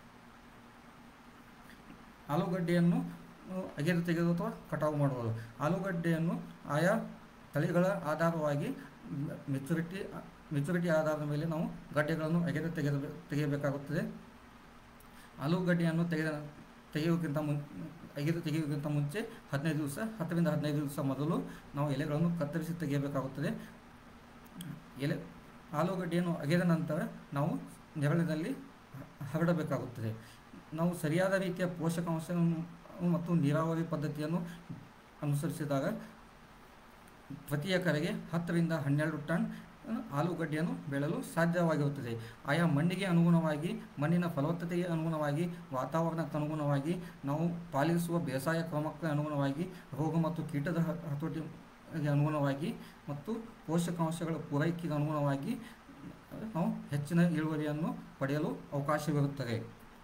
ಆಲೂಗಡ್ಡೆಯನ್ನು ಅಗೆದು ತೆಗೆದು ಅಥವಾ ಕಟಾವು ಮಾಡುವುದು. ಆಲೂಗಡ್ಡೆಯನ್ನು ಆಯಾ ತಳಿಗಳ ಆಧಾರವಾಗಿ ಮೆಚುರಿಟಿ ಮೆಚುರಿಟಿ ಆಧಾರದ ಮೇಲೆ ನಾವು ಗಡ್ಡೆಗಳನ್ನು ಅಗೆದು ತೆಗೆದು ತೆಗೆಯಬೇಕಾಗುತ್ತದೆ. ಆಲೂಗಡ್ಡೆಯನ್ನು ತೆಗೆದ ತೆಗೆಯುವುದಕ್ಕಿಂತ ಮುನ್ ಅಗೆದು ತೆಗೆಯುವುದಕ್ಕಿಂತ ಮುಂಚೆ ಹದಿನೈದು ದಿವಸ ಹತ್ತರಿಂದ ಹದಿನೈದು ದಿವಸ ಮೊದಲು ನಾವು ಎಲೆಗಳನ್ನು ಕತ್ತರಿಸಿ ತೆಗೆಯಬೇಕಾಗುತ್ತದೆ. ಎಲೆ ಆಲೂಗಡ್ಡೆಯನ್ನು ಅಗೆದ ನಂತರ ನಾವು ನೆರಳಿನಲ್ಲಿ ಹರಡಬೇಕಾಗುತ್ತದೆ. ನಾವು ಸರಿಯಾದ ರೀತಿಯ ಪೋಷಕಾಂಶ ಮತ್ತು ನೀರಾವರಿ ಪದ್ಧತಿಯನ್ನು ಅನುಸರಿಸಿದಾಗ ಪ್ರತಿ ಎಕರೆಗೆ ಹತ್ತರಿಂದ ಹನ್ನೆರಡು ಟನ್ ಆಲೂಗಡ್ಡೆಯನ್ನು ಬೆಳೆಯಲು ಸಾಧ್ಯವಾಗಿರುತ್ತದೆ. ಆಯಾ ಮಣ್ಣಿಗೆ ಅನುಗುಣವಾಗಿ, ಮಣ್ಣಿನ ಫಲವತ್ತತೆಗೆ ಅನುಗುಣವಾಗಿ, ವಾತಾವರಣಕ್ಕೆ ಅನುಗುಣವಾಗಿ, ನಾವು ಪಾಲಿಸುವ ಬೇಸಾಯ ಕ್ರಮಕ್ಕೆ ಅನುಗುಣವಾಗಿ, ರೋಗ ಮತ್ತು ಕೀಟದ ಹತೋಟಿಗೆ ಅನುಗುಣವಾಗಿ ಮತ್ತು ಪೋಷಕಾಂಶಗಳ ಪೂರೈಕೆಗೆ ಅನುಗುಣವಾಗಿ ನಾವು ಹೆಚ್ಚಿನ ಇಳುವರಿಯನ್ನು ಪಡೆಯಲು ಅವಕಾಶವಿರುತ್ತದೆ.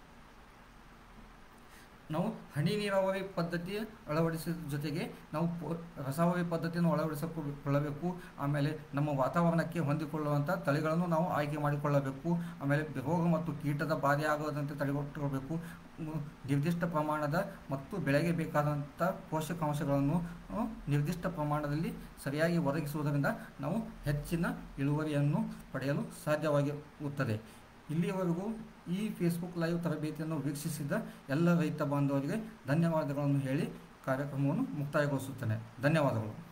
ನಾವು ಹನಿ ನೀರಾವರಿ ಪದ್ಧತಿ ಅಳವಡಿಸಿದ ಜೊತೆಗೆ ನಾವು ರಸಾವರಿ ಪದ್ಧತಿಯನ್ನು ಅಳವಡಿಸಿಕೊಳ್ಳಬೇಕು. ಆಮೇಲೆ ನಮ್ಮ ವಾತಾವರಣಕ್ಕೆ ಹೊಂದಿಕೊಳ್ಳುವಂಥ ತಳಿಗಳನ್ನು ನಾವು ಆಯ್ಕೆ ಮಾಡಿಕೊಳ್ಳಬೇಕು. ಆಮೇಲೆ ರೋಗ ಮತ್ತು ಕೀಟದ ಬಾಧೆ ಆಗದಂತೆ ತಡೆಗಟ್ಟಬೇಕು. ನಿರ್ದಿಷ್ಟ ಪ್ರಮಾಣದ ಮತ್ತು ಬೆಳೆಗೆ ಬೇಕಾದಂಥ ಪೋಷಕಾಂಶಗಳನ್ನು ನಿರ್ದಿಷ್ಟ ಪ್ರಮಾಣದಲ್ಲಿ ಸರಿಯಾಗಿ ಒದಗಿಸುವುದರಿಂದ ನಾವು ಹೆಚ್ಚಿನ ಇಳುವರಿಯನ್ನು ಪಡೆಯಲು ಸಾಧ್ಯವಾಗಿರುತ್ತದೆ. ಇಲ್ಲಿಯವರೆಗೂ ಈ ಫೇಸ್ಬುಕ್ ಲೈವ್ ತರಬೇತಿಯನ್ನು ವೀಕ್ಷಿಸಿದ ಎಲ್ಲ ರೈತ ಬಾಂಧವರಿಗೆ ಧನ್ಯವಾದಗಳನ್ನು ಹೇಳಿ ಕಾರ್ಯಕ್ರಮವನ್ನು ಮುಕ್ತಾಯಗೊಳಿಸುತ್ತೇನೆ. ಧನ್ಯವಾದಗಳು.